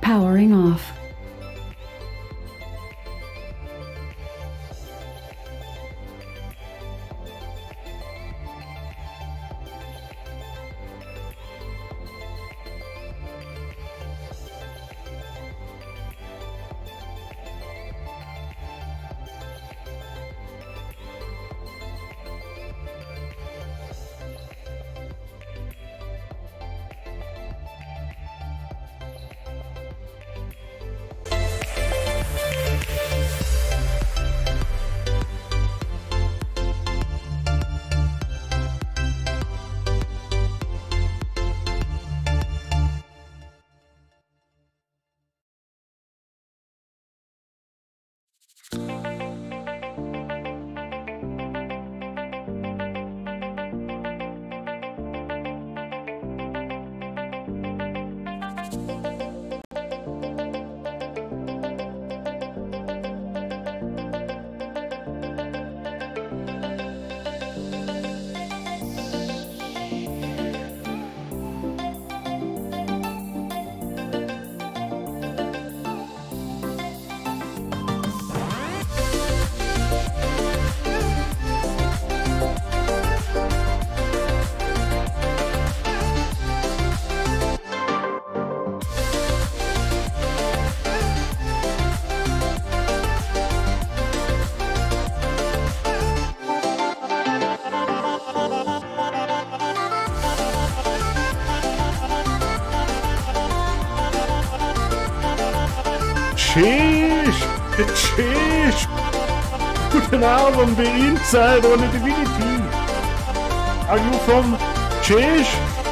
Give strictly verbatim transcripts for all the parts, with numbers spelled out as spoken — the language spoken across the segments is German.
Powering off. Tschüss! Tschüss! Guten Abend, the inside on the divinity! Are you from Tschüss?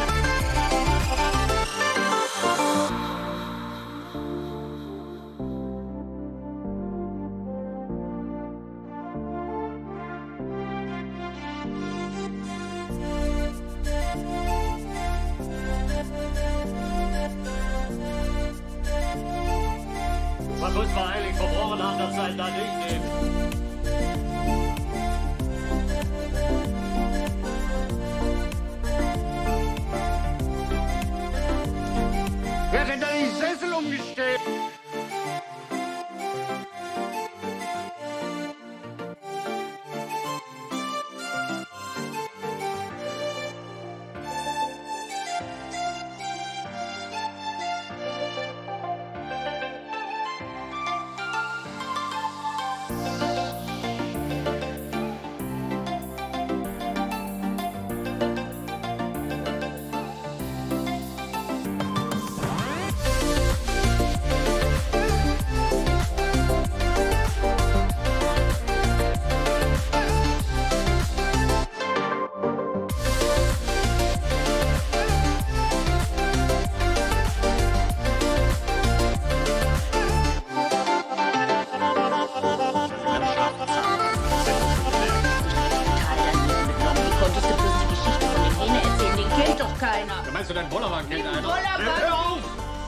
Man muss mal eilig verbrochen haben, das Zeit da durchnehmen. Wer hat denn da die Sessel umgestellt? Da meinst du dein Bollerwagen kennt einer? Bollerwagen? Hör auf!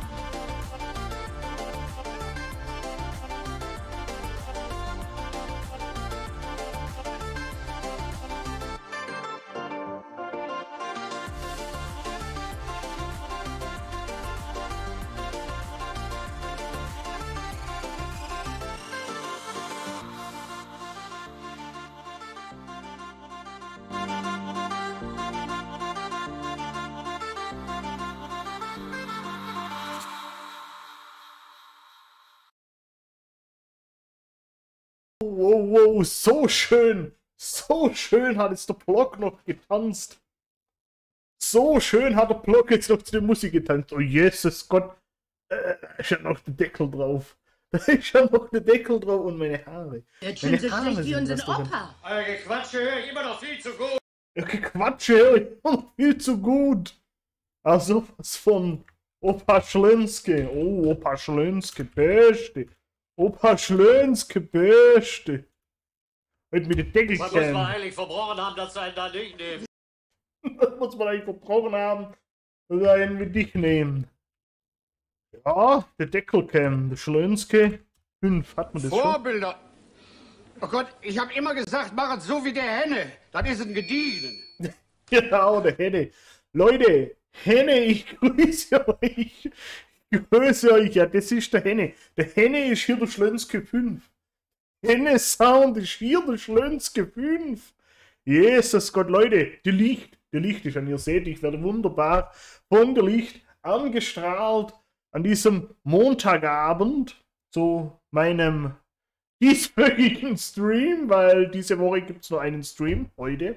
Wow, wow, so schön, so schön hat jetzt der Block noch getanzt. So schön hat der Block jetzt noch zu der Musik getanzt. Oh Jesus Gott, äh, da ist ja noch der Deckel drauf. Da ist ja noch der Deckel drauf und meine Haare. Der Jim so schlecht wie unseren Opa. Euer Gequatsche höre ich immer noch viel zu gut. Ja, Quatsche höre ich immer noch viel zu gut. Also was von Opa Schlenske. Oh, Opa Schlenske, Beste. Opa Schlönske, Beste. Heute mit den Deckel Man muss mal eilig verbrochen haben, das Zeit da durchnehmen. Das muss man eigentlich verbrochen haben, dass wir einen wie dich nehmen. Ja, der Deckelcam, der Schlönske. fünf, hat man das schon? Vorbilder! Oh Gott, ich habe immer gesagt, mach es so wie der Henne. Das ist ein Gediegen. Genau, der Henne. Leute, Henne, ich grüße euch. Ich grüße euch, ja, das ist der Henne. Der Henne ist hier der Schlönske fünf. Henne Sound ist hier der Schlönske fünf. Jesus Gott, Leute, die Licht, die Licht ist an, ihr seht, ich werde wunderbar von der Licht angestrahlt an diesem Montagabend zu meinem dieswöchigen Stream, weil diese Woche gibt es nur einen Stream, heute.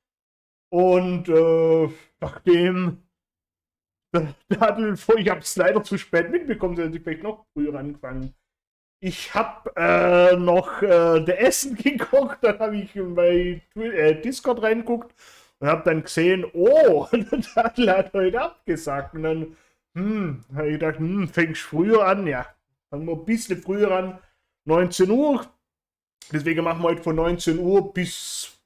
Und äh, nachdem ich habe es leider zu spät mitbekommen, hätte ich vielleicht noch früher angefangen. Ich habe äh, noch äh, der Essen gekocht, dann habe ich bei äh, Discord reingeguckt und habe dann gesehen, oh, der Tadel hat heute abgesagt. Und dann hm, habe ich gedacht, hm, fängst früher an, ja, fangen wir ein bisschen früher an, neunzehn Uhr. Deswegen machen wir heute von neunzehn Uhr bis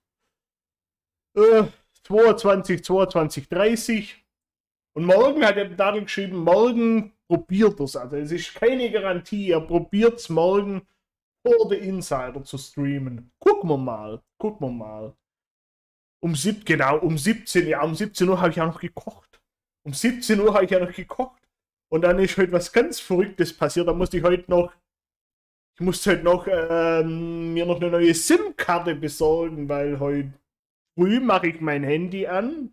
äh, zweiundzwanzig, zweiundzwanzig, dreißig. Und morgen hat der Tadel geschrieben, morgen probiert es. Also es ist keine Garantie, er probiert es morgen vor der Insider zu streamen. Gucken wir mal, gucken wir mal. Um sieb, genau, um siebzehn, ja, um siebzehn Uhr habe ich ja noch gekocht. Um siebzehn Uhr habe ich ja noch gekocht. Und dann ist heute was ganz Verrücktes passiert. Da musste ich heute noch, ich musste heute noch ähm, mir noch eine neue SIM-Karte besorgen, weil heute früh mache ich mein Handy an.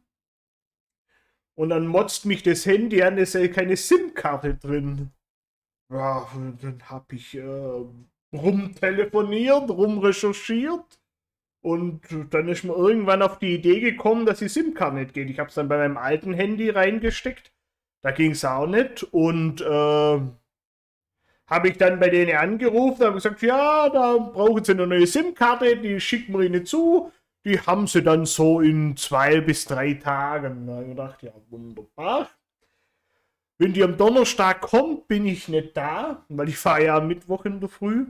Und dann motzt mich das Handy an, es ist keine SIM-Karte drin. Ja, dann habe ich äh, rumtelefoniert, rumrecherchiert. Und dann ist mir irgendwann auf die Idee gekommen, dass die SIM-Karte nicht geht. Ich habe es dann bei meinem alten Handy reingesteckt. Da ging es auch nicht. Und äh, habe ich dann bei denen angerufen, habe gesagt, ja, da brauchen sie eine neue SIM-Karte, die schicken wir ihnen zu. Die haben sie dann so in zwei bis drei Tagen. Da habe ich gedacht, ja, wunderbar. Wenn die am Donnerstag kommt, bin ich nicht da, weil ich fahre ja am Mittwoch in der Früh.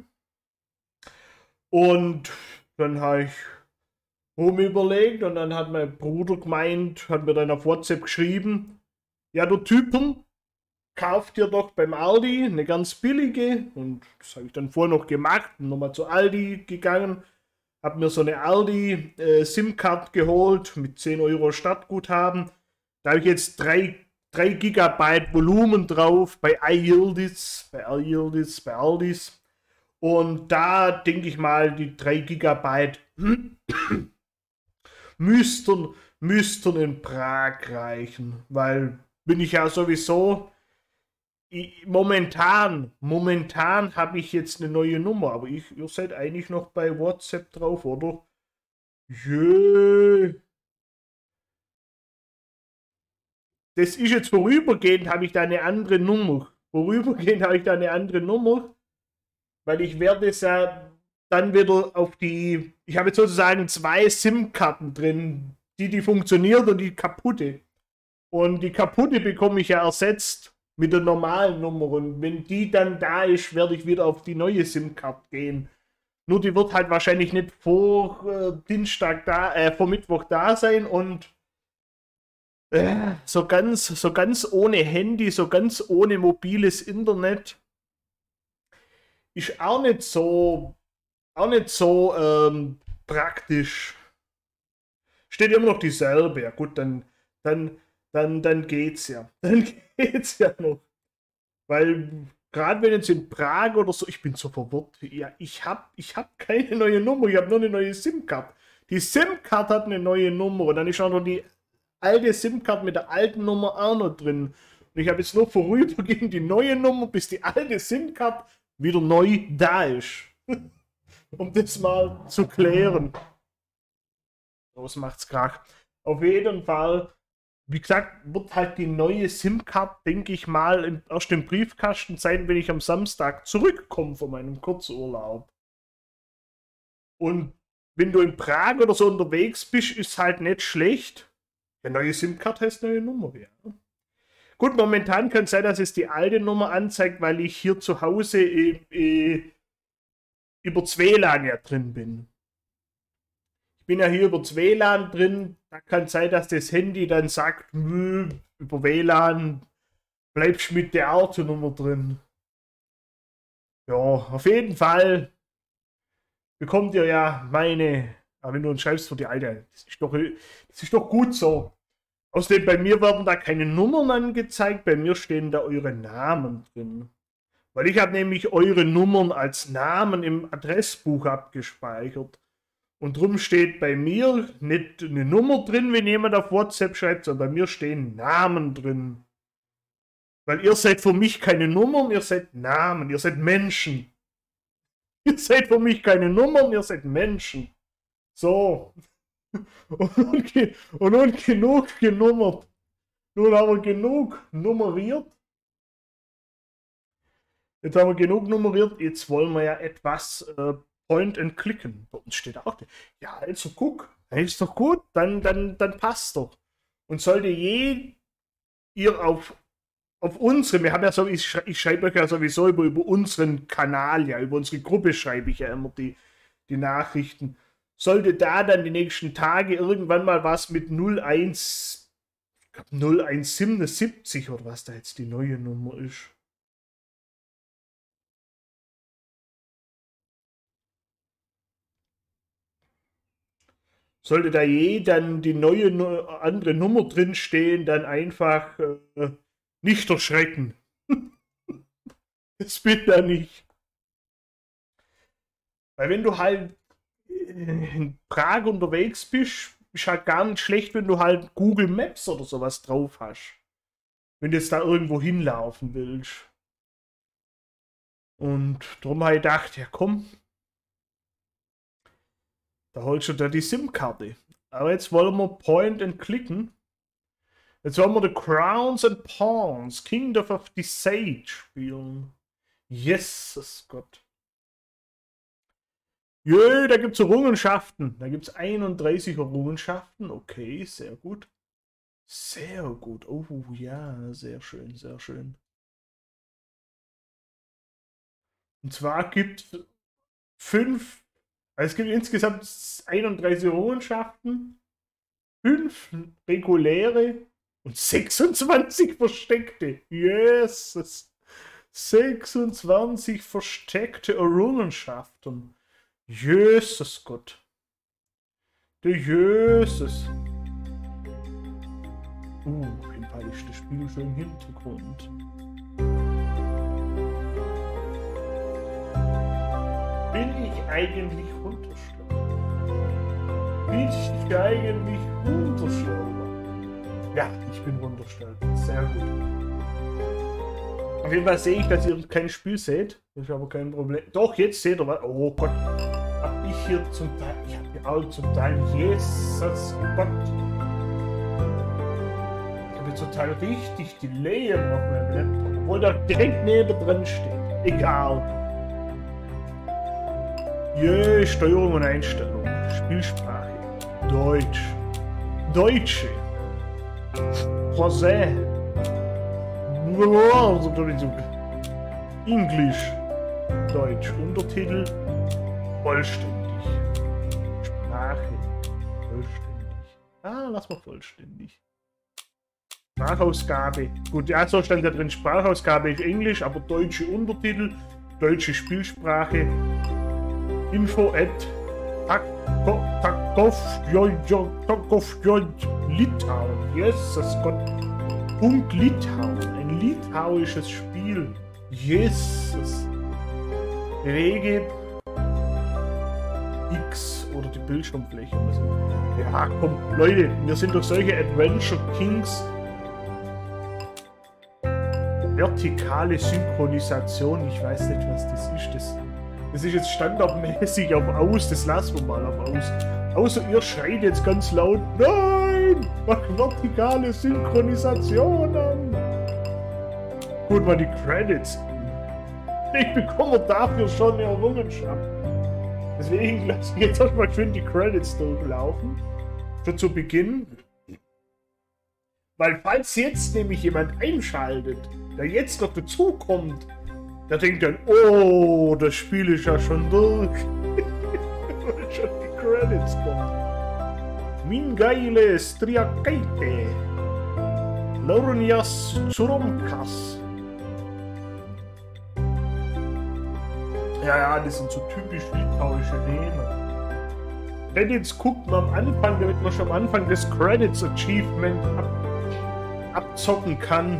Und dann habe ich rumüberlegt und dann hat mein Bruder gemeint, hat mir dann auf WhatsApp geschrieben, ja, du Typen, kauft dir doch beim Aldi eine ganz billige. Und das habe ich dann vorher noch gemacht, bin nochmal zu Aldi gegangen. Habe mir so eine Aldi äh, SIM-Card geholt mit zehn Euro Stadtguthaben. Da habe ich jetzt drei Gigabyte Volumen drauf bei iYildiz, bei iYildiz, bei Aldis. Und da denke ich mal, die drei Gigabyte müssten, müssten in Prag reichen. Weil bin ich ja sowieso... Ich, momentan, momentan habe ich jetzt eine neue Nummer, aber ich, ihr seid eigentlich noch bei WhatsApp drauf, oder? Jö. Das ist jetzt vorübergehend, habe ich da eine andere Nummer. Vorübergehend habe ich da eine andere Nummer, weil ich werde es ja dann wieder auf die, ich habe jetzt sozusagen zwei SIM-Karten drin, die, die funktioniert und die kaputte. Und die kaputte bekomme ich ja ersetzt mit der normalen Nummer. Und wenn die dann da ist, werde ich wieder auf die neue SIM-Card gehen. Nur die wird halt wahrscheinlich nicht vor äh, Dienstag da, äh, vor Mittwoch da sein. Und äh, so ganz, so ganz ohne Handy, so ganz ohne mobiles Internet ist auch nicht so, auch nicht so ähm, praktisch. Steht immer noch dieselbe. Ja gut, dann, dann, dann, dann geht's ja. Dann geht's ja noch. Weil, gerade wenn jetzt in Prag oder so, ich bin so verwirrt. Ja, ich hab, ich hab keine neue Nummer, ich habe nur eine neue SIM-Card. Die SIM-Card hat eine neue Nummer und dann ist auch noch die alte SIM-Card mit der alten Nummer auch noch drin. Und ich habe jetzt nur vorübergehend die neue Nummer, bis die alte SIM-Card wieder neu da ist. Um das mal zu klären. Los macht's Krach. Auf jeden Fall, wie gesagt, wird halt die neue SIM-Card, denke ich mal, erst im Briefkasten sein, wenn ich am Samstag zurückkomme von meinem Kurzurlaub. Und wenn du in Prag oder so unterwegs bist, ist halt nicht schlecht. Die neue SIM-Card heißt neue Nummer, ja. Gut, momentan kann es sein, dass es die alte Nummer anzeigt, weil ich hier zu Hause äh, äh, über das W L A N ja drin bin. Ich bin ja hier über das W L A N drin, da kann sein, dass das Handy dann sagt, über W L A N bleibst mit der Autonummer drin. Ja, auf jeden Fall bekommt ihr ja meine, aber wenn du uns schreibst für die alte, das ist doch, das ist doch gut so. Außerdem, bei mir werden da keine Nummern angezeigt, bei mir stehen da eure Namen drin. Weil ich habe nämlich eure Nummern als Namen im Adressbuch abgespeichert. Und drum steht bei mir nicht eine Nummer drin, wenn jemand auf WhatsApp schreibt, sondern bei mir stehen Namen drin. Weil ihr seid für mich keine Nummern, ihr seid Namen, ihr seid Menschen. Ihr seid für mich keine Nummern, ihr seid Menschen. So. Und nun, und nun genug genummert. Nun haben wir genug nummeriert. Jetzt haben wir genug nummeriert. Jetzt wollen wir ja etwas äh, Point and klicken. Bei uns steht auch. Ja, also guck. Ist doch gut. Dann, dann, dann passt doch. Und sollte je ihr auf, auf unsere, wir haben ja so, ich, ich schreibe euch ja sowieso über, über unseren Kanal, ja, über unsere Gruppe schreibe ich ja immer die, die Nachrichten. Sollte da dann die nächsten Tage irgendwann mal was mit null eins, ich glaube null eins siebenundsiebzig oder was da jetzt die neue Nummer ist. Sollte da je dann die neue andere Nummer drin stehen, dann einfach äh, nicht erschrecken. Das bin da nicht. Weil wenn du halt in Prag unterwegs bist, ist halt gar nicht schlecht, wenn du halt Google Maps oder sowas drauf hast. Wenn du jetzt da irgendwo hinlaufen willst. Und darum habe ich gedacht, ja komm, da holst du da die SIM-Karte. Aber jetzt wollen wir Point and klicken. Jetzt wollen wir The Crowns and Pawns, Kingdom of the Sage spielen. Jesus Gott. Jö, da gibt es Errungenschaften. Da gibt es einunddreißig Errungenschaften. Okay, sehr gut. Sehr gut. Oh ja, sehr schön, sehr schön. Und zwar gibt es fünf, also es gibt insgesamt einunddreißig Errungenschaften, fünf reguläre und sechsundzwanzig versteckte. Jesus. sechsundzwanzig versteckte Errungenschaften. Jesus Gott. Der Jesus. Uh, auf jeden Fall ist das Spiel schon im Hintergrund. Bin ich eigentlich runterschlau? Bin ich eigentlich runterschlau? Ja, ich bin runterschlau. Sehr gut. Auf jeden Fall sehe ich, dass ihr kein Spiel seht. Das ist aber kein Problem. Doch, jetzt seht ihr was. Oh Gott. Hab ich hier zum Teil. Ich habe hier auch zum Teil. Jesus Gott. Ich habe jetzt total richtig die Layer auf meinem Laptop. Obwohl da direkt neben drin steht. Egal. Jö, Steuerung und Einstellung. Spielsprache. Deutsch. Deutsche. Français. Englisch. Deutsch. Untertitel. Vollständig. Sprache. Vollständig. Ah, lass mal vollständig. Sprachausgabe. Gut, ja, so stand da drin. Sprachausgabe ist Englisch, aber deutsche Untertitel. Deutsche Spielsprache. Info at Litauen. Jesus Gott. Punkt Litauen. Ein litauisches Spiel. Jesus. Rege X oder die Bildschirmfläche. Ja, komm, Leute, wir sind doch solche Adventure Kings. Vertikale Synchronisation. Ich weiß nicht, was das ist. Das Das ist jetzt standardmäßig auf Aus, das lassen wir mal auf Aus. Außer ihr schreit jetzt ganz laut, nein, mach vertikale Synchronisation an. Gut, mal die Credits. Ich bekomme dafür schon eine Errungenschaft. Deswegen lasse ich jetzt erstmal schön die Credits durchlaufen. Schon zu Beginn. Weil falls jetzt nämlich jemand einschaltet, der jetzt noch dazukommt, der denkt dann, oh, das Spiel ist ja schon durch. Wenn schon die Credits kommen. Mingaile Striakaite. Laurunias Zurumkas. Ja, ja, das sind so typisch litauische Namen. Credits guckt man am Anfang, damit man schon am Anfang des Credits Achievement ab, abzocken kann.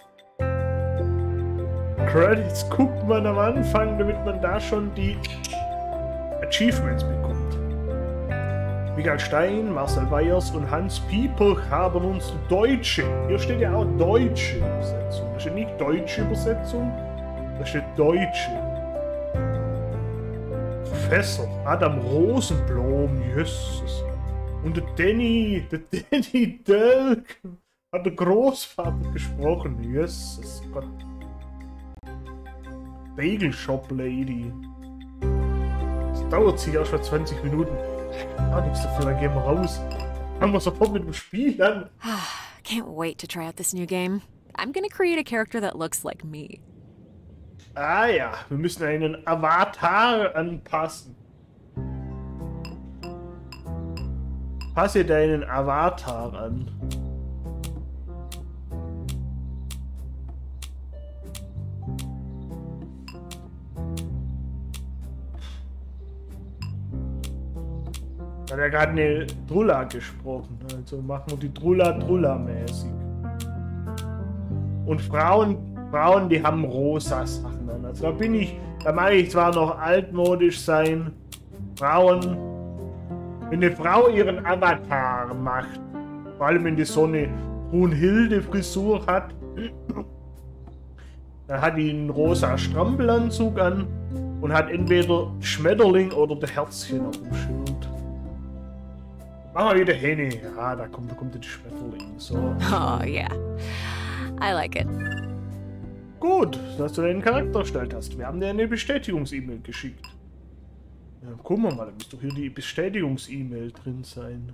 Credits guckt man am Anfang, damit man da schon die Achievements bekommt. Michael Stein, Marcel Weyers und Hans Pieper haben uns deutsche, hier steht ja auch deutsche Übersetzung, da steht nicht deutsche Übersetzung, da steht deutsche. Professor Adam Rosenblum, Jesus. Und der Danny, der Danny Delk hat der Großvater gesprochen, Jesus Gott. Bagel Shop Lady. Das dauert sich auch schon zwanzig Minuten. Auch nichts dafür, dann gehen wir raus. Fangen wir sofort mit dem Spiel an. Can't wait to try out this new game. I'm gonna create a character that looks like me. Ah ja, wir müssen einen Avatar anpassen. Passe deinen Avatar an. Da hat er gerade eine Drulla gesprochen, also machen wir die Drulla Drulla mäßig. Und Frauen, Frauen, die haben rosa Sachen an. Also da bin ich, da mag ich zwar noch altmodisch sein. Frauen, wenn eine Frau ihren Avatar macht, vor allem wenn die so eine Brunhilde Frisur hat, dann hat die einen rosa Strampelanzug an und hat entweder Schmetterling oder der Herzchen auf dem Schild. Machen wir wieder Henne. Ja, da kommt, da kommt der Schmetterling. So. Oh, yeah. I like it. Gut, dass du deinen Charakter erstellt hast. Wir haben dir eine Bestätigungs-E-Mail geschickt. Ja, gucken wir mal, da muss doch hier die Bestätigungs-E-Mail drin sein.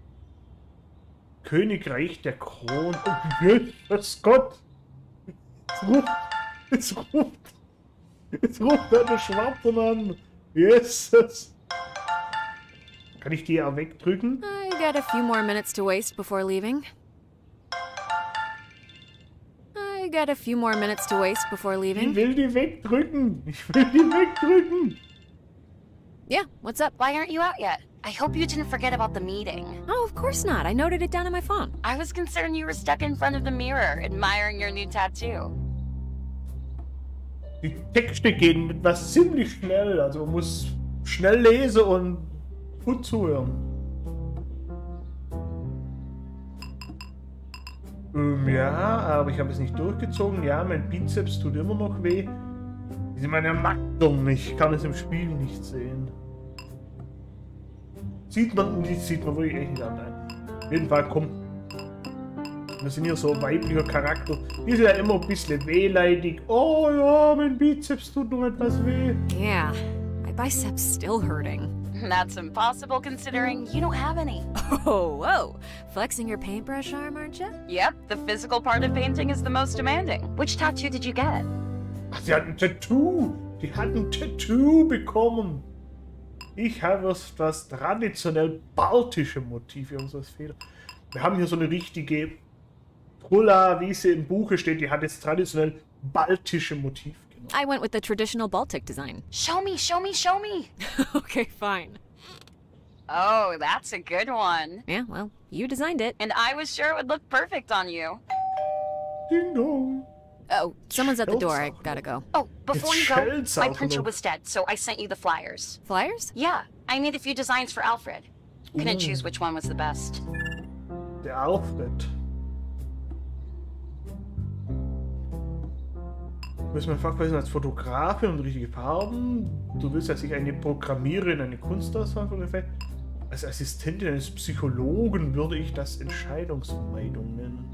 Königreich der Kronen. Oh, Jesus Gott! Es ruft, es ruft, es ruft der Schwarzen an. Jesus! Kann ich die ja wegdrücken? I got a few more minutes to waste before leaving. I got a few more minutes to waste before leaving. Ich will die wegdrücken. Ich will die wegdrücken. Yeah, what's up? Why aren't you out yet? I hope you didn't forget about the meeting. Oh, of course not. I noted it down on my phone. I was concerned you were stuck in front of the mirror, admiring your new tattoo. Die Texte gehen etwas ziemlich schnell. Also man muss schnell lesen und gut zuhören. Ähm, ja, aber ich habe es nicht durchgezogen. Ja, mein Bizeps tut immer noch weh. Die sind meine Nacken. Ich kann es im Spiel nicht sehen. Sieht man, die sieht man wirklich echt nicht an. Nein. Auf jeden Fall, komm. Wir sind hier so ein weiblicher Charakter. Die sind ja immer ein bisschen wehleidig. Oh ja, mein Bizeps tut noch etwas weh. Yeah, my bicep's still hurting. That's impossible considering you don't have any. Oh, whoa. Flexing your paintbrush arm, aren't you? Yep, the physical part of painting is the most demanding. Which tattoo did you get? Ach, sie hat ein Tattoo. Die hat ein Tattoo bekommen. Ich habe das traditionell baltische Motiv. Wir haben hier so eine richtige Trulla, wie sie im Buche steht. Die hat das traditionell baltische Motiv. I went with the traditional Baltic design. Show me, show me, show me. Okay, fine. Oh, that's a good one. Yeah, well, you designed it. And I was sure it would look perfect on you. Ding dong. Oh, someone's at the door. I gotta go. Oh, before you go, my printer noch. was dead, so I sent you the flyers. Flyers? Yeah, I made a few designs for Alfred. Couldn't choose which one was the best. Der Alfred. Du bist mein Fachwissen als Fotografin und richtige Farben. Du willst, dass ich eine Programmiererin, eine Kunstauswahl als Assistentin eines Psychologen würde ich das Entscheidungsvermeidung nennen.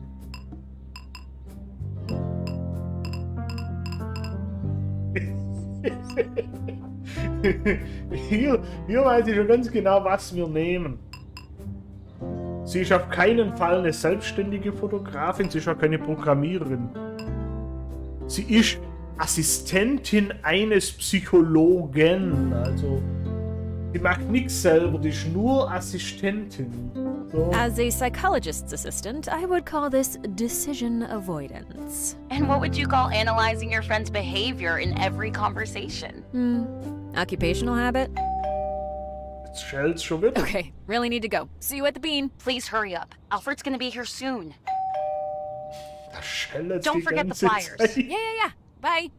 hier, hier weiß ich schon ganz genau, was wir nehmen. Sie ist auf keinen Fall eine selbstständige Fotografin, sie ist auch keine Programmiererin. Sie ist Assistentin eines Psychologen, also sie macht nichts selber, die ist nur Assistentin. So. As a psychologist's assistant, I would call this decision avoidance. And what would you call analyzing your friend's behavior in every conversation? Hmm. Occupational habit? Jetzt schellt's schon wieder. Okay, really need to go. See you at the bean. Please hurry up. Alfred's gonna be here soon. Da schellt's Don't die forget the ganze flyers. Zeit. Yeah, yeah, yeah. Bye.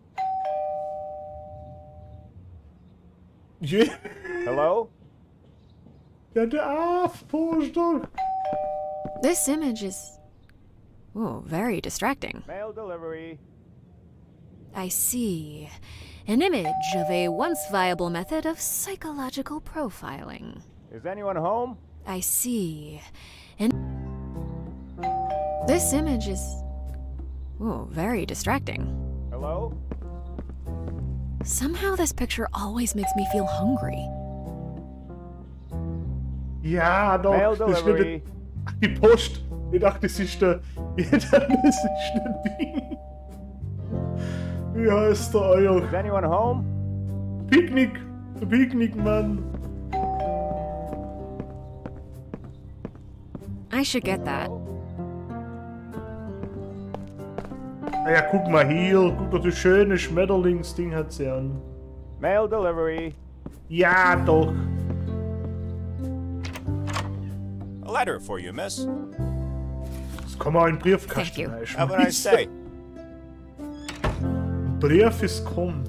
Je. Hello? Ja, der Afposter. This image is... oh, very distracting. Mail delivery. I see. An image of a once viable method of psychological profiling. Is anyone home? I see. And this image is... oh, very distracting. Hello? Somehow this picture always makes me feel hungry. Ja, doch. Mail Das ist delivery. nicht die Post. Ich dachte, das ist der... Ja, das ist der Ding. Wie heißt der euer Is anyone home? Picknick? Der Picknickmann. I should get that. Ah ja, guck mal hier. Guck doch, das schöne Schmetterlingsding hat sie an. Mail delivery. Ja, doch. A letter for you, miss. Das kann man in den Briefkasten Thank you. Have a nice day. Brief ist kommt.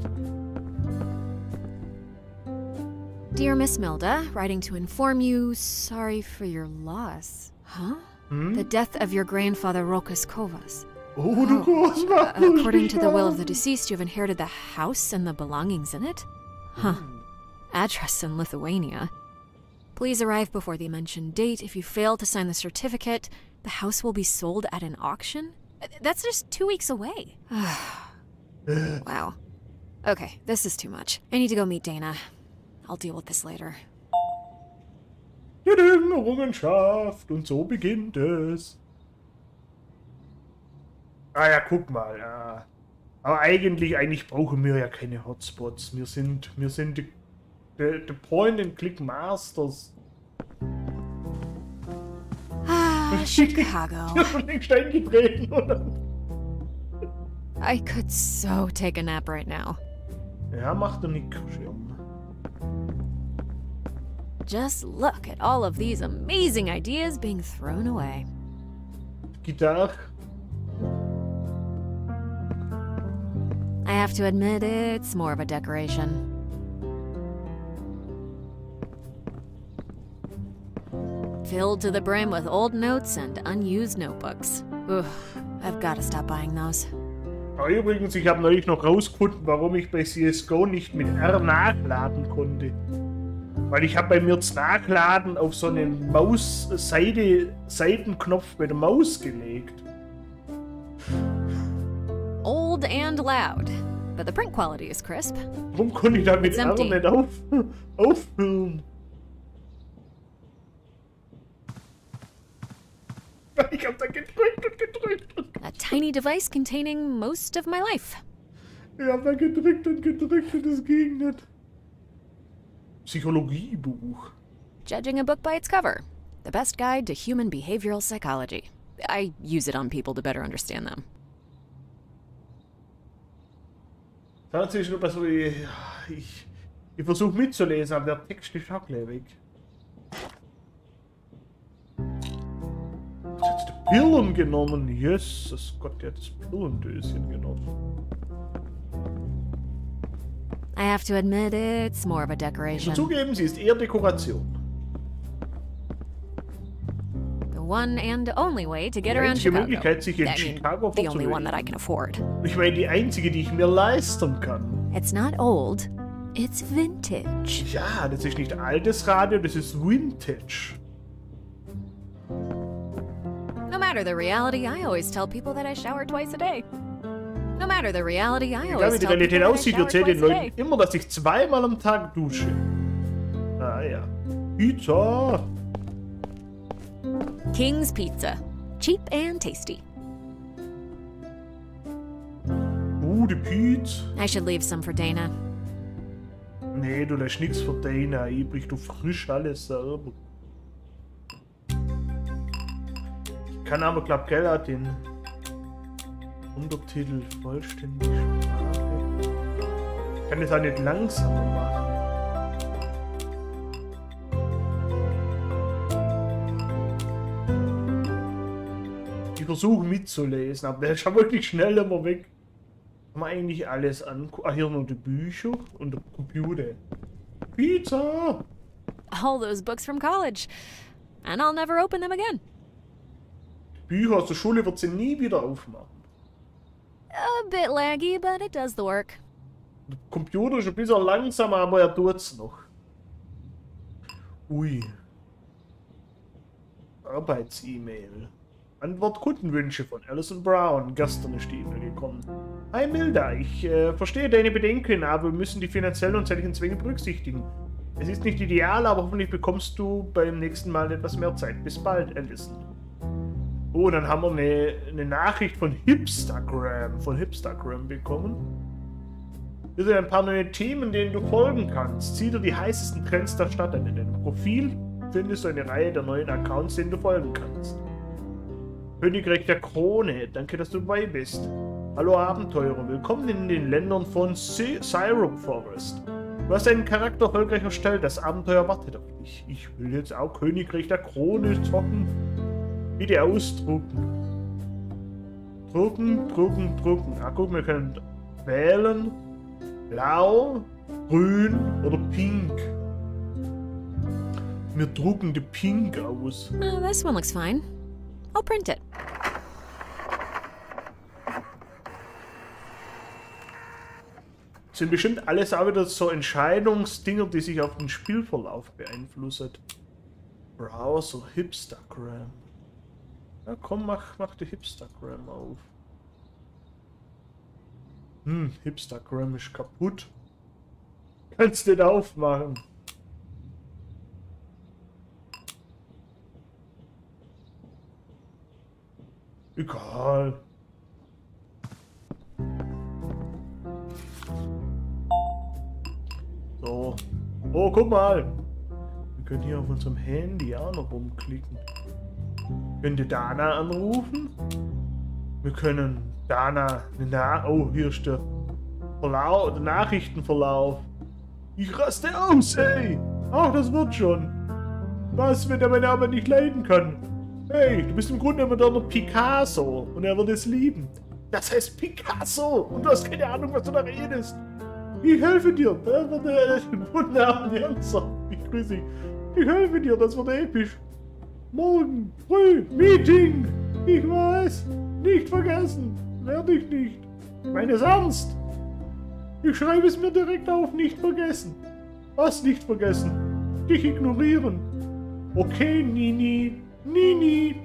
Dear Miss Milda, writing to inform you, sorry for your loss. Huh? The death of your grandfather Rokas Kovas. Oh, du groß Uh, according to the will of the deceased, you have inherited the house and the belongings in it? Huh. Address in Lithuania. Please arrive before the mentioned date. If you fail to sign the certificate, the house will be sold at an auction? Uh, That's just two weeks away. Wow. Okay, this is too much. I need to go meet Dana. I'll deal with this later. Die Errungenschaft. Und so beginnt es. Ah ja, guck mal. Ja. Aber eigentlich, eigentlich brauchen wir ja keine Hotspots. Wir sind, wir sind die, die, die Point-and-Click Masters. Ah, Chicago. Wir sind schon längst eingetreten, oder? I could so take a nap right now. Ja, macht er nicht Schirm. Just look at all of these amazing ideas being thrown away. Gitarre. I have to admit, it's more of a decoration. Filled to the brim with old notes and unused notebooks. Ugh, I've got to stop buying those. Ah, übrigens, ich habe neulich noch rausgefunden, warum ich bei C S G O nicht mit R nachladen konnte. Weil ich habe bei mir das Nachladen auf so einen Maus-Seite-Seitenknopf bei der Maus gelegt. Old and loud, but the print quality is crisp. Warum konnte ich da mit It's R empty. nicht auf, auffüllen? Ich hab da gedrückt und gedrückt und A tiny device containing most of my life. ich hab da gedrückt und gedrückt und es ging nicht. Psychologiebuch. Judging a book by its cover. The best guide to human behavioral psychology. I use it on people to better understand them. Tatsächlich nur so, ich, ich, ich versuche mitzulesen, aber der Text ist auch gleich weg. Hat jetzt die Pillen genommen? Jesus Gott, der hat das Pillendöschen genommen. I have to admit, it's more of a Ich muss decoration. zugeben, sie ist eher Dekoration. The one and only way to get Die around einzige Chicago. Möglichkeit, sich in I mean, Chicago the only one that I fortzubewegen. can afford. Ich meine, die einzige, die ich mir leisten kann. It's not old, it's vintage. Ja, das ist nicht altes Radio, das ist Vintage. No matter the reality, I always tell people that I shower twice a day. No matter the reality, I Egal always wie die tell people Realität that I aussieht, shower erzählt den twice a Leuten day. immer, dass ich zweimal am Tag dusche. Ah ja. Pizza. King's Pizza. Cheap and tasty. Gute Pizza. I should leave some for Dana. Nee, du lässt nichts für Dana übrig, du frisch alles selber. Ich kann aber, glaub, gell, auch den Untertitel vollständig Sprache. Ich kann das auch nicht langsamer machen. versuchen mitzulesen, aber der ist ja wirklich schnell immer weg. Haben wir eigentlich alles an. Ah, hier nur die Bücher und der Computer. Pizza! All those books from college. And I'll never open them again. Bücher aus der Schule wird sie nie wieder aufmachen. A bit laggy, but it does the work. Der Computer ist ein bisschen langsam, aber er tut's noch. Ui. Arbeits-E-Mail. Antwort Kundenwünsche von Alison Brown. Gestern ist die E-Mail gekommen. Hi Milda, ich äh, verstehe deine Bedenken, aber wir müssen die finanziellen und zeitlichen Zwänge berücksichtigen. Es ist nicht ideal, aber hoffentlich bekommst du beim nächsten Mal etwas mehr Zeit. Bis bald, Alison. Oh, dann haben wir eine, eine Nachricht von Hipstagram, von Hipstagram bekommen. Hier sind ein paar neue Themen, denen du folgen kannst. Zieh dir die heißesten Trends der Stadt an. In deinem Profil findest du eine Reihe der neuen Accounts, denen du folgen kannst. Königreich der Krone, danke, dass du dabei bist. Hallo Abenteurer, willkommen in den Ländern von Syrup Forest. Du hast deinen Charakter erfolgreich erstellt, das Abenteuer wartet auf dich. Ich will jetzt auch Königreich der Krone zocken. Bitte ausdrucken. Drucken, drucken, drucken. Ah, guck, wir können wählen. Blau, grün oder pink. Wir drucken die pink aus. Uh, this one looks fine. I'll print it. Das sind bestimmt alles auch wieder so Entscheidungsdinger, die sich auf den Spielverlauf beeinflussen. Browser, Hipstagram. Ja komm, mach, mach die Hipstagram auf. Hm, Hipstagram ist kaputt. Kannst den aufmachen. Egal. So. Oh, guck mal. Wir können hier auf unserem Handy auch noch rumklicken. Könnt ihr Dana anrufen? Wir können Dana... Na oh, hier ist der, Verlauf, der Nachrichtenverlauf. Ich raste aus, ey! Ach, das wird schon. Was, wenn er meine Arbeit nicht leiden kann? Hey, du bist im Grunde immer der Picasso und er wird es lieben. Das heißt Picasso und du hast keine Ahnung, was du da redest. Ich helfe dir. Das wird ein wunderbarer Ernster. Ich grüße dich. Ich helfe dir, das wird episch. Morgen früh Meeting. Ich weiß. Nicht vergessen. Werde ich nicht. Ich meine es ernst. Ich schreibe es mir direkt auf. Nicht vergessen. Was nicht vergessen? Dich ignorieren. Okay, Nini. Nini.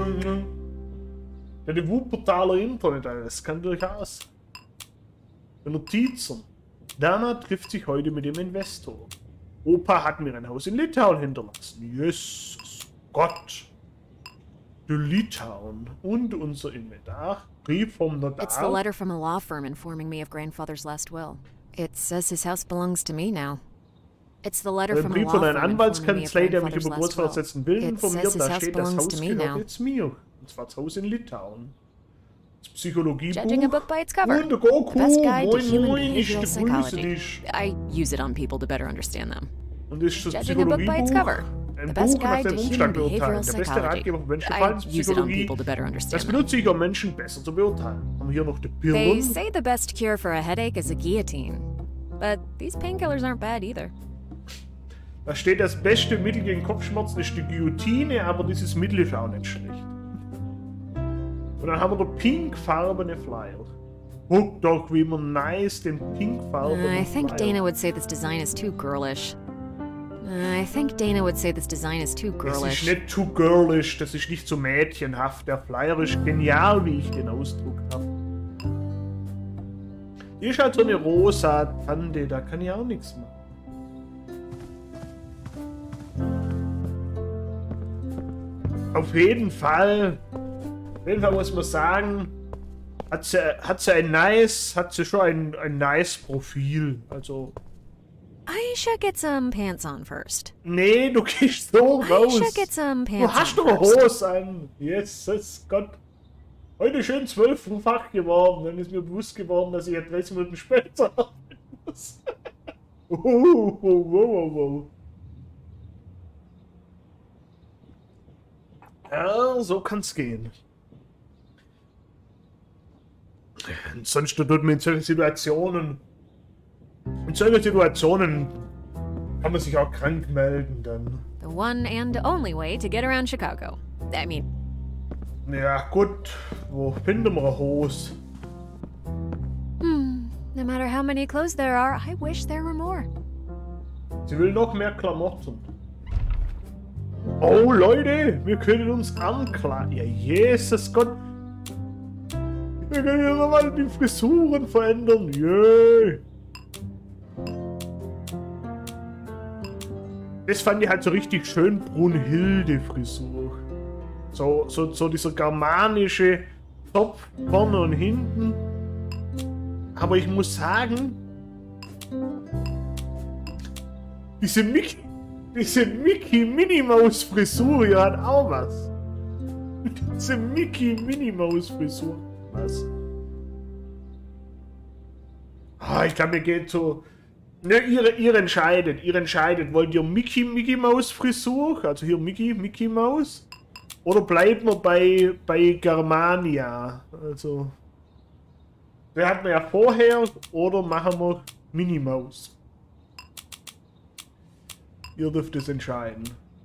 Ja, die Wuppertaler Internet, das kann durchaus. Notizen. Dana trifft sich heute mit dem Investor. Opa hat mir ein Haus in Litauen hinterlassen. Jesus Gott. Die Litauen. Und unser Inventar. Brief vom Notar. It's the letter from a law firm informing me of grandfather's last will. It says his house belongs to me now. It's the letter Ein from a Brief law von firm einer informing me of Anwaltskanzlei, der mich grandfather's über last will. Großvatersetzen Willen It informiert. says his Da house steht, das belongs Haus to me gehört now. jetzt mir. Und zwar das Haus in Litauen. Das Psychologiebuch. Judging a book by its cover. Und der Goku. The best guide to Moin, human moin, ich behavioral begrüße psychology. dich. I use it on people to better understand them. Und das ist das Judging a book by its Psychologiebuch. cover. Ein The best Buch nach guide dem to human Umstand beurteilen. behavioral Der beste psychology. Ratgeber für I Menschenverhaltenspsychologie. use it on people to better Das understand them. benutze ich, um Menschen besser zu beurteilen. Haben wir hier noch die They Pillen. say the best cure for a headache is a guillotine. But these painkillers aren't bad either. Da steht, das beste Mittel gegen Kopfschmerzen ist die Guillotine, aber dieses Mittel ist auch nicht schlecht. Und dann haben wir den pinkfarbene Flyer. Guck doch, wie man nice den pinkfarbenen I think Flyer. Dana would say this design is too girlish. I think Dana would say this design is too Das ist girlish. nicht too girlish, das ist nicht so mädchenhaft. Der Flyer ist genial, wie ich den Ausdruck habe. Hier ist halt so eine rosa Tante, da kann ich auch nichts machen. Auf jeden Fall, auf jeden Fall muss man sagen, hat sie, hat sie ein nice, hat sie schon ein, ein nice Profil. Also, I should get some pants on first. nee, du gehst so I raus. should get some Du pants hast on doch eine first. Hose an. Jesus Gott. Heute schön zwölffach geworden. Dann ist mir bewusst geworden, dass ich ja dreißig Minuten später arbeiten muss. Oh, wow, wow, wow, wow. Ja, so kann's gehen. Ansonsten tut man in solchen Situationen, in solchen Situationen kann man sich auch krank melden dann. The one and only way to get around Chicago. I mean... Ja gut, wo finden wir eine Hose? Hmm, no matter how many clothes there are, I wish there were more. Sie will noch mehr Klamotten. Oh Leute, wir können uns ankleiden. Ja, Jesus Gott. Wir können ja nochmal die Frisuren verändern. Yay. Das fand ich halt so richtig schön Brunhilde-Frisur. So, so, so dieser germanische Topf vorne und hinten. Aber ich muss sagen, diese Mickey, diese Mickey Minnie Maus Frisur hier hat auch was. Diese Mickey Minnie Maus Frisur. Was? Ah, ich glaube, mir geht so. Ne, ihr, ihr entscheidet, ihr entscheidet. Wollt ihr Mickey Mickey Maus Frisur? Also hier Mickey Mickey Maus? Oder bleiben wir bei, bei Germania? Also. Der hatten wir ja vorher. Oder machen wir Minnie Maus? Ihr dürft es entscheiden.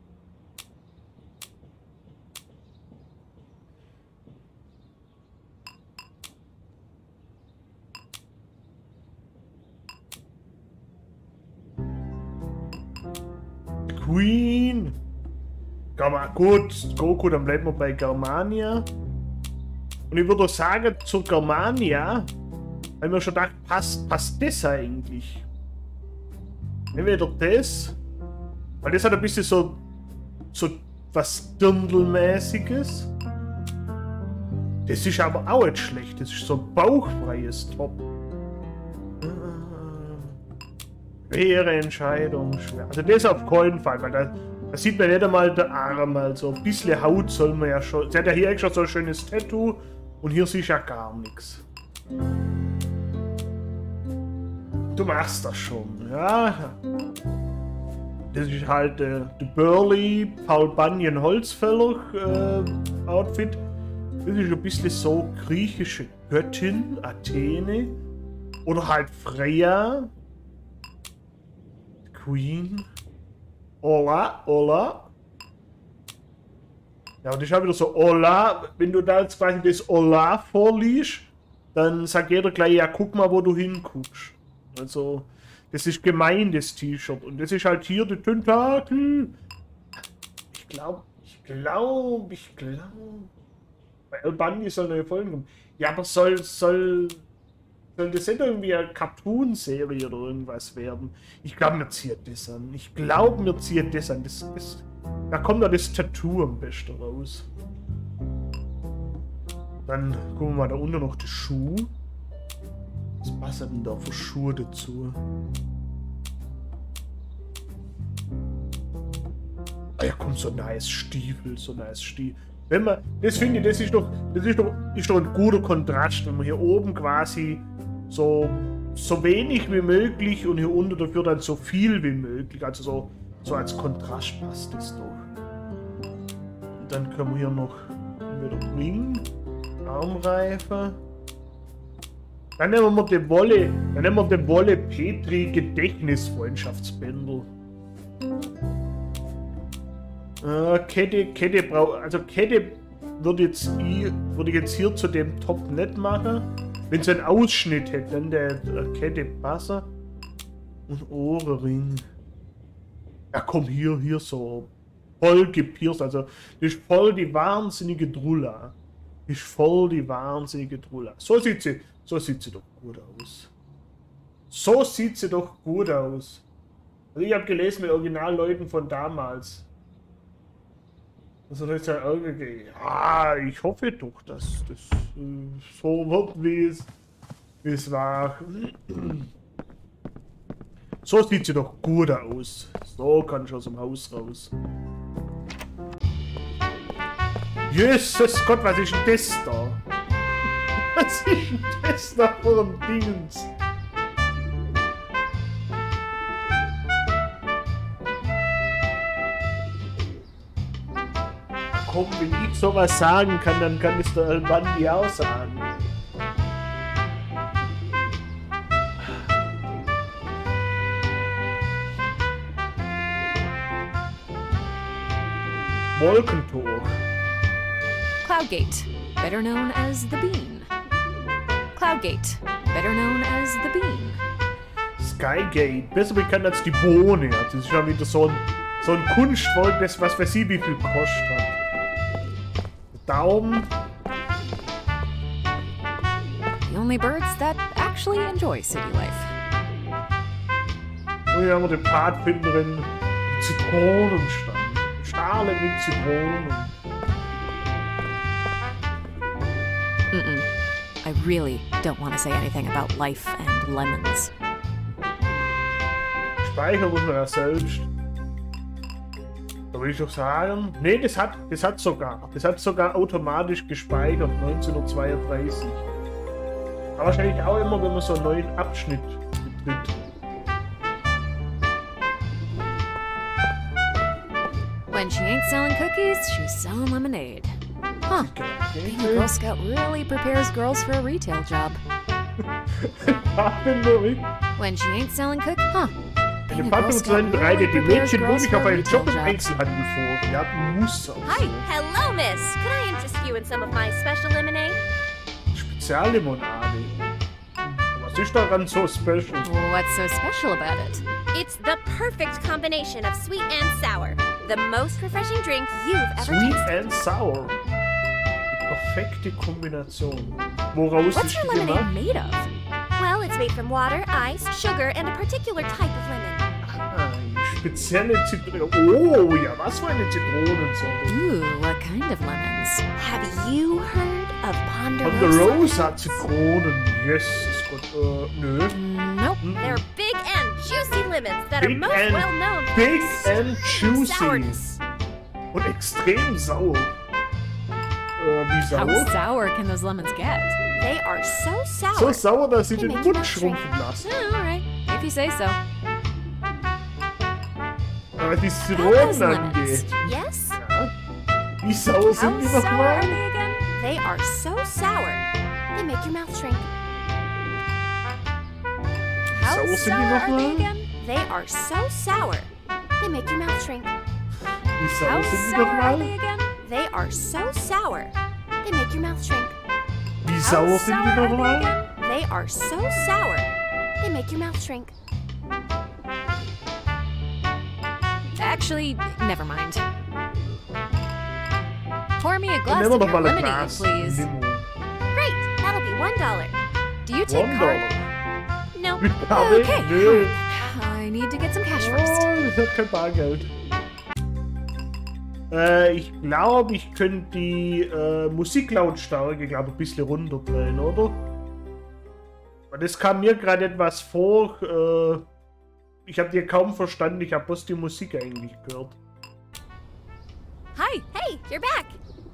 Queen. Germa gut, Goku, dann bleiben wir bei Germania. Und ich würde sagen, zur Germania, weil mir schon gedacht, passt, passt das eigentlich? Entweder das, weil das hat ein bisschen so, so was Dirndl-mäßiges. Das ist aber auch nicht schlecht, das ist so ein bauchfreies Top. Schwere Entscheidung, schwer. Also das auf keinen Fall, weil da, da sieht man nicht einmal der Arm, also ein bisschen Haut soll man ja schon. Sie hat ja hier extra so ein schönes Tattoo und hier siehst du ja gar nichts. Du machst das schon, ja. Das ist halt äh, der Burly Paul Bunyan Holzfäller äh, Outfit. Das ist ein bisschen so griechische Göttin, Athene. Oder halt Freya. Queen. Hola, hola. Ja, und ich habe wieder so Hola. Wenn du da jetzt quasi das Hola vorliest, dann sagt jeder gleich, ja, guck mal, wo du hinguckst. Also, das ist gemein, das T-Shirt. Und das ist halt hier die Tentakel. Ich glaube, ich glaube, ich glaube. Bei Al Bundy soll neue Folgen kommen. Ja, aber soll, soll, soll das nicht irgendwie eine Cartoon-Serie oder irgendwas werden? Ich glaube, mir zieht das an. Ich glaube, mir zieht das an. Das, das, da kommt ja das Tattoo am besten raus. Dann gucken wir mal da unten noch die Schuhe. Was passt denn da für Schuhe dazu? Ah ja, kommt so ein nice Stiefel, so ein nice Stiefel. Wenn man, das finde ich, das ist doch, das ist doch, ist doch ein guter Kontrast, wenn man hier oben quasi so, so wenig wie möglich und hier unten dafür dann so viel wie möglich. Also so, so als Kontrast passt das doch. Und dann können wir hier noch wieder Ring, Armreife. Dann nehmen wir den Wolle, dann nehmen wir den Wolle Petri Gedächtnisfreundschaftsbändel. Äh, Kette, Kette braucht, also Kette würde jetzt ich, würde ich jetzt hier zu dem Top nicht machen. Wenn es einen Ausschnitt hätte, dann der, der Kette passen. Und Ohrring. Ja komm, hier, hier so voll gepierst, also das ist voll die wahnsinnige Drulla. Das ist voll die wahnsinnige Drulla. So sieht sie, so sieht sie doch gut aus. So sieht sie doch gut aus. Also ich habe gelesen mit Originalleuten von damals. Also das ist ja irgendwie, ja, ich hoffe doch, dass das äh, so wird, wie es, wie es war. So sieht sie doch gut aus. So kann ich aus dem Haus raus. Jesus Gott, was ist denn das da? Was ist denn das da für ein Dingens? Komm, wenn ich sowas sagen kann, dann kann es der Al Bundy auch sagen. Wolkentor. Cloudgate, better known as the Bean. Cloudgate, better known as the Bean. Skygate, besser bekannt als die Bohne. Das ist ja wieder so ein, so ein Kunstwerk, das was weiß ich wie viel kostet hat. Daumen. The only birds that actually enjoy city life. Und hier haben wir den Pfadfinderin mit Zitronenstand. Schale mit Zitronen. Mm-mm. I really don't want to say anything about life and lemons. Speichern muss man ja selbst. Da würde ich doch sagen. Nee, das hat, das hat sogar. Das hat sogar automatisch gespeichert, neunzehnhundertzweiunddreißig. Aber wahrscheinlich auch immer, wenn man so einen neuen Abschnitt betritt. When she ain't selling cookies, she's selling lemonade. Huh. Being a Girl Scout really prepares girls for a retail job. When she ain't selling cookies, huh. Eine Packungslein bereitet die Mädchen wirklich auf einen Job im Einzelhandel vor. Ja, muss auch Hi, so. hello, miss. Could I interest you in some of my special lemonade? Speziallimonade. Was ist daran so special? What's so special about it? It's the perfect combination of sweet and sour. The most refreshing drink you've ever Sweet tasted. and sour. Die perfekte Kombination. Woraus What's ist your die gemacht? lemonade made of? Well, it's made from water, ice, sugar, and a particular type of lemon. Ah, spezielle Zitrone. Oh ja, was für eine Zitronensorte. Ooh, what kind of lemons? Have you heard of Ponderosa? Ponderosa Zitronen. Yes, Gott. Äh, nö. Nope. They're big and juicy lemons that are Big most and- well known for Big their and juicy. sourness. Und extrem sauer. Äh, wie How sauer? sour can those lemons get? They are so sour. So sauer, dass sie They den make you Mund not drink. schrumpfen lassen. Oh, alright, if you say so. Was die How Zitronen those lemons? angeht. Yes? Ja. Wie sauer sind How die sour are nochmal? they again? They are so sour. They make your mouth shrink. How Sauer sind die sour are they nochmal? again? They are so sour. They make your mouth shrink. Wie How sauer sind die sour are nochmal? they again? They are so sour. They make your mouth shrink. Wie How sauer sind sour die are they nochmal? again? They are so sour. They make your mouth shrink. Actually, never mind. Pour me a Dann glass nehmen wir of doch your mal ein lemonade, Glas please. Limo. Great. That'll be one dollar. Do you take One card? dollar. No. Mit Karte? Okay. Nö. I need to get some cash first. Oh, ich hab kein Bargeld. Äh, ich glaube, ich könnte die äh, Musiklautstärke, glaube ich, ein bisschen runterdrehen, oder? Weil das kam mir gerade etwas vor. Äh, ich habe dir kaum verstanden. Ich habe bloß die Musik eigentlich gehört. Hi, Hey, you're back.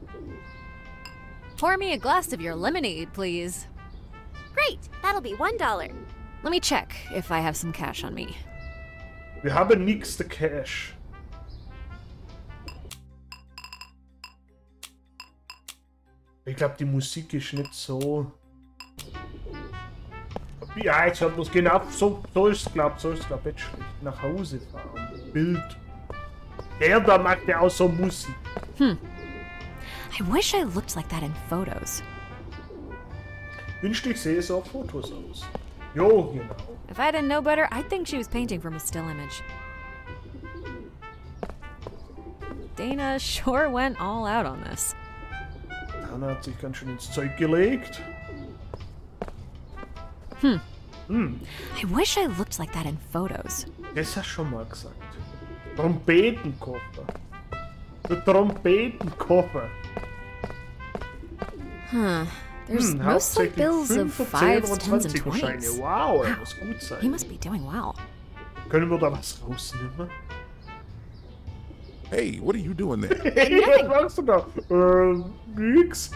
pour me a glass of your lemonade, please. Great. That'll be one dollar. Let me check if I have some cash on me. Wir haben nix der Cash. Ich glaube, die Musik ist nicht so. Ja, jetzt hört man es genau. So, so ist es, glaube ich. So ist es, glaube ich, jetzt schlecht. Nach Hause fahren. Bild. Der da macht ja auch so Musik. I wish I looked like that in photos. Wünschte, ich sehe so auf Fotos aus. Jo, genau. If I didn't know better, I'd think she was painting from a still image. Dana sure went all out on this. Anna hat sich ganz schön ins Zeug gelegt. I wish I looked like that in photos. Das hast du schon mal gesagt. Trompetenkoffer. Der Trompetenkoffer. Huh. There's Hm, mostly hauptsächlich bills of fünfer, fives, zehner, tens, and zwanziger Scheine. twenties. Wow, das muss gut He sein. must be doing well. Können wir da was rausnehmen? Hey, what are you doing there? Hey, was machst du da? Äh, nix.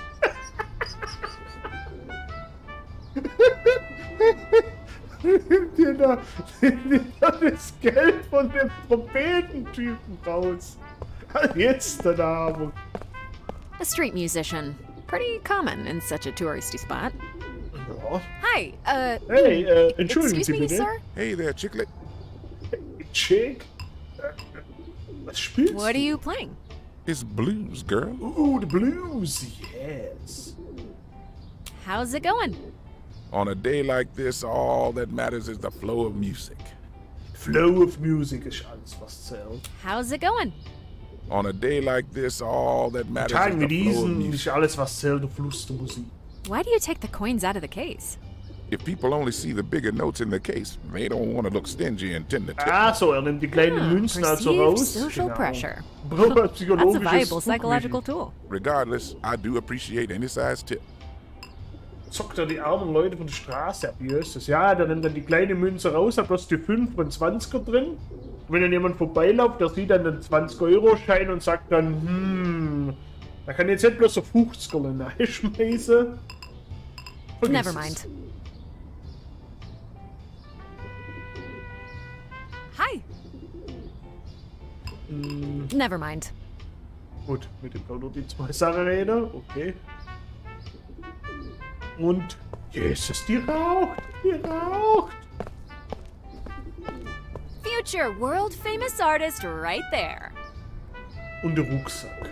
Nimm dir da, nimm da das Geld von dem Trompetentypen raus. Jetzt der Abend. A street musician. Pretty common in such a touristy spot. Ja. Hi, uh, Hey, äh, entschuldigen excuse Sie me, bitte. sir? Hey there, chicklet. Chick? Äh, Was spielst What are du? you playing? It's blues, girl. Ooh, the blues, yes. How's it going? On a day like this, all that matters is the flow of music. Flow of music ist alles, was zählt. How's it going? On a day like this, all that matters Tag is mit the flow of diesen music. ist alles, was zählt, der Fluss der Musik. Why do you take the coins out of the case? If people only see the bigger notes in the case, they don't want to look stingy and tend to tip. Ah, so, er nimmt die kleinen Ah, Münzen also perceived raus. social Genau. pressure. Braucht ein That's a psychologisches viable Druckmittel. psychological tool. Regardless, I do appreciate any size tip. Zockt er die armen Leute von der Straße ab, wie ist das? Ja, der nimmt dann die kleine Münze raus, hat bloß die fünf und zwanziger drin. Und wenn dann jemand vorbeiläuft, der sieht dann den zwanzig Euro Schein und sagt dann, hm, da kann jetzt nicht bloß so fünfziger reinschmeißen. Vergiss Never es. mind. Hi. Hm, Never mind. gut, mit dem kann nur die zwei Sachen reden, okay. Und, Jesus, die raucht, die raucht. Future world famous artist right there. Und der Rucksack.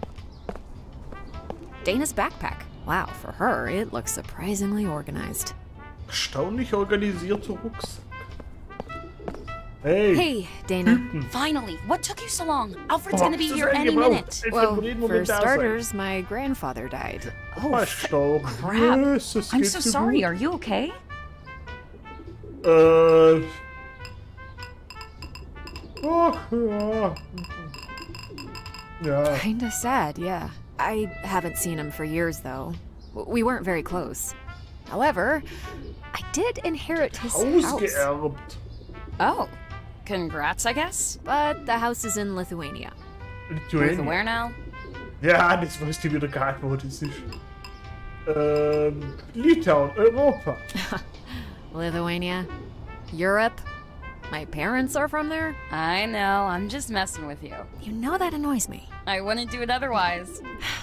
Dana's backpack. Wow, for her, it looks surprisingly organized. Erstaunlich organisierter Rucksack. Hey. Hey, Dana. Finally, what took you so long? Alfred's Oh, gonna be das ist here any eingebaut. minute. Ich Well, will jeden for Moment da sein. starters, my grandfather died. Oh, Verstorben. crap. Jesus, I'm geht's so dir sorry. gut? Are you okay? Äh. Ach, ja. Ja. Kinda sad, yeah. I haven't seen him for years, though. W- We weren't very close. However, I did inherit his house. Ausgeerbt. Oh, congrats, I guess. But the house is in Lithuania. With Lithuania. where now? Ja, das weißt du wieder gar nicht, wo das ist. Ähm, Litauen, Europa. Lithuania? Europe? My parents are from there? I know, I'm just messing with you. You know that annoys me. I wouldn't do it otherwise.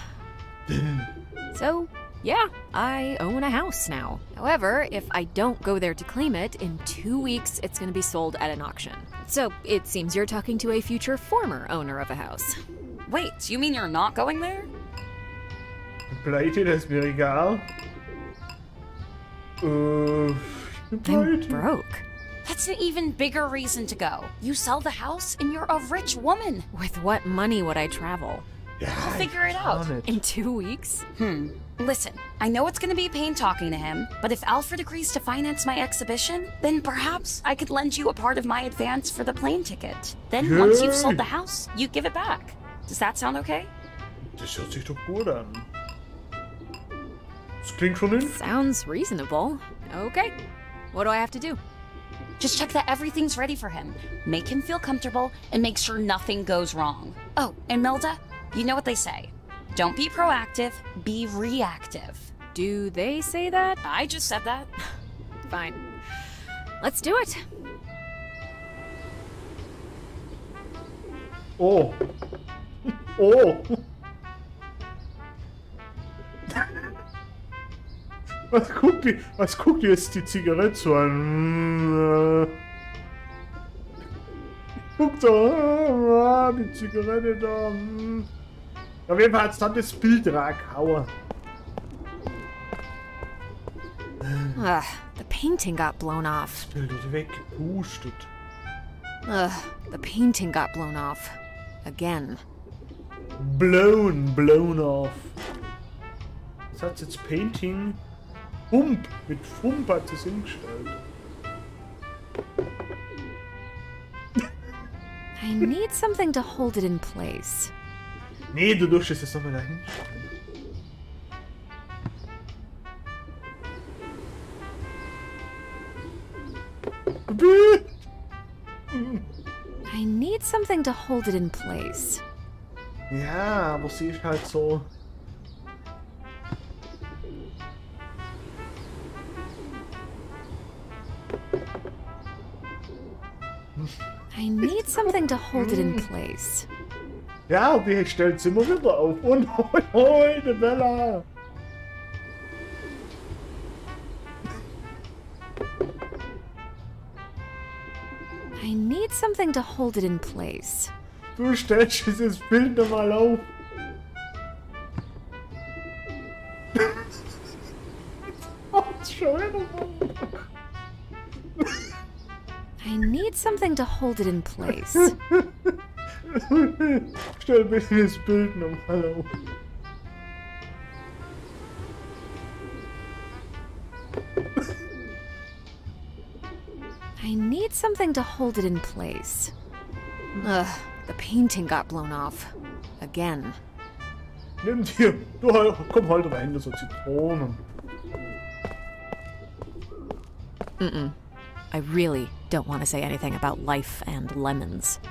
So, yeah, I own a house now. However, if I don't go there to claim it, in two weeks it's gonna be sold at an auction. So, it seems you're talking to a future former owner of a house. Wait, you mean you're not going there? Pleite, das ist mir egal. Äh, ich bin I'm pleite. broke. That's an even bigger reason to go. You sell the house and you're a rich woman. With what money would I travel? I'll figure it out. Gar nicht. In two weeks? Hmm. Listen, I know it's gonna be a pain talking to him, but if Alfred agrees to finance my exhibition, then perhaps I could lend you a part of my advance for the plane ticket. Then once you've sold the house, you give it back. Does that sound okay? Das hört sich doch gut an. Das klingt vernünftig. Sounds reasonable. Okay. What do I have to do? Just check that everything's ready for him. Make him feel comfortable and make sure nothing goes wrong. Oh, and Milda, you know what they say. Don't be proactive, be reactive. Do they say that? I just said that. Fine. Let's do it. Oh. Oh. Was guckt die, was guckt ihr jetzt die Zigarette so an? Guckt so, ah, die Zigarette da. hm. Auf jeden Fall hat es dann das Bild reingehauen. Ugh, the painting got blown off. Das Bild wird weggepustet. Ugh, the painting got blown off. Again. Blown, blown off. Was hat jetzt Painting? Fump, mit Fump hat es hingestellt. I need something to hold it in place. Nee, du darfst es jetzt nochmal da hinstellen. I need something to hold it in place. Ja, aber sie ist halt so. I need something to hold it in place. Ja, und die stellt sie immer wieder auf. Und hoi, hoi, der Bella. I need something to hold it in place. Du stellst dieses Bild nochmal auf. Oh, schon I need something to hold it in place. Stell bitte das Bild nochmal auf. I need something to hold it in place. Ugh, the painting got blown off. Again. Nimm dir. Du, komm halt rein, das sind Zitronen. Mm-mm. I really don't want to say anything about life and lemons.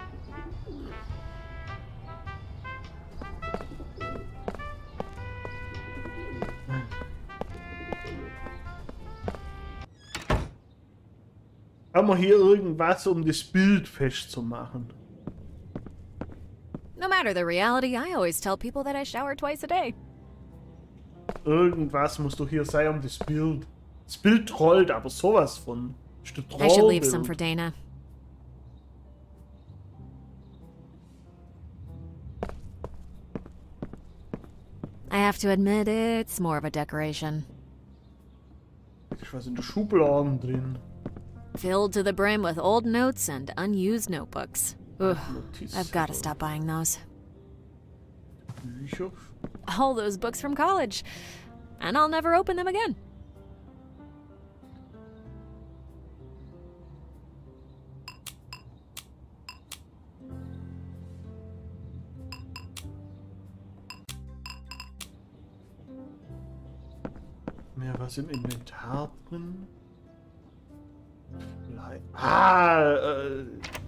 Haben wir hier irgendwas, um das Bild festzumachen? No matter the reality, I always tell people that I shower twice a day. Irgendwas muss doch hier sein um das Bild. Das Bild trollt, aber sowas von. I should leave some for Dana. I have to admit, it's more of a decoration. Ich weiß in der Schubladen drin. Filled to the brim with old notes and unused notebooks. Ugh, I've got to stop buying those. Bücher? All those books from college. And I'll never open them again. Mehr was im Inventar drin? Ah, äh.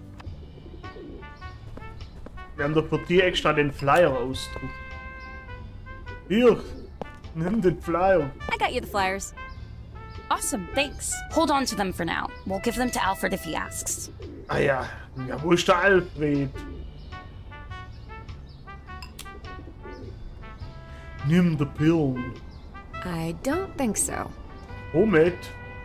Wir haben doch für die extra den Flyer ausdruckt. Hier, nimm den Flyer. I got you the flyers. Awesome, thanks. Hold on to them for now. We'll give them to Alfred if he asks. Ah ja, ja, wo ist der Alfred? Nimm die Pillen. I don't think so. Moment.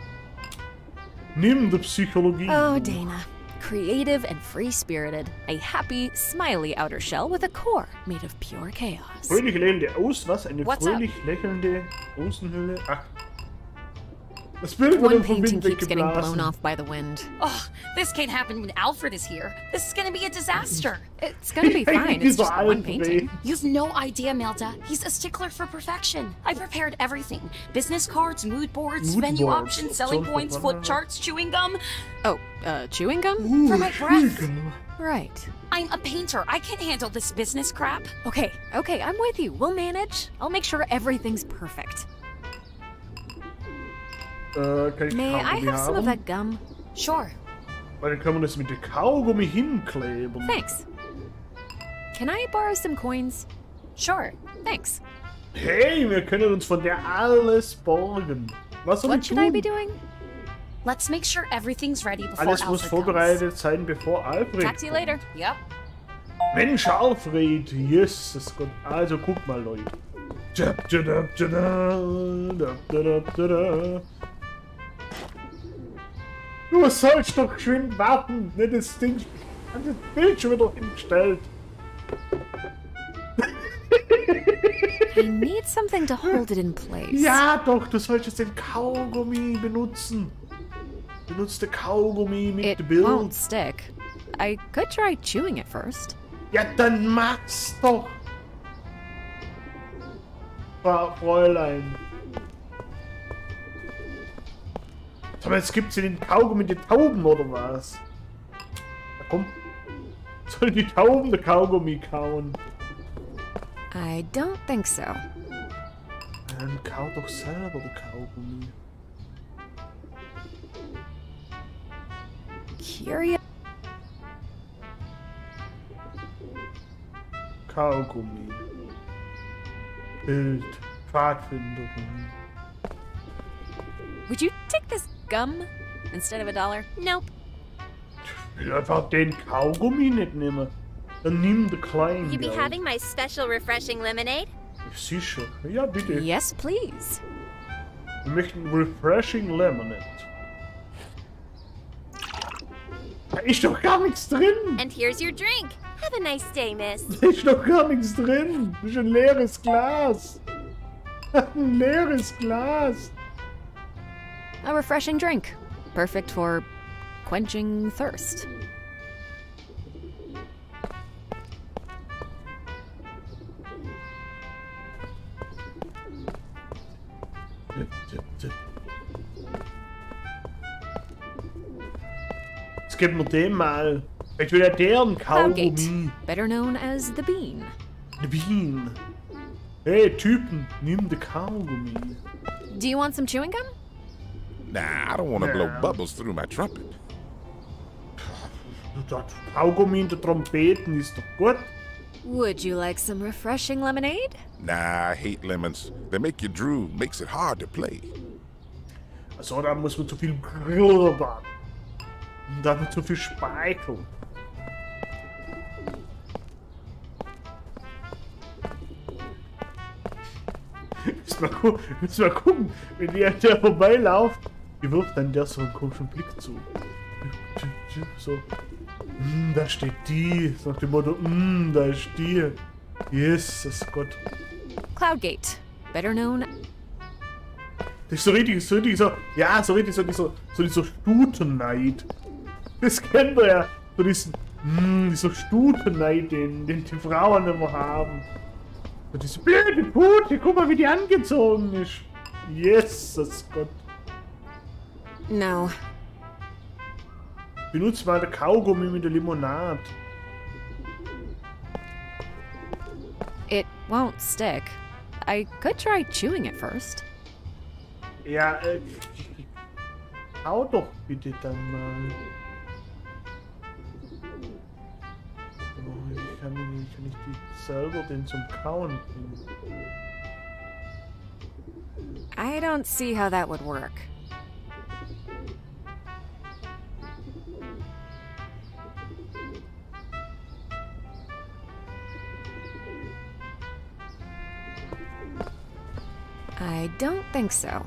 Nimm die Psychologie. Oh, Dana. Creative and free-spirited. A happy, smiley outer shell with a core made of pure chaos. Fröhlich lächelnde Aus... Was? Eine What's fröhlich lächelnde Außenhülle? Ach. Das Bild One wurde vom painting Wind keeps getting blown weggeblasen. off by the wind. Oh, this can't happen when Alfred is here. This is gonna be a disaster. It's gonna be fine. It's just the one painting. You've no idea, Melda. He's a stickler for perfection. I prepared everything. Business cards, mood boards, Mood venue boards. options, selling Son points, von flip Banana. charts, chewing gum. Oh, uh, chewing gum? For my breath. Right. I'm a painter. I can't handle this business crap. Okay, okay, I'm with you. We'll manage. I'll make sure everything's perfect. Äh, kann ich May I Kaugummi have some of haben? that gum? Sure. Weil dann kann man das mit dem Kaugummi hinkleben. Thanks. Can I borrow some coins? Sure. Thanks. Hey, wir können uns von der alles borgen. Was soll What ich should tun? I be doing? Let's make sure everything's ready before Alles muss Alfred vorbereitet sein, bevor Alfred... Talk to you later. comes. Yep. Mensch, Alfred! Jesus Gott. Also, guck mal, Leute. Jab, jadab, jadab, dab, jadab, jadab. Du sollst doch geschwind warten, nicht das Ding... Hat das Bild schon wieder hingestellt. I need something to hold it in place. Ja doch, du sollst jetzt den Kaugummi benutzen. Benutzt den Kaugummi mit It dem Bild. won't stick. I could try chewing it first. Ja, dann mach's doch. Frau Fräulein. Aber jetzt gibt's hier den Kaugummi mit den Tauben, oder was? Na komm. Sollen die Tauben den Kaugummi kauen? I don't think so. Dann kau doch selber den Kaugummi. Curious. Kaugummi. Bild. Pfadfinderin. Would you take this gum instead of a dollar? Nope. Ich will einfach den Kaugummi nicht nehmen. Dann nimm den kleinen. You be Geld. having my special refreshing lemonade? Sicher. Ja, bitte. Yes, please. Wir möchten Refreshing Lemonade. Da ist doch gar nichts drin. And here's your drink. Have a nice day, miss. Da ist doch gar nichts drin. Das ist ein leeres Glas. Ein leeres Glas. A refreshing drink. Perfect for quenching thirst. Jetzt geben wir dem mal. Ich will ja deren Kaugummi. Cloudgate, better known as the Bean. The Bean. Hey, Typen, nimm den Kaugummi. Do you want some chewing gum? Nah, I don't want to blow Nah. bubbles through my trumpet. Das Kaugummi in der Trompeten ist doch gut. Would you like some refreshing lemonade? Nah, I hate lemons. They make you drool, makes it hard to play. Also da muss man zu viel Grillbad. Und da wird zu viel Speichel. Müssen wir, gu müssen wir gucken, wenn der, der vorbeiläuft, wie wirft dann der so einen komischen Blick zu. So, mm, da steht die. So nach dem Motto, mm, da ist die. Jesus Gott. Cloudgate, better known. Das ist so richtig, so richtig so, ja, so richtig so dieser, so dieser Stutenneid. Das kennt ihr ja. So diesen, mm, dieser Stutenneid, den, den die Frauen immer haben. So diese blöde Pute, guck mal, wie die angezogen ist. Jesus Gott. No. Benutzt mal den Kaugummi mit der Limonade. It won't stick. I could try chewing it first. Ja, äh, hau doch bitte dann mal. Oh, ich kann nicht, kann ich die selber den zum Kauen bringen. I don't see how that would work. I don't think so.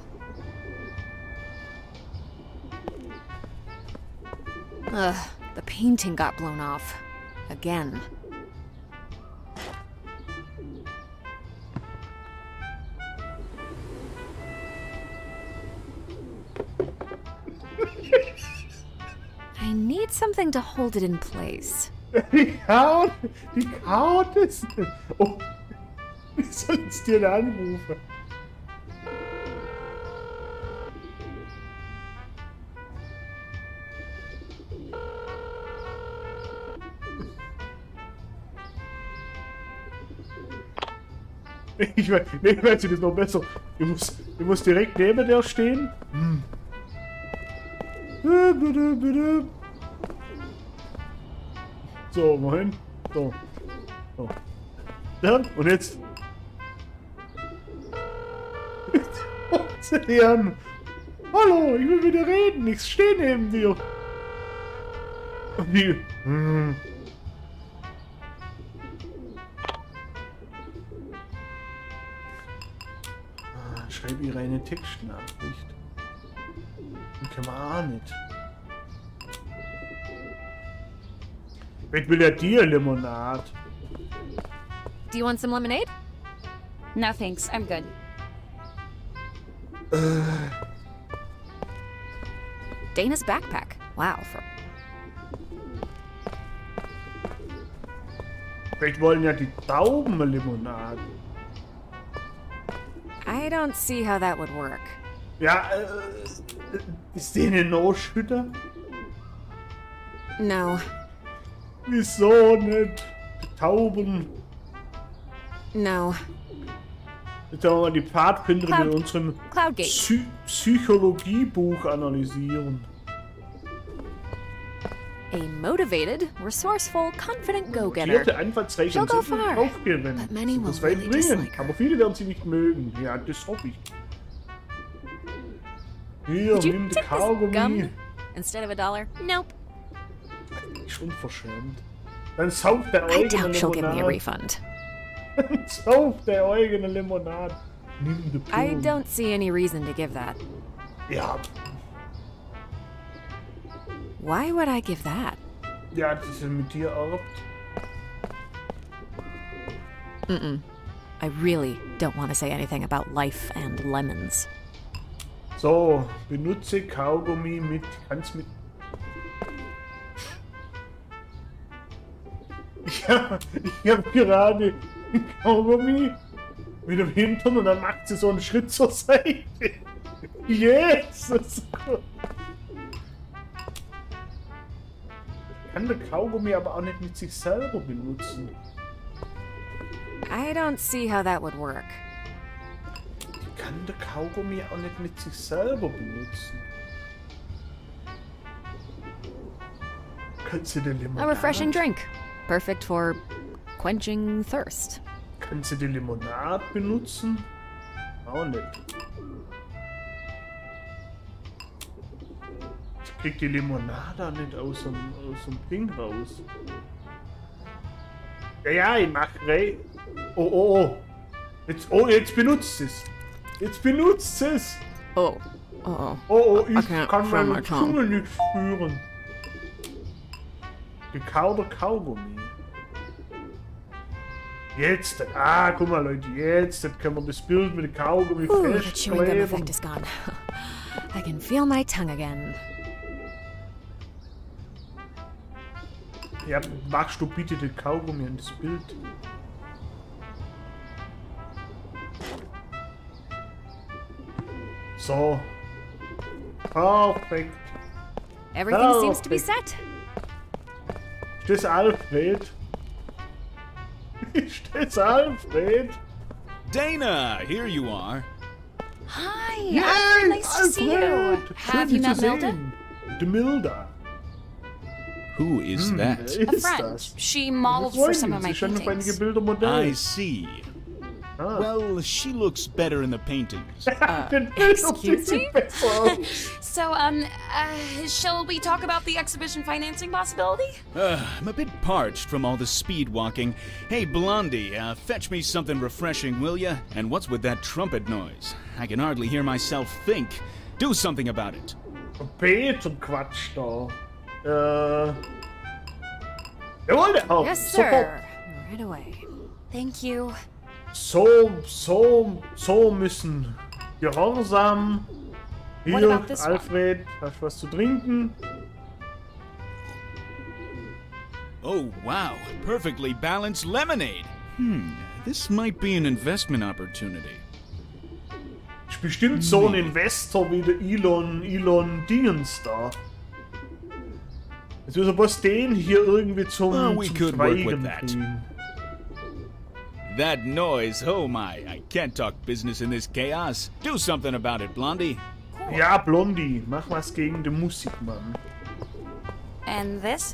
Ugh, the painting got blown off. Again. I need something to hold it in place. Die kaut, die kaut es. Oh, wie soll ich dir da anrufen? Ich weiß, nee, ich weiß, das noch besser. Ich muss, ich muss direkt neben der stehen. Hm. So, moin. So. So. Ja, und jetzt. Jetzt ruft sie an. Hallo, ich will mit dir reden. Ich stehe neben dir. Und die. Hm. Schreib ihre eine Textnachricht. Und kann man auch nicht. Ich will ja dir Limonade. Do you want some lemonade? No thanks, I'm good. Dana's backpack. Wow. For Vielleicht wollen ja die Tauben Limonade. I don't see how that would work. Ja, äh, ist denen noch schütter? No. Wieso nicht? Die Tauben. No. Jetzt haben wir mal die Pfadfinderin Cloud- in unserem Cloudgate. Psy Psychologiebuch analysieren. A motivated, resourceful, confident go-getter. Vierte Anfahrtsreiche She'll go sind far, aufgewinnen. but many will Das weit really bringen, dislike her. aber viele werden sie nicht mögen. Ja, das hoffe ich. Hier, Would you nimm die take this Kaugummi. gum instead of a dollar? Nope. Ist unverschämt. Dann sauft der I eigene doubt she'll give me a Limonade. refund. Dann sauft der eigene Limonade. Nimm die I Blumen. don't see any reason to give that. Ja, Why would I give that? Ja, dass er mit dir erbt. Mm-mm. I really don't want to say anything about life and lemons. So, benutze Kaugummi mit, kannst mit... Ja, ich habe gerade ein Kaugummi mit dem Hintern und dann macht sie so einen Schritt zur Seite. Jesus! Kann der Kaugummi aber auch nicht mit sich selber benutzen. I don't see how that would work. Kann der Kaugummi auch nicht mit sich selber benutzen. Kannst du die Limonade... A refreshing drink. Perfect for quenching thirst. Kannst du die Limonade benutzen? Auch nicht. Ich krieg die Limonade auch nicht aus dem, aus dem Ding raus. Ja, ja, ich mach rein. Oh, oh, oh. Jetzt, oh, jetzt benutzt es. Jetzt benutzt es. Oh. Oh, oh. Oh, oh, ich Okay, kann from meine my tongue. Zunge nicht spüren. Gekauter Kaugummi. Jetzt, ah, guck mal Leute, jetzt können wir das Bild mit dem Kaugummi Ooh, the chewing gum festkleben. effect is gone. I can feel my tongue again. Ja, machst du bitte den Kaugummi an das Bild? So. Perfekt. Everything Oh, seems to be okay. set. Ist das Alfred? Ist das Alfred? Dana, here you are. Hi, Yay, Alfred, nice to see you. Alfred! Have Schön, you dich met zu Milda? sehen. Die Milda. Who is Hm, that? wer A ist friend. das? She modeled Freundin, for some of my sie scheint auf einige paintings. Bilder Modell. I see. Ah. Well, she looks better in the paintings. Den Bild auf excuse sieht sie me? besser aus. So, um, uh, shall we talk about the exhibition financing possibility? Uh, I'm a bit parched from all the speed walking. Hey, Blondie, uh, fetch me something refreshing, will ya? And what's with that trumpet noise? I can hardly hear myself think. Do something about it. Peter quatscht da. Äh. Jawohl, der Herr. Yes, Sofort. sir. Right away. Thank you. So, so, so müssen. Gehorsam. What Hier, about this one? Alfred, hast du was zu trinken? Oh, wow. Perfectly balanced lemonade. Hmm, this might be an investment opportunity. Ist bestimmt so ein Investor wie der Elon, Elon Dingens da. Jetzt müssen wir bloß den hier irgendwie zum, Well, we zum could work with Schweigen that. kriegen. That noise, oh my. I can't talk business in this chaos. Do something about it, Blondie. Ja, Blondie, mach was gegen den Musikmann. And this?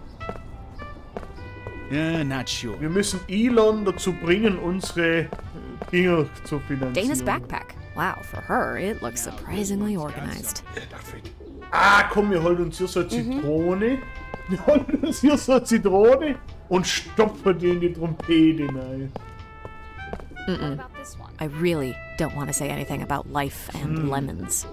Uh, not sure. Wir müssen Elon dazu bringen, unsere Dinge zu finanzieren. Dana's backpack. Wow, for her, it looks surprisingly organized. Ah, komm, wir holen uns hier so eine Zitrone. Wir holen uns hier so eine Zitrone und stopfen die in die Trompete rein. What about this one? I really don't want to say anything about life and lemons.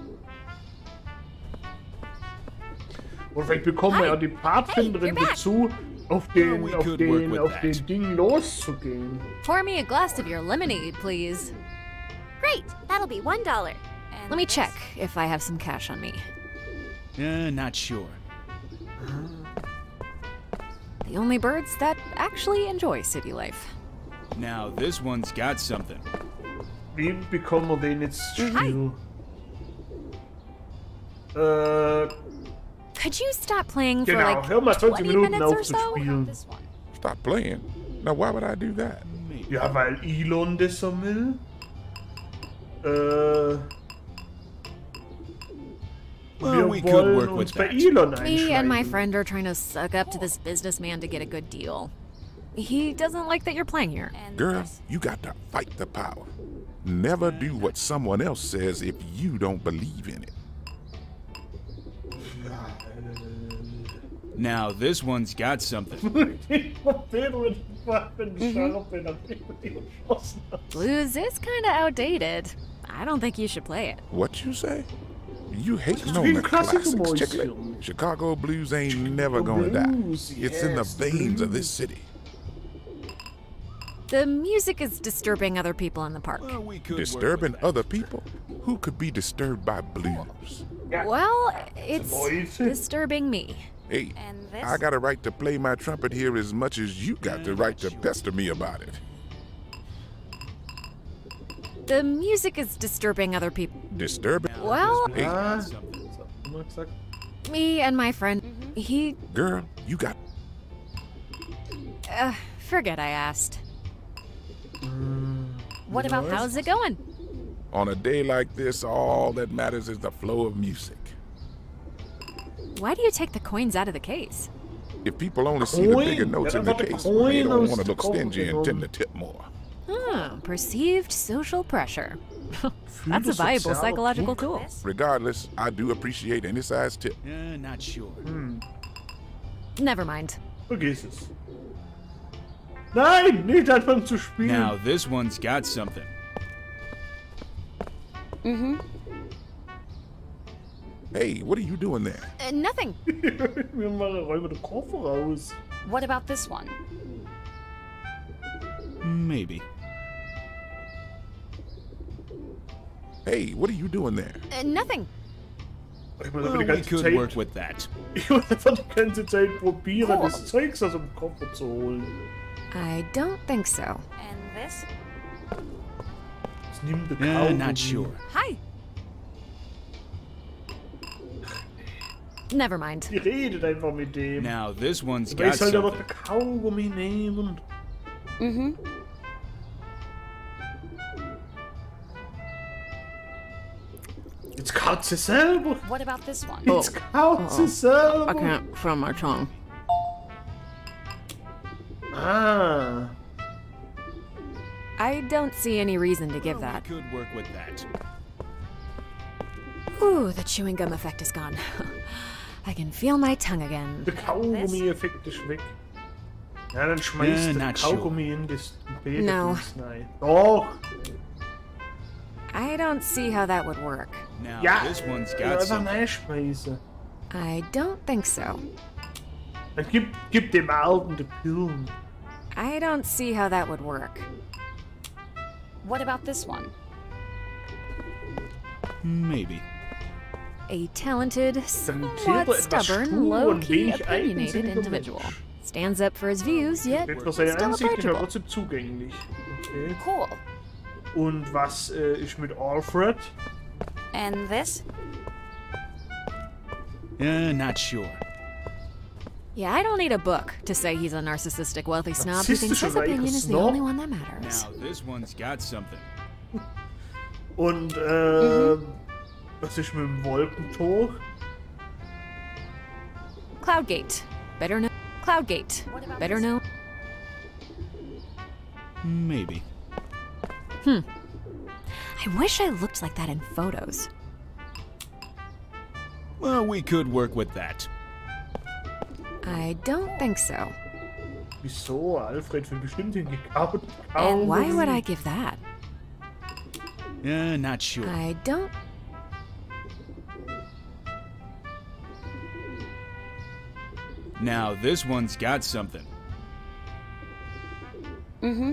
Und vielleicht bekommen wir ja die Pfadfinderin Hey, you're back. dazu, auf den, we auf could work den, with auf that. den Ding loszugehen. Pour me a glass of your lemonade, please. Great, that'll be one dollar. And Let me this? check if I have some cash on me. Uh, not sure. The only birds that actually enjoy city life. Now, this one's got something. Wie bekommen wir den jetzt Hi. still? Äh, Could you stop playing for genau, like hör mal zwanzig twenty Minuten minutes auf or zu so? spielen. This one. Stop playing. Now, why would I do that? Maybe. Ja, weil Elon das so will. Äh, Well, wir we could wollen work uns with bei that. Elon Me and my einschreiben. friend are trying to suck up to this businessman to get a good deal. He doesn't like that you're playing here. And Girl, this. you got to fight the power. Never do what someone else says if you don't believe in it. Now, this one's got something. Den mit Waffen scharfen, nachdem er die geschossen hat. Blues is kind of outdated. I don't think you should play it. What you say? You hating ist on wie the ein klassisches classics, Chicklet. Mäuschen. Chicago blues ain't never gonna die. Blues, It's in the yes, veins of this blues. city. The music is disturbing other people in the park. Well, we could work Disturbing with that. other people? Who could be disturbed by blues? Well, it's Leute. disturbing me. Hey, And this? I got a right to play my trumpet here as much as you got the right to pester me about it. The music is disturbing other people. Disturbing? Well, Hey, Ah, das hat immer gesagt. me and my friend, he, girl, you got uh, forget I asked. What about this? How's it going? on a day like this, all that matters is the flow of music. Why do you take the coins out of the case? If people only see the bigger Coin. notes Ja, in the aber der case, Coin they don't aus want to der look stingy and Kofferraum. tend to tip more. Hmm, perceived social pressure. Für That's a das valuable soziale psychological Druck. tool. Regardless, I do appreciate any size tip. Uh, not sure. Never mind. Vergiss es. Nein, nicht anfangen zu spielen. Now this one's got something. Hey, what are you doing there? Uh, nothing. Wir machen räumen den Koffer raus. What about this one? Maybe. Hey, what are you doing there? Uh, nothing. Ich will Well, einfach die we ganze could Zeit, work with that. ich will einfach die ganze Zeit probieren, Cool. das Zeugs aus dem Koffer zu holen. I don't think so. And this? Das nimmt der Uh, Kaugummi. not sure. Hi. Never mind. Die redet einfach mit dem. Now this one's Aber ich got soll ja doch something. den Kaugummi nehmen. Mm-hmm. Jetzt kaut sie selber. What about this one? Jetzt kaut sie selber. can't from my tongue. Ah. I don't see any reason to give Well, that. we could work with that. Ooh, the chewing gum effect is gone. I can feel my tongue again. Der Kaugummi-Effekt ist weg. Ja, dann schmeißt Yeah, der not sure. Kaugummi in das Bett. No. Nein. Doch. I don't see how that would work. Now Ja. this one's ja, got einfach something. reinschmeißen. I don't think so. Dann gib, gib dem Alten die Pillen. I don't see how that would work. What about this one? Maybe. A talented, somewhat etwas stubborn, stur und low-key, wenig opinionated eigensinniger individual. Mensch. Stands up for his views, yet Nicht für seine still Ansicht, ist aber approachable. trotzdem zugänglich. Okay. Cool. Und was äh, ist mit Alfred? And this? Uh, not sure. Yeah, I don't need a book to say he's a narcissistic wealthy snob who thinks his Narzisstischer opinion is the Snob? only one that matters. Now this one's got something. Und äh, was ist mit dem Wolkentor? Cloudgate. Better know. Cloudgate. What about Better this? know. Maybe. I wish I looked like that in photos. Well, we could work with that. I don't think so. Wieso? Alfred will bestimmt den gekauten And why would I Kaugummi. give that? Uh, not sure. I don't. Now this one's got something. Mm-hmm.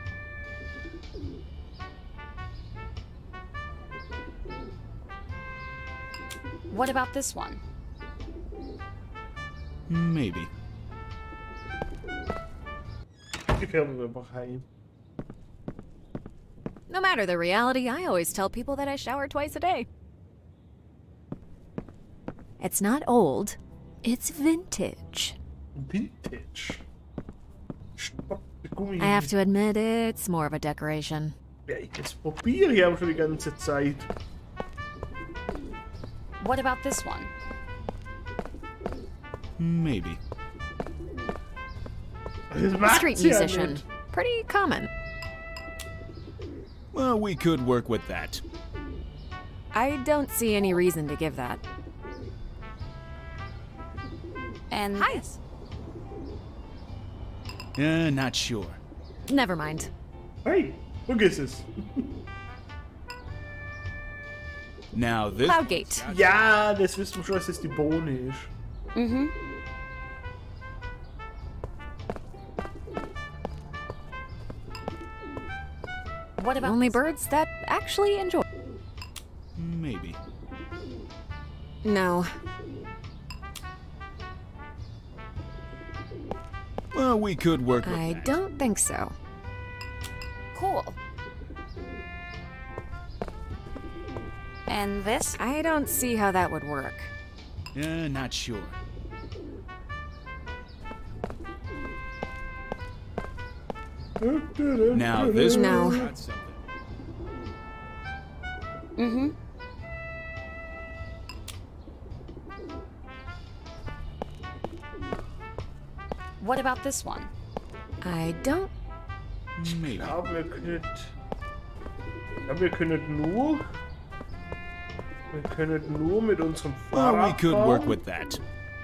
What about this one? Maybe. Ich fährt einfach heim. No matter the reality, I always tell people that I shower twice a day. It's not old, it's vintage. Vintage. Stopp, der Gummi. I have to admit, it's more of a decoration. Ja, jetzt probiere ich aber schon die ganze Zeit. What about this one? Maybe. Das A macht street sie ja musician. nicht. Pretty common. Well, we could work with that. I don't see any reason to give that. And Hi. this? Uh, not sure. Never mind. Hey, vergiss es. Now this. Cloudgate. Ja, das wissen wir schon, dass das die Bohne ist. Mm-hmm. What about Only this? birds that actually enjoy. Maybe. No. Well, we could work with I that. don't think so. Cool. And this? I don't see how that would work. Yeah, not sure. Now this. No. Got something. Mm-hmm. What about this one? I don't. Maybe. Ja, wir können. Ja, wir können nur. Wir können nur mit unserem Well, we Fahrrad could work fahren. with that.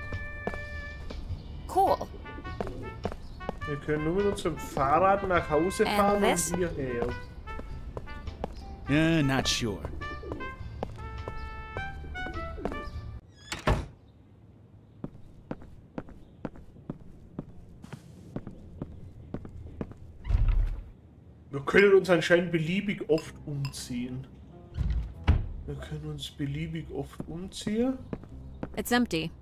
Cool. Wir können nur mit unserem Fahrrad nach Hause And fahren this? und hierher. Yeah, not sure. Wir können uns anscheinend beliebig oft umziehen. Wir können uns beliebig oft umziehen. It's empty.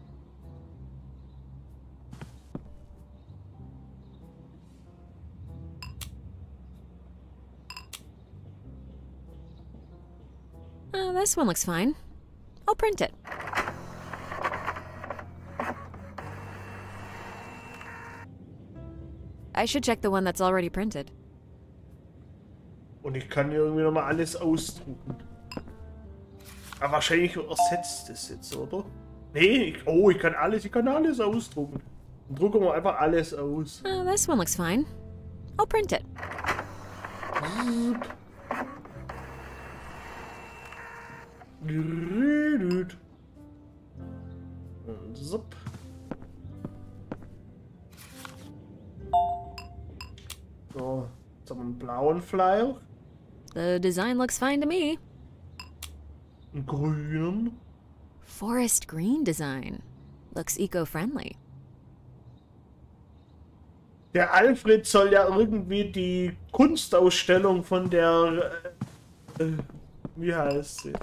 Oh, this one looks fine. I'll print it. I should check the one that's already printed. Und ich kann hier irgendwie nochmal alles ausdrucken. Aber wahrscheinlich ersetzt es jetzt, oder? Nee, ich, oh, ich kann alles, ich kann alles ausdrucken. Dann drucken wir einfach alles aus. Oh, this one looks fine. I'll print it. Gerüdüt. Und zup. So, jetzt haben wir einen blauen Flyer, The design looks fine to me. einen grünen. Forest green design. Looks eco-friendly. Der Alfred soll ja irgendwie die Kunstausstellung von der, äh, äh, wie heißt sie?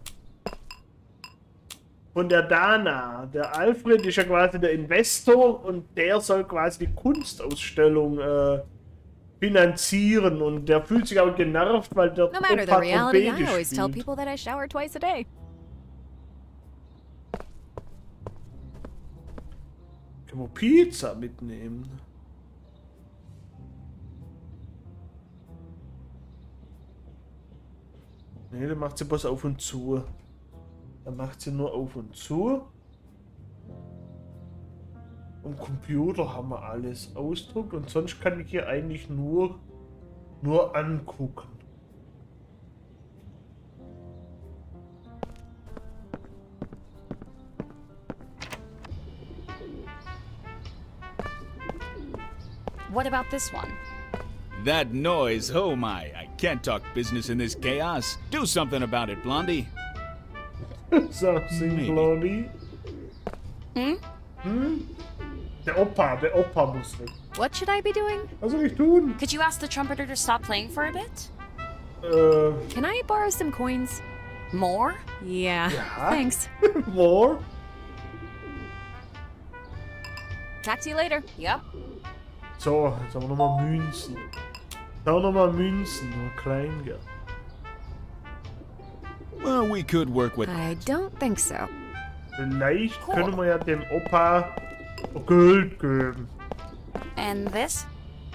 Von der Dana. Der Alfred ist ja quasi der Investor und der soll quasi die Kunstausstellung äh, finanzieren und der fühlt sich aber genervt, weil der No matter the Opa reality, I Trompete always tell spielt. people that I shower twice a day. Können wir Pizza mitnehmen? Ne, dann macht sie bloß auf und zu. Dann macht sie nur auf und zu. Am Computer haben wir alles ausdruckt und sonst kann ich hier eigentlich nur, nur angucken. What about this one? That noise, oh my. I can't talk business in this chaos. Do something about it, Blondie. Something, Maybe. Blondie. Hmm? Hm? Der Opa, der Opa muss weg. What should I be doing? Was soll ich tun? Could you ask the trumpeter to stop playing for a bit? Äh, Can I borrow some coins? More? Yeah, Ja. thanks. more? Talk to you later. Yep. So, jetzt haben wir nochmal Münzen. Da haben wir nochmal Münzen, nur Kleingeld. Well, we could work with I don't think so. Vielleicht Cool. können wir ja dem Opa Geld geben. And this?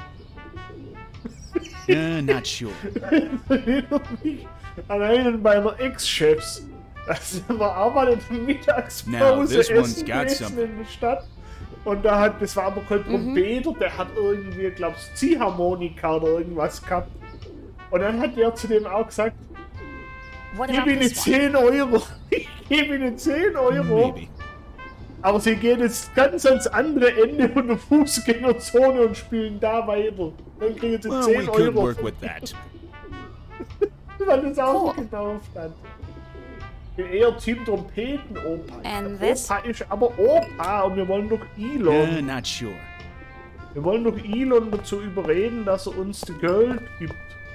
Yeah, not sure. Erinnert mich an einen meiner Ex-Chefs. Da sind wir auch mal in der Now, Mittagspause this one's essen got gewesen something. in der Stadt. Und da hat, das war aber kein Trompeter, der hat irgendwie, glaubst Ziehharmonika oder irgendwas gehabt. Und dann hat der zu dem auch gesagt, What gib about ihnen this one? zehn Euro. Ich gebe ihnen zehn Euro. Maybe. Aber sie gehen jetzt ganz ans andere Ende von der Fußgängerzone und spielen da weiter. Dann kriegen sie Well, we zehn could Euro, work with that. weil das auch Cool. so gedauert hat. bin eher Team Trompeten-Opa. And this? Opa ist aber Opa und wir wollen doch Elon. Uh, not sure. Wir wollen doch Elon dazu überreden, dass er uns die Geld gibt.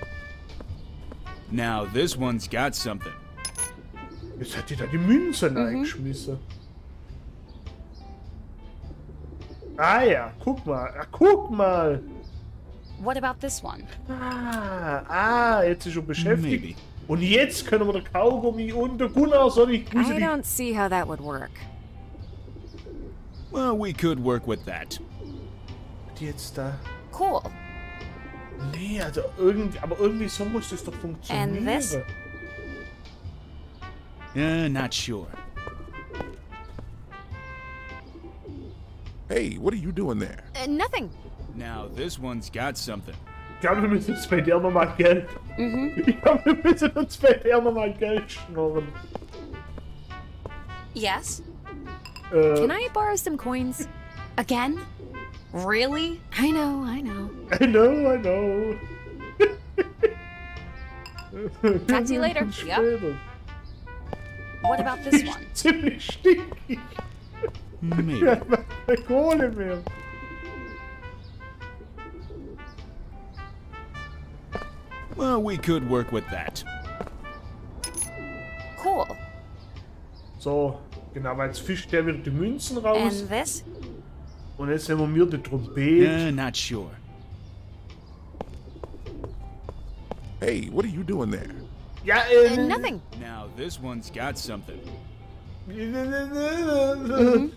Now this one's got something. Jetzt hat die da die Münzen Mhm. eingeschmissen. Ah ja, guck mal. Ja, guck mal. What about this one? Ah, ah, jetzt ist er beschäftigt. Maybe. Und jetzt können wir den Kaugummi und den Gunnar soll ich muss I ich don't see how that would work. Well, we could work with that. die jetzt da. Cool. Nee, also irgendwie, aber irgendwie so muss das doch funktionieren. And this? Uh, not sure. Hey, what are you doing there? Uh, nothing. Now this one's got something. Ich glaube, wir müssen uns bei der nochmal Geld. Mhm. Ich glaube, wir müssen uns bei der nochmal Geld schnorren. Yes? Äh, Can I borrow some coins? Again? Really? I know, I know. I know, I know. Talk to you later. Später. What about this one? Ziemlich stinkig. Maybe. Ja, keine Kohle mehr. Well, we could work with that. Cool. So, genau, weil jetzt fischt der wieder die Münzen raus. And this? Und jetzt nehmen wir die Trompete. Uh, not sure. Hey, what are you doing there? Ja, Uh, ähm. nothing. Now this one's got something. Mhm.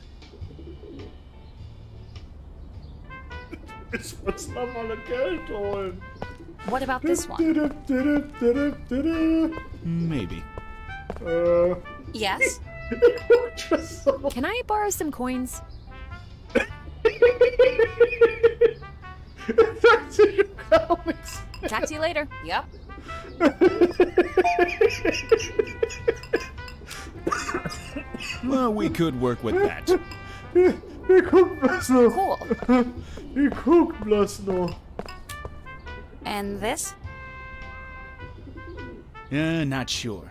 Ich muss nochmal Geld holen. What about this one? Maybe. Äh. Yes? Can I borrow some coins? Sagt sie schon gar nichts. Talk to you later. Yep. Well, we could work with that. Wir gucken bloß noch. Cool. Wir gucken bloß noch. And this? Uh, not sure.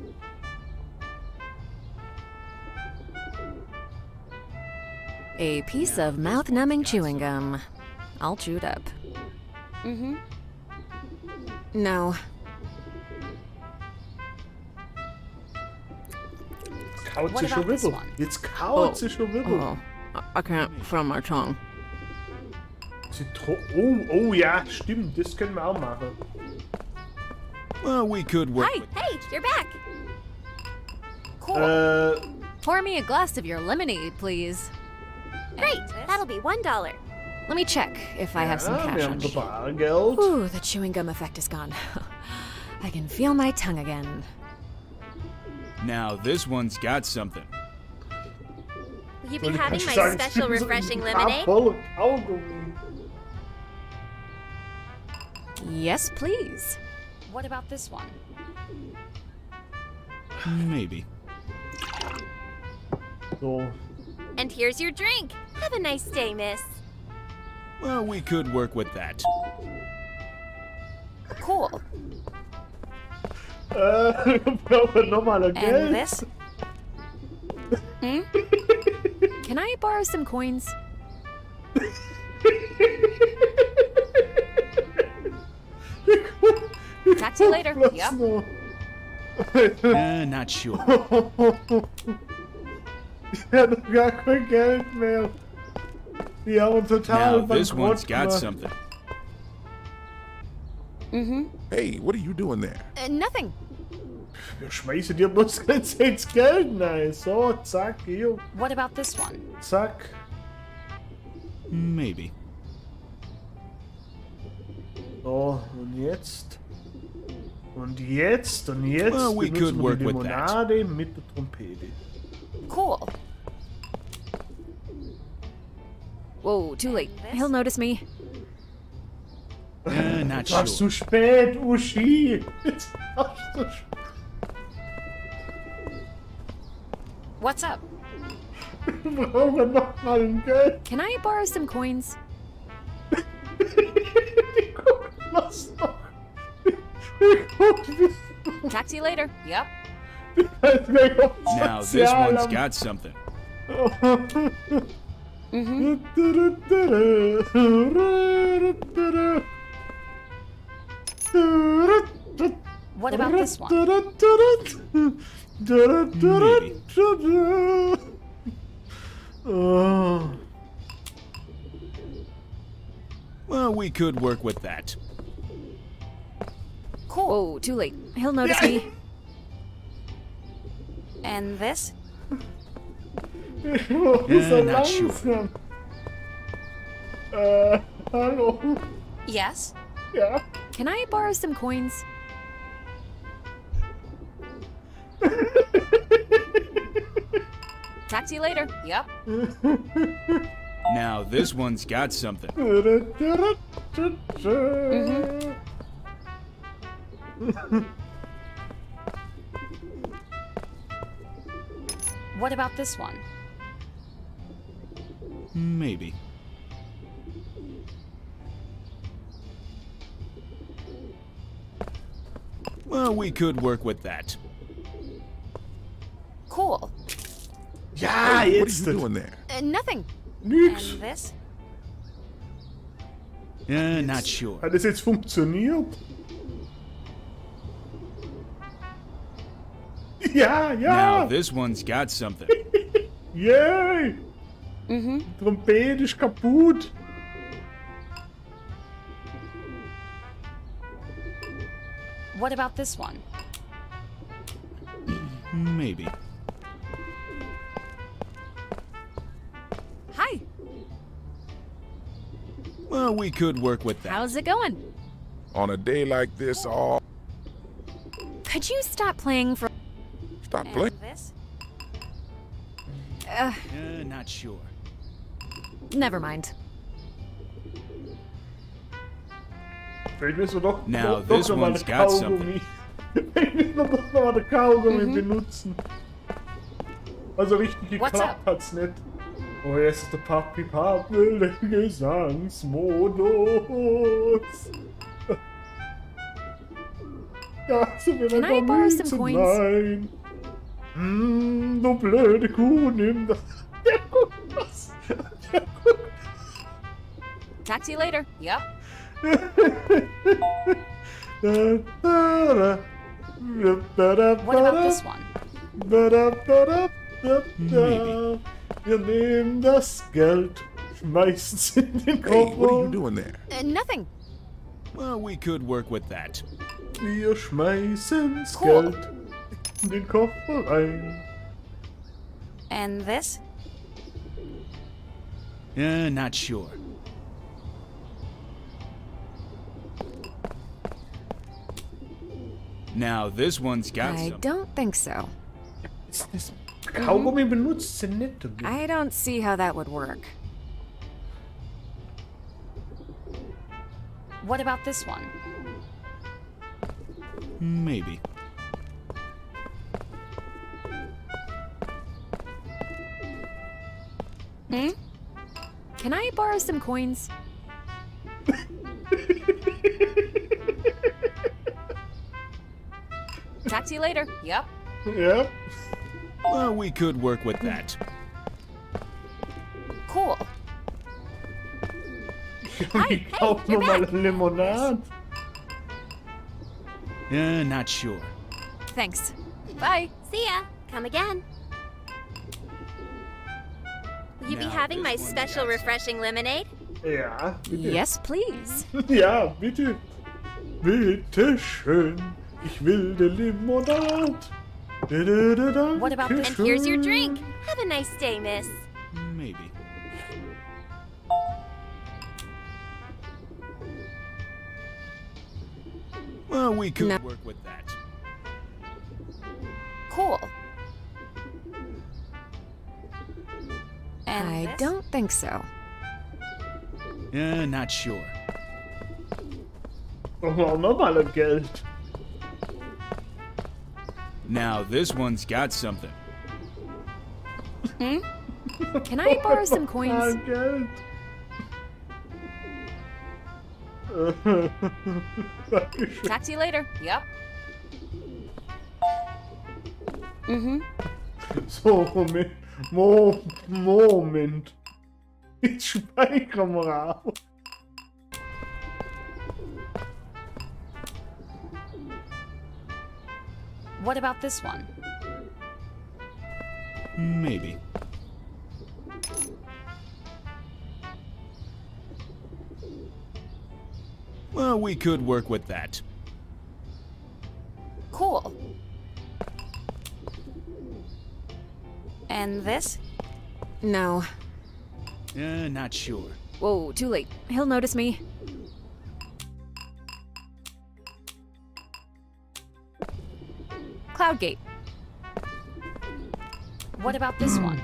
A piece of mouth-numbing chewing gum. All chewed up. Mm-hmm. No. Kaut What sie about schon this wieder. one? Jetzt kaut sie schon wieder. Oh, I- I can't feel my tongue. Sie tro oh, oh ja, stimmt. Das können wir auch machen. Well, we could work Hi, with hey, you're back. Cool. Äh, Pour me a glass of your lemonade, please. Great, that'll be one dollar. Let me check if I have some ja, cash wir on haben me. Bargeld. Ooh, the chewing gum effect is gone. I can feel my tongue again. Now this one's got something. Will you be Und ich having kann my sagen, special so refreshing ein lemonade? voller Kaugummi. Yes, please. What about this one? Maybe. So. And here's your drink. Have a nice day, miss. Well, we could work with that. Cool. Äh, wir brauchen nochmal And Geld. this? Hmm? Can I borrow some coins? Talk to you later. Bloß Yep. noch. Uh, not sure. Ich habe noch gar kein Geld mehr. Die haben total Now this bankrott one's got gemacht. something. Mm-hmm. Hey, what are you doing there? Uh, nothing. Wir schmeißen dir bloß ganz ins Geld rein. So, zack, hier, What about this one? zack. Maybe. So, und jetzt? Und jetzt? Und jetzt Well, we could benutzen wir work die with that. Limonade mit der Trompete. Cool. Whoa, too late. He'll notice me. Uh, not Jetzt warst sure. du spät, Uschi. Jetzt warst du spät. What's up? Wir brauchen nochmal ein Geld. Can I borrow some coins? Die gucken das noch. Die gucken das noch. Talk to you later. Yep. Now this one's got something. Mm-hmm. What about this one? Maybe. Oh. Well, we could work with that. Cool. Whoa, too late. He'll notice me. And this? Yeah, not sure. Äh, hallo. Yes. Ja. Can I borrow some coins? Talk to you later. Yep. Now this one's got something. Mm-hmm. What about this one? Maybe. Well, we could work with that. Cool. Ja, What are jetzt. you doing there? Uh, nothing. Nix. And this? Yeah, not sure. Hat das jetzt funktioniert? Ja, Now ja. this one's got something. Yay. Mm-hmm. Die Trompete ist kaputt. What about this one? Maybe. Hi. Well, we could work with that. How's it going? On a day like this, all Could you stop playing for... stop And playing. this? Uh, Uh, not sure. never mind. Vielleicht müssen wir doch, Now, doch, this doch noch mal one's eine got Kaugummi. Vielleicht müssen wir doch noch mal eine Kaugummi benutzen. Also richtig What's geklappt up? hat's nicht. Oh, jetzt ist der Papi Papi der Gesangsmodus. Ja, so will Can I einfach borrow some Münzen coins? leihen. Hm, du blöde Kuh, nimm das. Ja, guck das. Ja, guck. Talk to you later. Yep. What about this one? Maybe. Wir nehmen das Geld, schmeißen es in den Hey, what are you Koffer. doing there? Uh, nothing. Well, we could work with that. Wir schmeißen's Cool. Geld in den Koffer rein. And this? Yeah, not sure. Now this one's got I something. don't think so. Ist das Kaugummi benutzt sie nicht. I don't see how that would work. What about this one? Maybe. Hmm? Can I borrow some coins? Talk to you later. Yep. Ja. Well, we could work with that. Cool. Ich kauf you're nur mal back. Limonade. Yeah, not sure. Thanks. Bye. See ya. Come again. Will you be Now, having this my one's special got refreshing lemonade? Ja, bitte. Yes, please. Ja, bitte. Bitte schön. Ich will die Limonade. Da-da-da-da. What about this? And here's your drink. Have a nice day, miss. Maybe. Well, we could No. work with that. Cool. And I this? don't think so. Yeah, not sure. Brauchen wir auch nochmal ein Geld. Now this one's got something. Hmm? Can I borrow some coins? Ein Geld. Dankeschön. Talk to you later. Yep. Mm-hmm. So, Moment. Mo Moment. Jetzt speichern wir auch. What about this one? Maybe. Well, we could work with that. Cool. And this? No. Uh, not sure. Whoa, too late. He'll notice me. Cloudgate. What about this one?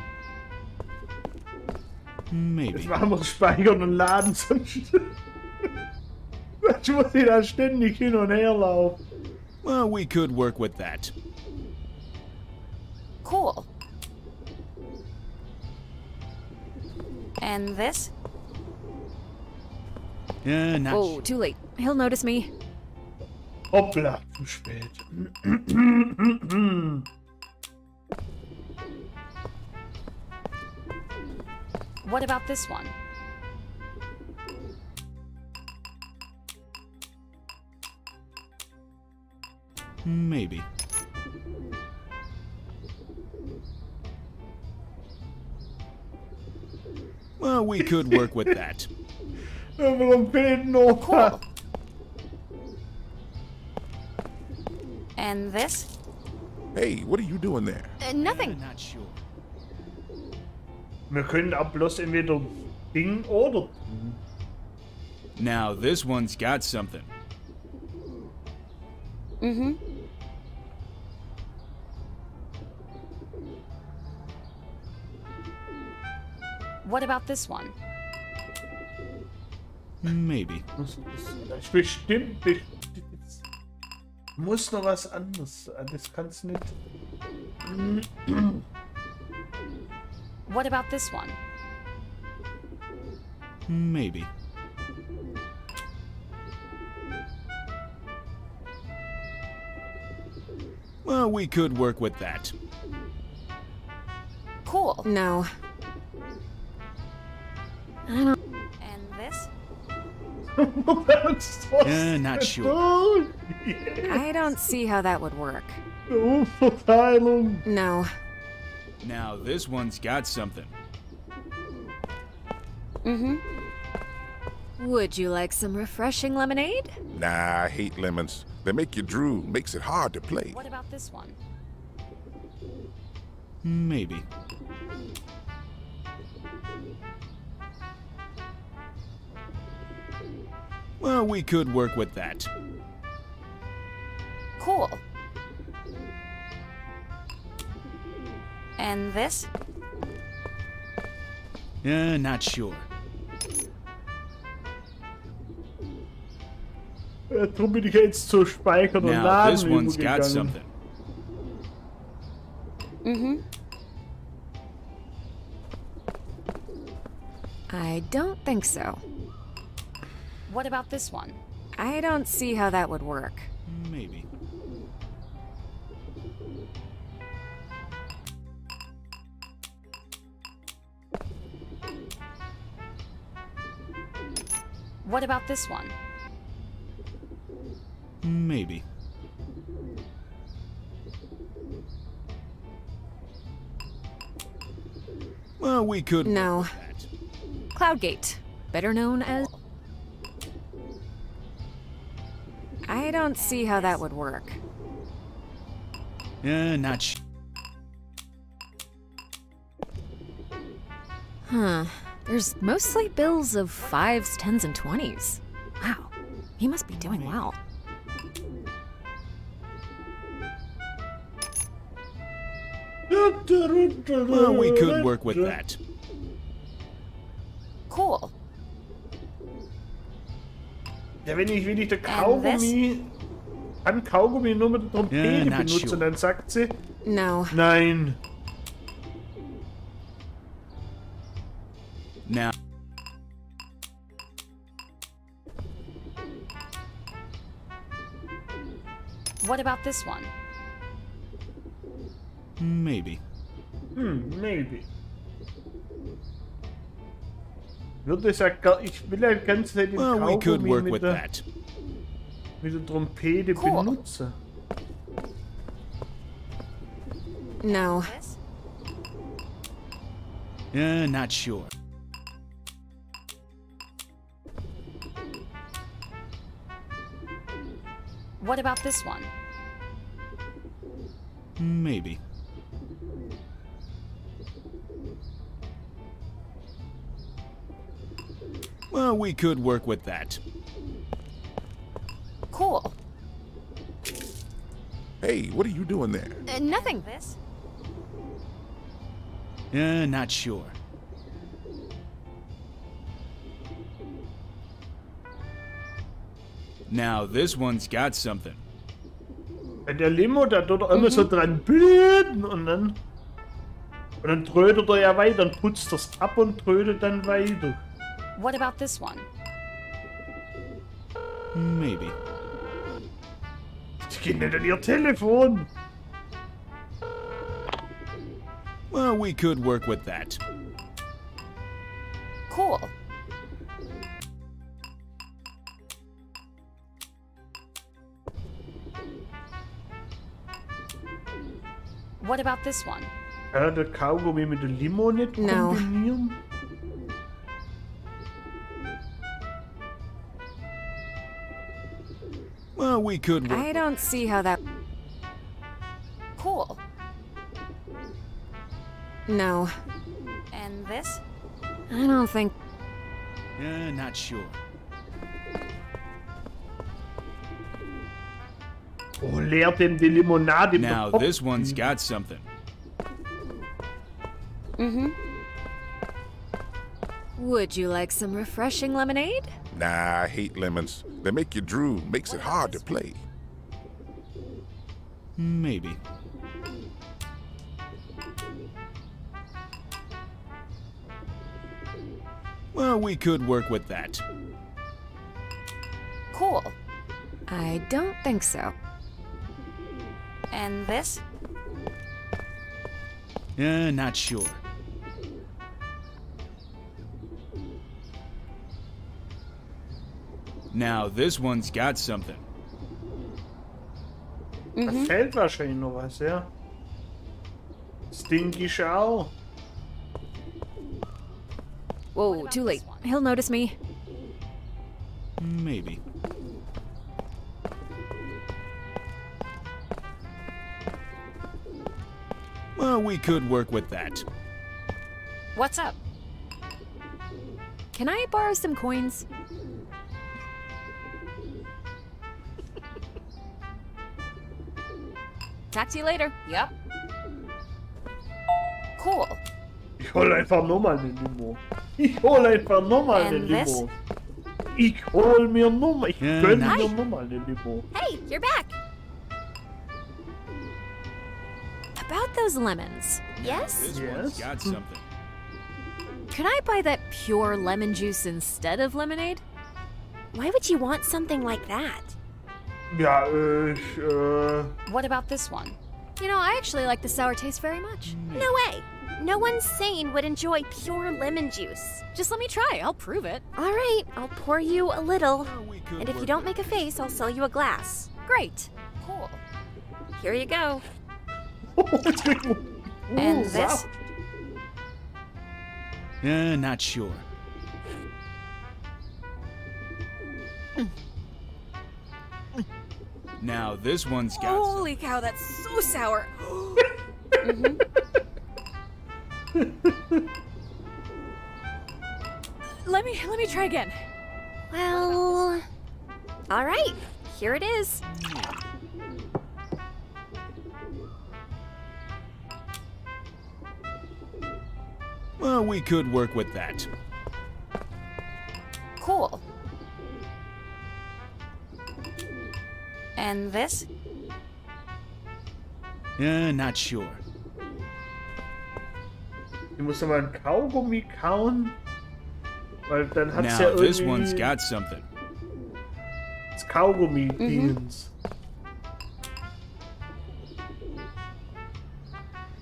Maybe. Jetzt machen wir speichern und laden, sonst. Sonst muss ich da ständig hin und her laufen. Well, we could work with that. Cool. And this? Uh, not Whoa, sure. too late. He'll notice me. Hoppla, zu spät. What about this one? Maybe. Well, we could work with that. Warum fehlt noch? Cool. And this? Hey, what are you doing there? Uh, nothing. Uh, not sure. Wir können auch bloß entweder Ding oder. Now, this one's got something. Mm-hmm. What about this one? Maybe. Das ist bestimmt, bestimmt. Muss noch was anderes. Das kann's nicht. What about this one? Maybe. Well, we could work with that. Cool. No. I don't. And this? Uh, not sure. I don't see how that would work. Umverteilung. No. Now, this one's got something. Mm-hmm. Would you like some refreshing lemonade? Nah, I hate lemons. They make you drool, makes it hard to play. What about this one? Maybe. Well, we could work with that. Cool. And this? Uh, not sure. Ja, darum bin ich jetzt zu speichern und Now, laden this one's got übergegangen. something. Mm-hmm. I don't think so. What about this one? I don't see how that would work. Maybe. What about this one? Maybe. Well, we could. No. work with that. Cloudgate, better known as... I don't see how that would work. Uh, not sh- Huh. There's mostly bills of fives, tens, and twenties. Wow. He must be doing well. Well, we could work with that. Cool. Ja, wenn ich, wenn ich der Kaugummi. Kann Kaugummi nur mit der Trompete Ja, not benutzen, sure. dann sagt sie. No. Nein. Now. What about this one? Maybe. Hm, maybe. Würde ich ja gar, ich will ja die ganze Zeit den Well, we could Kaugummi work mit with der, that. mit der Trompete Cool. benutzen. No. Uh, not sure. What about this one? Maybe. Well, we could work with that. Cool. Hey, what are you doing there? Uh, nothing. This? Uh, not sure. Now, this one's got something. Bei der Limo, da tut er immer so dran blühen und dann. Und dann trödelt er ja weiter und putzt das ab und trödelt dann weiter. What about this one? Maybe. Die gehen nicht an ihr Telefon. Well, we could work with that. Cool. What about this one? Kann der Kaugummi mit der Limo nicht No. kombinieren? Well, we could work. I don't see how that... Cool. No. And this? I don't think... Uh, not sure. Oh, leert ihm die Limonade im Now, Kopf. this one's got something. Mm-hmm. Would you like some refreshing lemonade? Nah, I hate lemons. They make you drool, makes it hard to play. Maybe. Well, we could work with that. Cool. I don't think so. And this? Uh, not sure. Now, this one's got something. Da fällt wahrscheinlich noch was, ja. Stinky Schau. Whoa, too late. He'll notice me. Maybe. Well, we could work with that. What's up? Can I borrow some coins? Talk to you later. Yep. Cool. Ich hol einfach nochmal eine Limo. Ich hol einfach nochmal eine And this? Limo. Ich hol mir nochmal. Ich Ja, gönn nice. mir nochmal eine Limo. Hey, you're back. About those lemons. Yes? This Yes? one's got something. Could I buy that pure lemon juice instead of lemonade? Why would you want something like that? Ja, äh, ich, äh... What about this one? You know, I actually like the sour taste very much. No way. No one sane would enjoy pure lemon juice. Just let me try. I'll prove it. All right, I'll pour you a little. Well, we could And if you work don't with make a face, I'll sell you a glass. Great. Cool. Here you go. Jetzt kriegt man... And Uh, this? Saft. Uh, not sure. Now, this one's got something. Holy cow, that's so sour. Let me let me try again. Well, all right. Here it is. Well, we could work with that. Cool. And this? Uh, not sure. Ich muss mal ein Kaugummi kauen. Weil dann hat's Now, ja this irgendwie... one's got something. Das Kaugummi-Dingens.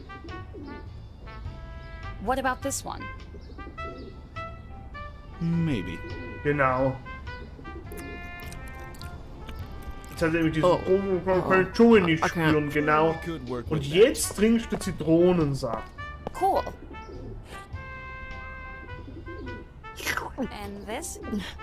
What about this one? Maybe. Genau. Jetzt hat er nämlich diesen Oh. oh. keine Zunge nicht Okay. spüren, genau. Could work Und with that. jetzt trinkst du Zitronensaft. Cool. And this?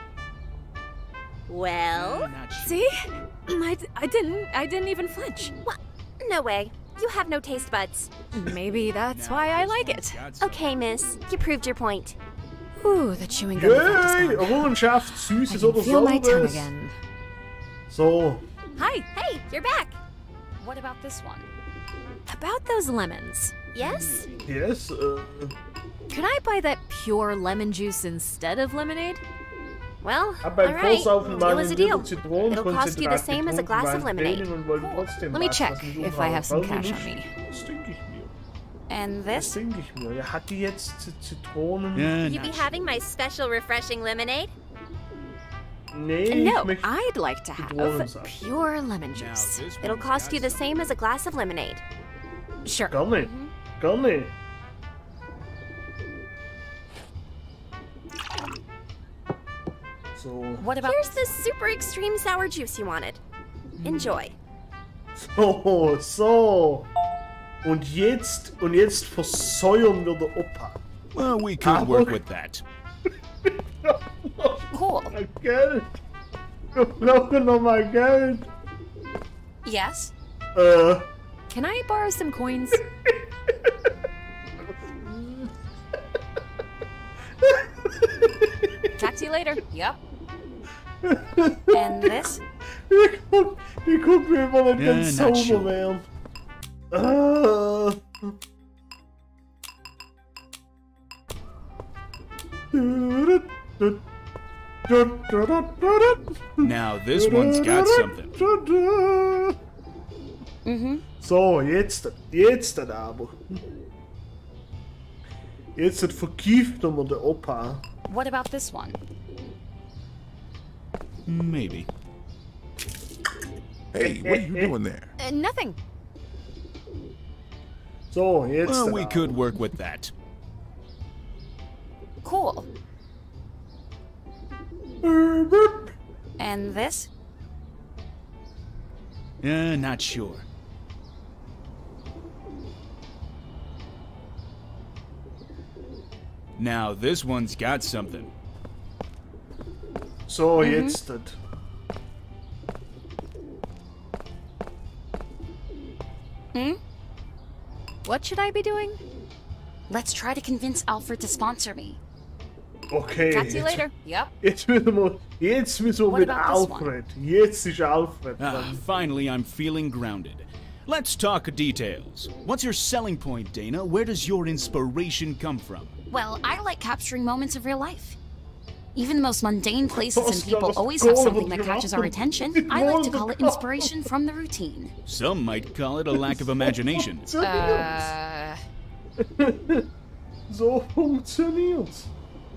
Well, Not sure. See? I, I didn't. I didn't even flinch. what? No way. You have no taste buds. Maybe that's Now why I this like one's it. got some- Okay, miss. You proved your point. Ooh, the chewing gum effect Yay! is gone. Errungenschaft, I Süßes can oder feel my tongue Saures. again. So. Hi. Hey, you're back. What about this one? About those lemons. Yes? Yes. Äh, Could I buy that pure lemon juice instead of lemonade? Well, hab beim alright. Vorsaufen Deal mal is a einen deal. Liter Zitronenkonzentrat It'll cost you the same as a getrunken glass of beim lemonade. Training und wollte trotzdem Let me was, check was mich if I have some umhaut. cash Warum on me. nicht? Das denke ich mir. And Das this? denke ich mir. Ja, hat die jetzt Z- Zitronen? Yeah, You not be sure. having my special refreshing lemonade? Nee, ich No, möchte I'd like to have Zitronensaft. pure lemon Now juice. this It'll one's cost got you the some- same as a glass of lemonade. Sure. Gerne. Gerne. So. What about Here's the super extreme sour juice you wanted. Enjoy. So, so. Und jetzt, und jetzt versäuern wir der Opa. Well, we could Aber- work with that. Cool. Mal Geld. Wir brauchen noch mal Geld. Yes? Äh. Can I borrow some coins? Talk to you later. Yep. And this? Die guckt, die guckt mir immer nicht Ja, ganz not sauber sure. werden. Ah. Now this one's got something. Mm-hmm. So, jetzt, jetzt aber. Jetzt vergiften wir den Opa. What about this one? Maybe. Hey, what are you doing there? Uh, nothing. So, jetzt Well, we aber. could work with that. Cool. And this? Uh, not sure. Now this one's got something. So, jetzt. Hmm? What should I be doing? Let's try to convince Alfred to sponsor me. Okay. Talk to you Jetzt, later. Yep. jetzt müssen wir, jetzt müssen wir What mit about this Alfred. Jetzt ist Alfred Ah, dran. finally, I'm feeling grounded. Let's talk details. What's your selling point, Dana? Where does your inspiration come from? Well, I like capturing moments of real life. Even the most mundane places and Oscar, people was always have gold something that geraten. catches our attention. I like to call it inspiration from the routine. Some might call it a lack of imagination. Uh, So funktioniert's.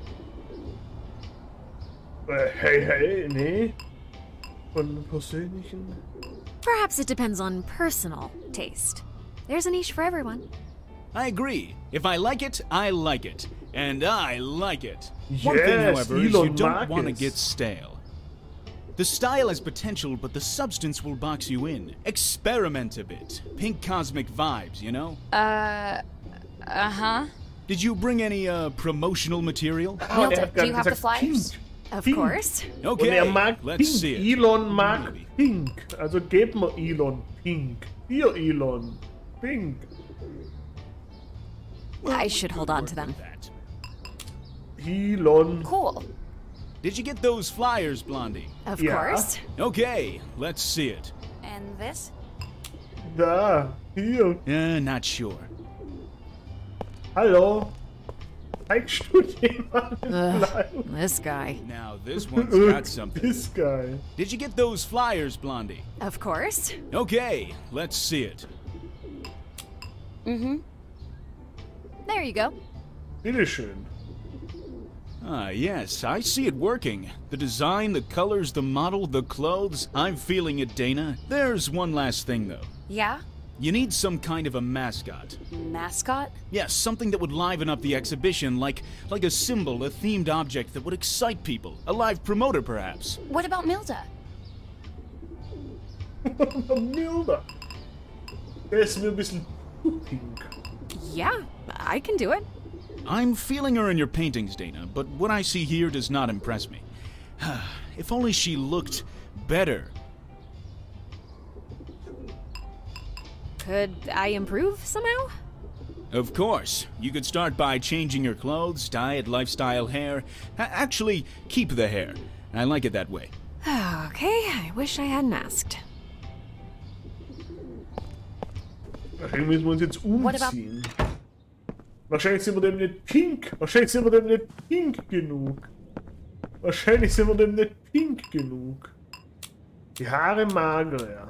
Äh, hey, hey, nee. Von persönlichen. Perhaps it depends on personal taste. There's a niche for everyone. I agree. If I like it, I like it. And I like it. One thing, Yes, however, is Elon you don't want to Musk. get stale. The style has potential, but the substance will box you in. Experiment a bit. Pink cosmic vibes, you know? uh, uh-huh. Did you bring any, uh, promotional material? Hilda, er hat do you gerade have the gesagt flyers? Pink. Of Pink. course. Und Okay, er mag let's Pink. see it. Elon mag Maybe. Pink. Also gebt mir Elon Pink. Hier, Elon. Pink. I should hold on to them. That. Elon. Cool. Did you get those flyers, Blondie? Of Yeah. course. Okay, let's see it. And this? Da. Hier. Uh, not sure. Hallo. Zeigst du jemanden Ugh, live? this guy. Now this one's got something. This guy. Did you get those flyers, Blondie? Of course. Okay, let's see it. Mm-hmm. There you go. Bitteschön. Ah, yes, I see it working. The design, the colors, the model, the clothes. I'm feeling it, Dana. There's one last thing, though. Yeah? You need some kind of a mascot. Mascot? Yes, something that would liven up the exhibition, like like a symbol, a themed object that would excite people. A live promoter, perhaps. What about Milda? Milda. Der ist mir ein bisschen pink. Yeah, I can do it. I'm feeling her in your paintings, Dana, but what I see here does not impress me. If only she looked better. Could I improve somehow? Of course. You could start by changing your clothes, diet, lifestyle, hair. A- actually, keep the hair. I like it that way. Okay, I wish I hadn't asked. Wahrscheinlich müssen wir uns jetzt umziehen. Wahrscheinlich sind wir dem nicht pink. Wahrscheinlich sind wir dem nicht pink genug. Wahrscheinlich sind wir dem nicht pink genug. Die Haare mager, ja.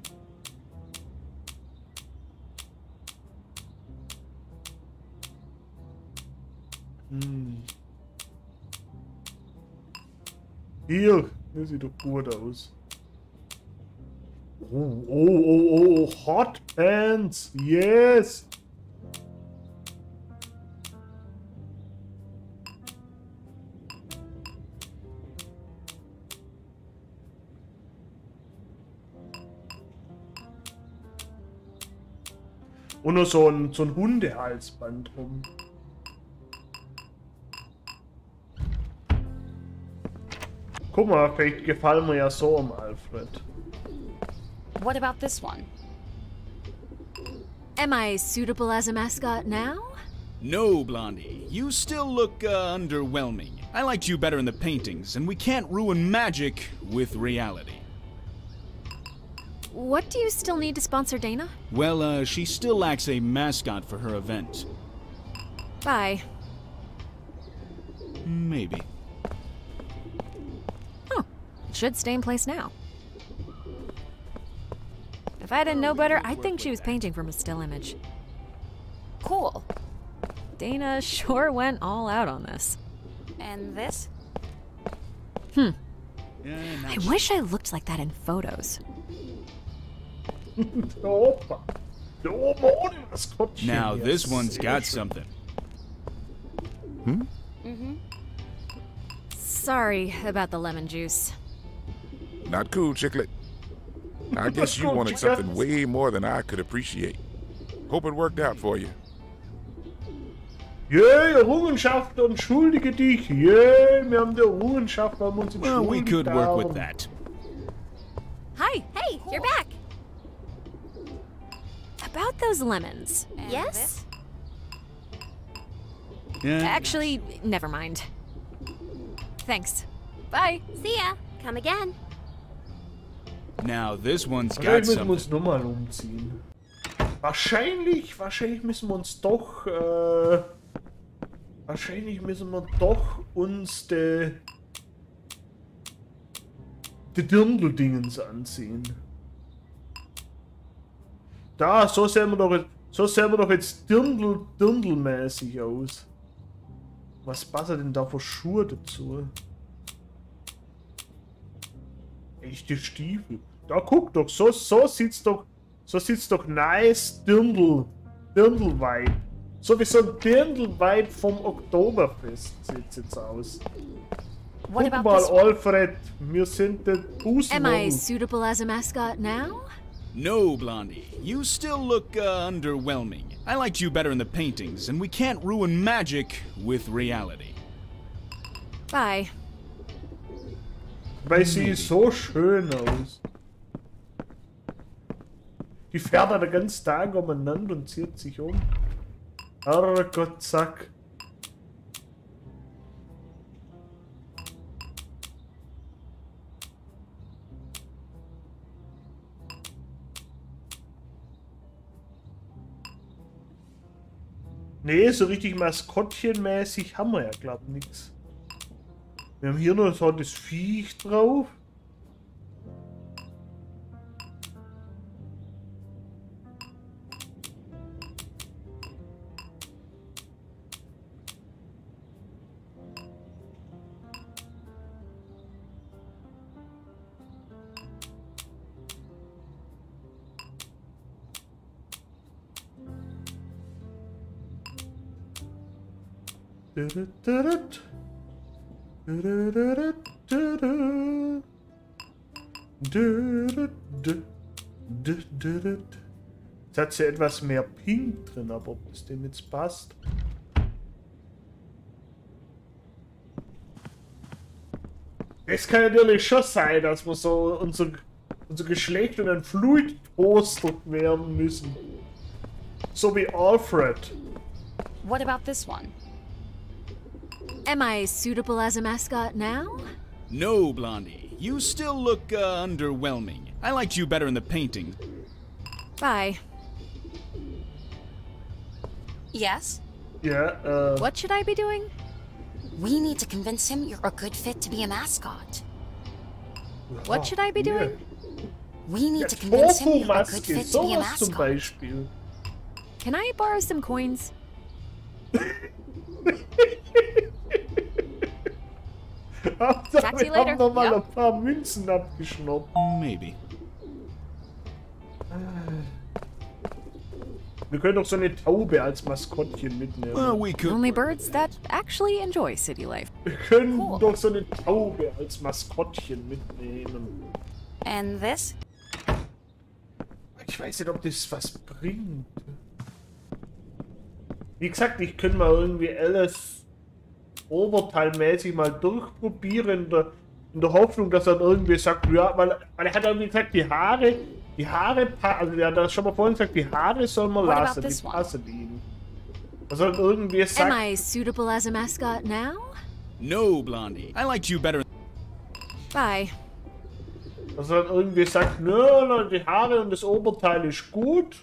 Hm. Hier, das sieht doch gut aus. Oh, oh, oh, oh, Hot Pants, yes! Und noch so ein, so ein Hundehalsband rum. Guck mal, vielleicht gefallen mir ja so am Alfred. What about this one? Am I suitable as a mascot now? No, Blondie. You still look uh, underwhelming. I liked you better in the paintings, and we can't ruin magic with reality. What do you still need to sponsor Dana? Well, uh, she still lacks a mascot for her event. Bye. Maybe. Oh, it should stay in place now. If I didn't know better, I'd think she was painting from a still image. Cool. Dana sure went all out on this. And this? Hmm. Yeah, I wish I looked like that in photos. Opa. Opa, das Kottchen Now hier. this one's Sehr got schön. something. Hmm? Mm-hmm. Sorry about the lemon juice. Not cool, Chicklet. I guess you wanted something way more than I could appreciate. Hope it worked out for you. Yay, Errungenschaft, entschuldige dich. Yay, wir haben die Errungenschaft, weil wir uns entschuldigt Well, we could work with haben. that. Hi. Hey, you're back. About those lemons. And Yes? Yeah. Actually, never mind. Thanks. Bye. See ya. Come again. Now this one's got Wahrscheinlich müssen wir uns something. nochmal umziehen. Wahrscheinlich, wahrscheinlich müssen wir uns doch, äh, wahrscheinlich müssen wir doch uns die, die Dirndl-Dingens anziehen. Da, so sehen wir doch, so sehen wir doch jetzt Dirndl, Dirndl-mäßig aus. Was passt denn da für Schuhe dazu? Echte Stiefel. Da guck doch, so, so sieht's doch, so sieht's doch nice Dirndl, Dirndl-Vibe. So wie so ein Dirndl-Vibe vom Oktoberfest sieht's jetzt aus. What Guck about mal, this one? Alfred, wir sind der Am I Busenmodel. suitable as a mascot now? No, Blondie. You still look uh, underwhelming. I liked you better in the paintings, and we can't ruin magic with reality. Bye. Weil sie so schön aus. Die fährt da den ganzen Tag umeinander und zieht sich um. Herrgott, zack. Nee, so richtig Maskottchenmäßig haben wir ja, glaub nix. Wir haben hier noch so das Viech drauf. Jetzt hat sie etwas mehr Pink drin, aber ob das dem jetzt passt. Es kann natürlich schon sein, dass wir so unser, unser Geschlecht und ein Fluid-Poster werden müssen. So wie Alfred. What about this one? Am I suitable as a mascot now? No, Blondie. You still look uh, underwhelming. I liked you better in the painting. Bye. Yes? Yeah, uh... What should I be doing? We need to convince him you're a good fit to be a mascot. What should I be doing? We need to convince him you're a good fit to be a sowas zum mascot. Beispiel. Can I borrow some coins? Hauptsache, See you wir haben later. noch mal Ja. ein paar Münzen abgeschnappt. Maybe. Wir können doch so eine Taube als Maskottchen mitnehmen. Well, we could. Only birds that actually enjoy city life. Wir können Cool. doch so eine Taube als Maskottchen mitnehmen. And this? Ich weiß nicht, ob das was bringt. Wie gesagt, ich könnte mal irgendwie alles oberteilmäßig mal durchprobieren, in der, in der Hoffnung, dass er irgendwie sagt, ja, weil, weil er hat irgendwie gesagt, die Haare, die Haare, pa- also er hat das schon mal vorhin gesagt, die Haare soll man What about lassen, this die one? passen ihm. Er soll irgendwie Am sagen, I suitable as a mascot now? No, Blondie. I liked you better. Bye. er soll irgendwie sagt, nö, nö, die Haare und das Oberteil ist gut.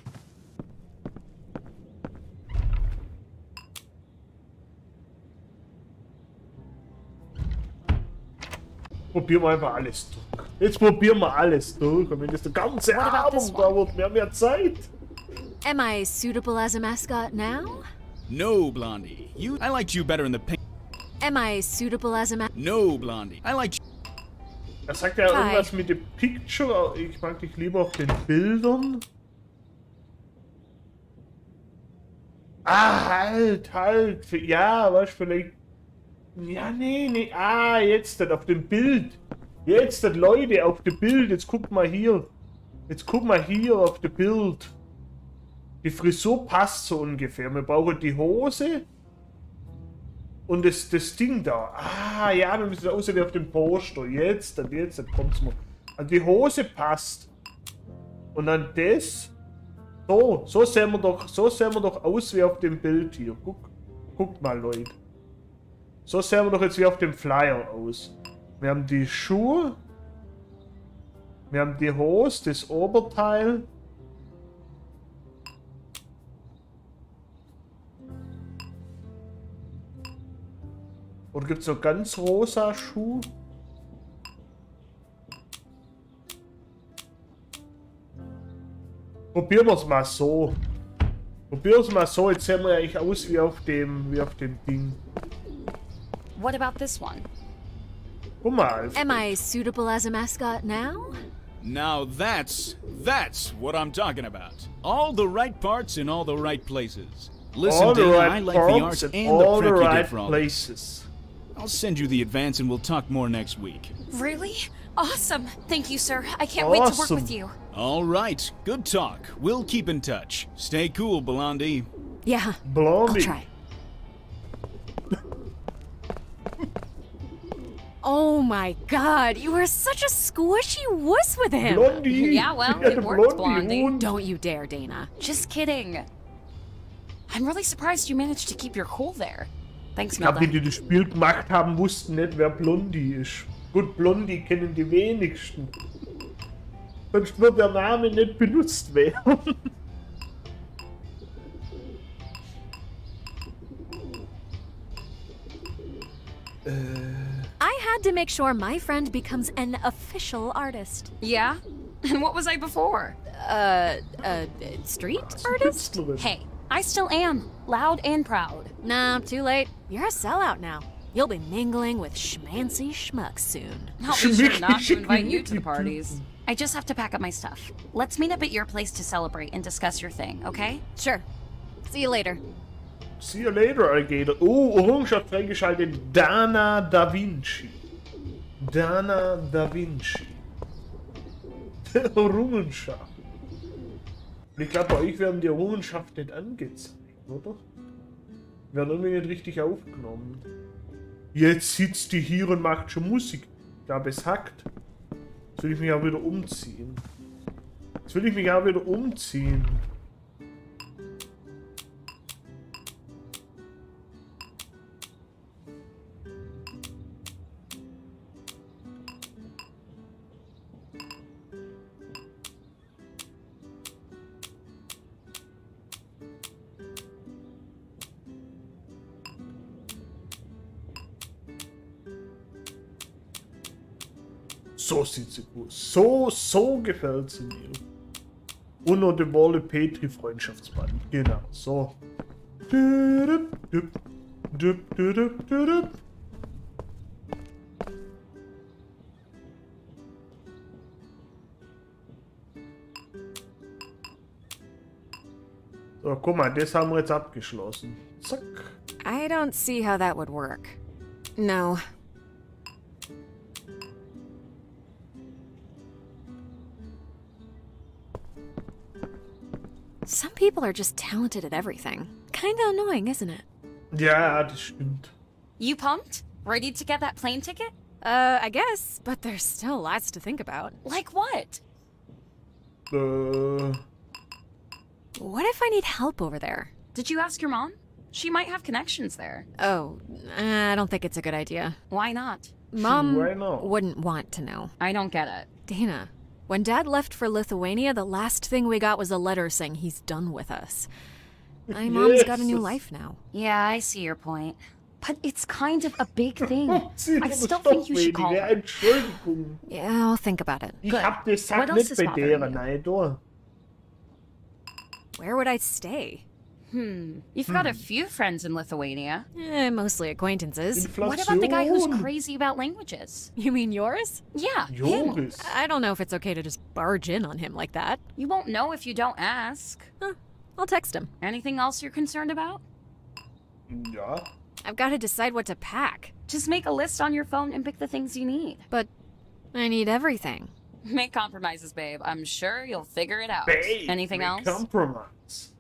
Probieren wir einfach alles durch. Jetzt probieren wir alles durch. Und wenn das der ganze What about this Abend one? dauert, wir haben ja Zeit. Am I suitable as a mascot now? No, Blondie. You. I liked you better in the paint. Am I suitable as a ma- No, Blondie. I liked. Er sagt ja Hi. irgendwas mit dem Picture. Ich mag dich lieber auf den Bildern. Ah, halt, halt. Ja, was vielleicht. Ja, nee, nee. Ah, jetzt dann auf dem Bild. Jetzt dann, Leute, auf dem Bild. Jetzt guck mal hier. Jetzt guck mal hier auf dem Bild. Die Frisur passt so ungefähr. Wir brauchen die Hose. Und das, das Ding da. Ah, ja, wir müssen aussehen wie auf dem Poster. Jetzt, dann jetzt, dann kommt's mal. Also die Hose passt. Und dann das. So, so sehen wir doch, so sehen wir doch aus wie auf dem Bild hier. Guck, guckt mal, Leute. So sehen wir doch jetzt wie auf dem Flyer aus. Wir haben die Schuhe. Wir haben die Hose, das Oberteil. Oder gibt es so ganz rosa Schuhe? Probieren wir es mal so. Probieren wir es mal so. Jetzt sehen wir ja eigentlich aus wie auf dem, wie auf dem Ding. What about this one? Guck mal. Am I suitable as a mascot now? Now that's that's what I'm talking about. All the right parts in all the right places. Listen, All the Dana, right I like the parts art and and all the the prep you right did for all. places. I'll send you the advance and we'll talk more next week. Really? Awesome. Thank you, sir. I can't wait to work Awesome. with you. All right, good talk. We'll keep in touch. Stay cool, Blondie. Yeah, I'll Blondie. try. Oh my god, you are such a squishy wuss with him! Blondie. Yeah, well, Ja, it worked, Blondie. Blondie. Hund. Don't you dare, Dana. Just kidding. I'm really surprised you managed to keep your cool there. Thanks, Ich glaube, die, Melda. die das Spiel gemacht haben, wussten nicht, wer Blondie ist. Gut, Blondie kennen die wenigsten. Sonst wird der Name nicht benutzt werden. I had to make sure my friend becomes an official artist. Yeah? And what was I before? Uh, uh, street artist? Hey, I still am. Loud and proud. Nah, too late. You're a sellout now. You'll be mingling with schmancy schmucks soon. I'll be sure not to invite you to the parties. I just have to pack up my stuff. Let's meet up at your place to celebrate and discuss your thing, okay? Sure. See you later. See you later, Alligator. Oh, Errungenschaft freigeschaltet. Dana Da Vinci. Dana Da Vinci. Errungenschaft. Und ich glaube, bei euch werden die Errungenschaften nicht angezeigt, oder? Werden irgendwie nicht richtig aufgenommen. Jetzt sitzt die hier und macht schon Musik. Ich glaube, es hackt. Jetzt will ich mich auch wieder umziehen. Jetzt will ich mich auch wieder umziehen. So sieht sie aus. So, so gefällt sie mir. Und noch der Wolle Petri Freundschaftsband. Genau, so. So, guck mal, das haben wir jetzt abgeschlossen. Zack. I don't see how that would work. No. Some people are just talented at everything. Kinda annoying, isn't it? Ja, das stimmt. You pumped? Ready to get that plane ticket? Uh, I guess, but there's still lots to think about. Like what? Äh. What if I need help over there? Did you ask your mom? She might have connections there. Oh, I don't think it's a good idea. Why not? Mom Why not? wouldn't want to know. I don't get it. Dana, when Dad left for Lithuania, the last thing we got was a letter saying he's done with us. My mom's got a new Jesus. life now. Yeah, I see your point. But it's kind of a big thing. Sie I hat still doch think you should call weniger. her. Entschuldigung. Yeah, I'll think about it. Ich Good. hab das What Sack else nicht is bei bothering deren, you? nein, du. Where would I stay? Hmm. You've got a few friends in Lithuania. Eh, mostly acquaintances. What about the guy who's Inflation. crazy about languages? You mean yours? Yeah, him. Joris. I don't know if it's okay to just barge in on him like that. You won't know if you don't ask. Huh, I'll text him. Anything else you're concerned about? Ja. I've got to decide what to pack. Just make a list on your phone and pick the things you need. But I need everything. Make compromises, babe. I'm sure you'll figure it out. Babe, Anything we else? Compromise.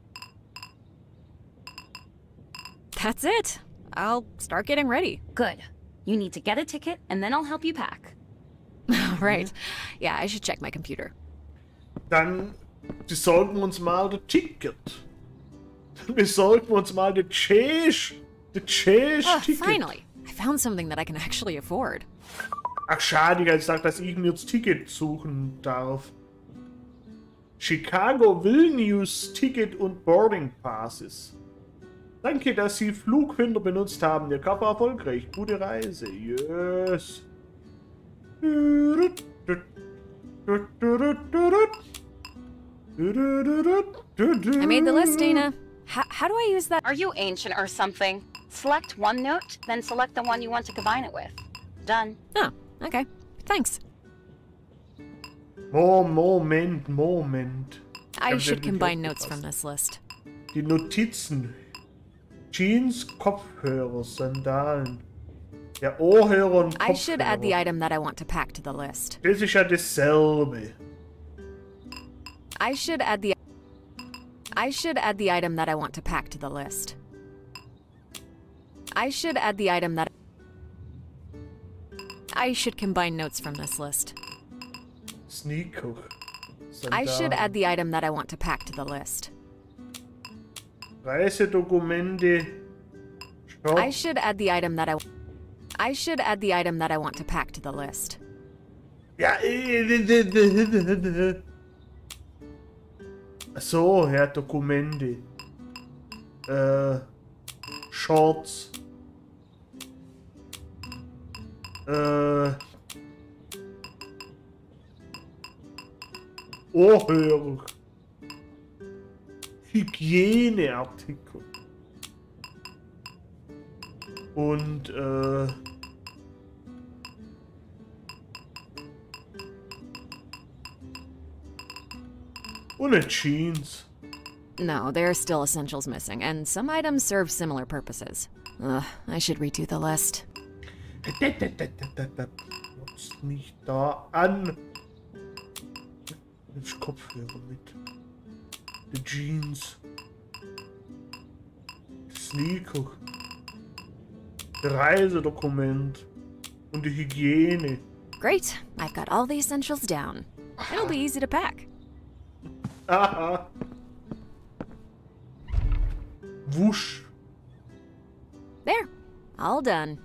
That's it. I'll start getting ready. Good. You need to get a ticket, and then I'll help you pack. Right. Yeah, I should check my computer. Dann besorgen wir uns mal das Ticket. Dann besorgen wir uns mal das Tscheche. Das Tscheche Oh, Ticket. finally. I found something that I can actually afford. Ach schade, ich sag, dass ich mir das Ticket suchen darf. Chicago Vilnius Ticket und Boarding Passes. Danke, dass Sie Flugfinder benutzt haben. Ihr Kauf war erfolgreich. Gute Reise. Yes. I made the list, Dana. H how do I use that? Are you ancient or something? Select one note, then select the one you want to combine it with. Done. Oh, okay. Thanks. Mo- Moment, Moment. I hab should wirklich combine aufgepasst. notes from this list. Die Notizen. Jeans, Kopfhörer, Sandalen. Ja, Ohrhörer und Kopfhörer. I should add the item that I want to pack to the list. Das ist ja dasselbe. I should add the I should add the item that I want to pack to the list. I should add the item that I should combine notes from this list. Sneaker. I should Sandalen. add the item that I want to pack to the list. Reisedokumente. Shop. I should add the item that I I should add the item that I want to pack to the list. Ja, äh, so, ja, Dokumente. Äh, Shorts. Äh, Ohrhörer. Hygieneartikel. Und, äh, und eine Jeans. No, there are still essentials missing, and some items serve similar purposes. Ugh, I should redo the list. Klotzt mich da an. Jetzt Kopfhörer mit. Die Jeans. Die Sneaker. Das Reisedokument. Und die Hygiene. Great, I've got all the essentials down. It'll be easy to pack. Aha. Wusch. There, all done.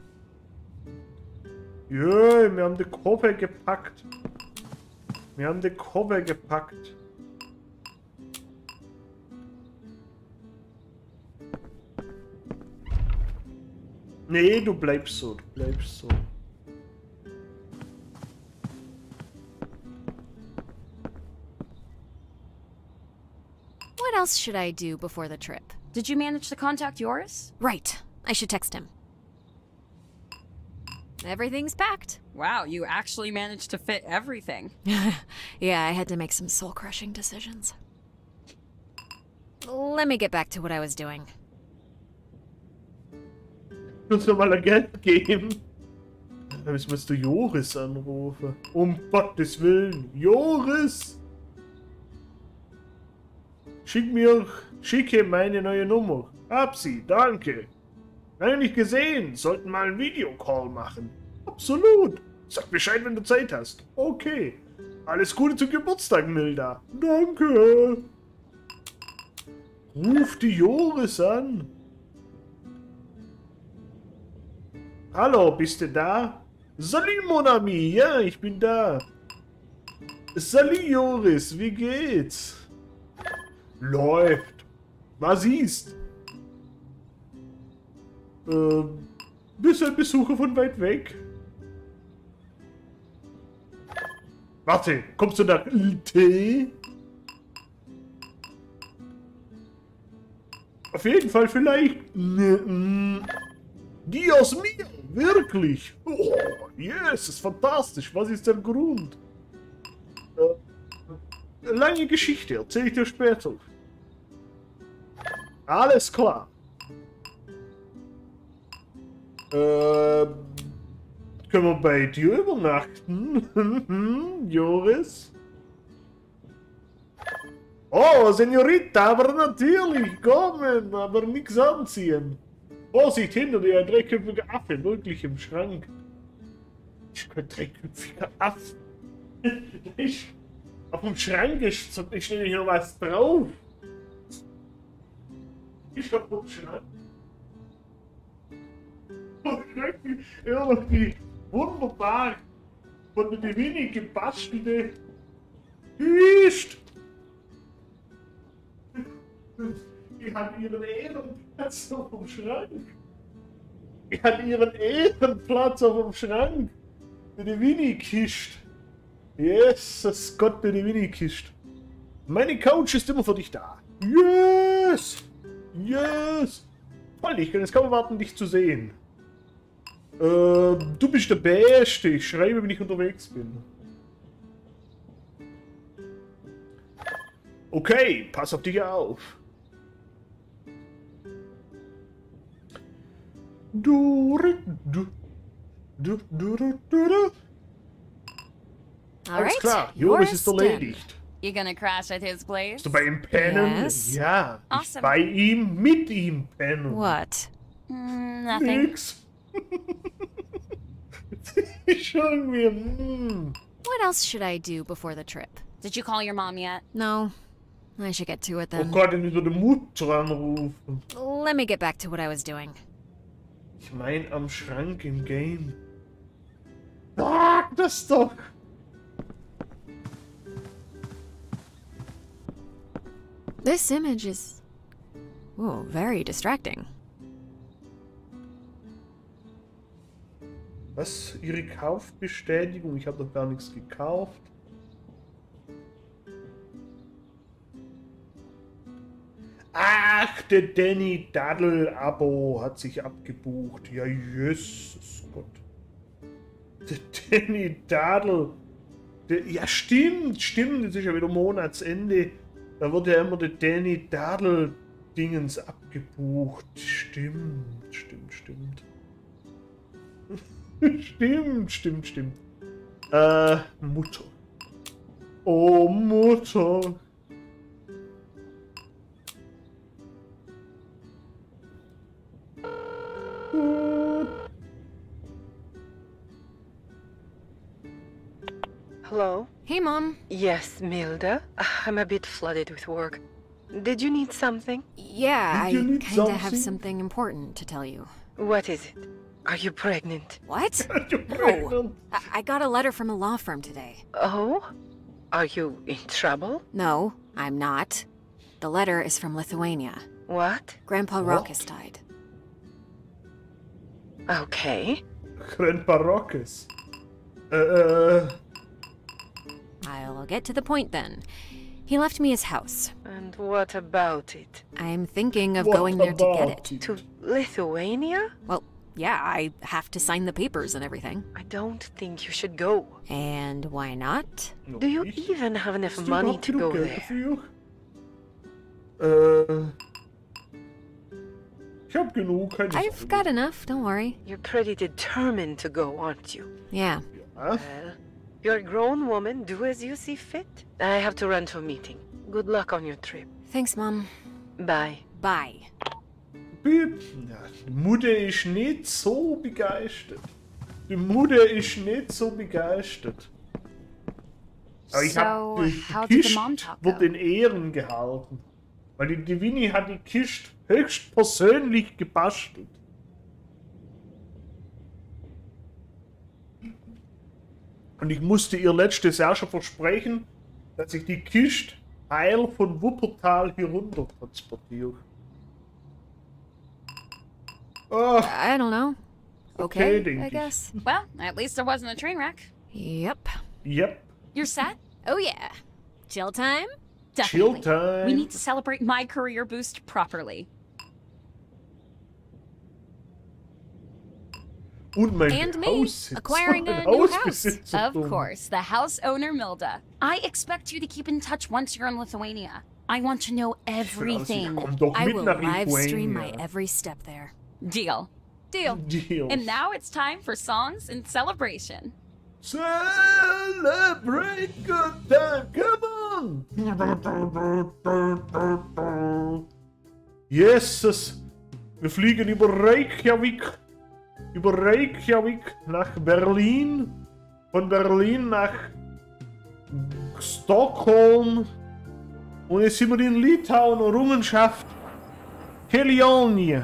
Jö, wir haben die Koffer gepackt. Wir haben die Koffer gepackt. Nee, du bleibst so, du bleibst so. What else should I do before the trip? Did you manage to contact Joris? Right, I should text him. Everything's packed. Wow, you actually managed to fit everything. Yeah, I had to make some soul-crushing decisions. Let me get back to what I was doing. Muss mir mal ein Geld geben. Da müssen wir Joris anrufen. Um Gottes Willen. Joris! Schick mir, schicke meine neue Nummer. Hab sie, danke. Lange nicht gesehen. Sollten mal einen Videocall machen. Absolut. Sag Bescheid, wenn du Zeit hast. Okay. Alles Gute zum Geburtstag, Milda. Danke. Ruf die Joris an. Hallo, bist du da? Salut, mon ami. Ja, ich bin da. Salut, Joris. Wie geht's? Läuft. Was ist? Ähm, bist du ein Besucher von weit weg? Warte, kommst du nach Tee? Auf jeden Fall vielleicht. Die aus mir, wirklich. Oh, yes, ist fantastisch. Was ist der Grund? Äh, lange Geschichte, erzähle ich dir später. Alles klar. Äh, können wir bei dir übernachten? Joris? Oh, Senorita, aber natürlich, kommen, aber nichts anziehen. Vorsicht, hinter dir, ein dreiköpfiger Affe, wirklich im Schrank. Ich bin ein dreiköpfiger Affe. Ich, auf dem Schrank ist, ich stehe hier was drauf. Ich hab auf dem Schrank. Ja, noch die wunderbar von der Divini gebastelte Hüst. Die hat ihren Ehrenplatz auf dem Schrank. Die hat ihren Ehrenplatz auf dem Schrank. Die Divini-Kiste. Jesus Gott, die Divini-Kiste. Meine Couch ist immer für dich da. Yes! Yes! Voll, ich kann jetzt kaum warten, dich zu sehen. Äh, du bist der Beste. Ich schreibe, wenn ich unterwegs bin. Okay, pass auf dich auf. Du, du, du, du, du, du. Alles klar, Joris ist erledigt. You gonna crash at his place? Bist du bei ihm pennen? Yes. Ja, Awesome. ich bei ihm, mit ihm pennen. What? Mm, nothing. Nix. Ich irgendwie, mm. What else should I do before the trip? Did you call your mom yet? No. I should get to it Oh then. Gott, den über die Mutter anrufen. Let me get back to what I was doing. Ich mein am Schrank im Game. Sag das doch! This image is... oh, very distracting. Was? Ihre Kaufbestätigung? Ich habe doch gar nichts gekauft. Ach, der Danny Daddle-Abo hat sich abgebucht. Ja, Jesus Gott. Der Danny Daddle. Der, ja, stimmt, stimmt. Es ist ja wieder Monatsende. Da wird ja immer der Danny Dadel-Dingens abgebucht. Stimmt, stimmt, stimmt. Stimmt, stimmt, stimmt. Äh, Mutter. Oh, Mutter. Hello? Hey, Mom. Yes, Milda. I'm a bit flooded with work. Did you need something? Yeah, Did you I need kinda have something? something important to tell you. What is it? Are you pregnant? What? You're No. pregnant. I, I got a letter from a law firm today. Oh? Are you in trouble? No, I'm not. The letter is from Lithuania. What? Grandpa What? Rokas died. Okay. Grandpa Rokas. Uh, I'll get to the point then. He left me his house. And what about it? I'm thinking of what going there to get about it. To Lithuania? Well, yeah, I have to sign the papers and everything. I don't think you should go. And why not? Do you even have enough Hast du money überhaupt to genug go Geld there? dafür? Äh. Ich hab genug, keine I've Sorge. got enough, don't worry. You're pretty determined to go, aren't you? Yeah. Ja. Well, you're a grown woman. Do as you see fit. I have to run to a meeting. Good luck on your trip. Thanks, Mom. Bye. Bye. Bip. Ja, die Mutter ist nicht so begeistert. Die Mutter ist nicht so begeistert. Aber ich So, hab, die, how die did the Kiste mom talk wird go? in Ehren gehalten. Weil die, die Winnie hat die Kiste höchst persönlich gebastelt. Und ich musste ihr letztes Jahr schon versprechen, dass ich die Kiste heil von Wuppertal hier runter transportiere. Oh, I don't know. okay, Okay, denke I ich. guess. Well, at least there wasn't a train wreck. Yep. Yep, You're set? Oh yeah. Chill time? Definitely. chill time. We need to celebrate my career boost properly. Und mein And me, Hausbesitzer. acquiring a Mein new house. Hausbesitzer. Of course, the house owner Milda. I expect you to keep in touch once you're in Lithuania. I want to know Also, everything. komm doch I mit will nach live stream my Lithuania. every step there. Deal. Deal. Deal. And now it's time for songs and celebration. Celebrate good time, come on! Jesus, wir fliegen über Reykjavik, über Reykjavik nach Berlin, von Berlin nach Stockholm und jetzt sind wir in Litauen, Errungenschaft Helionie.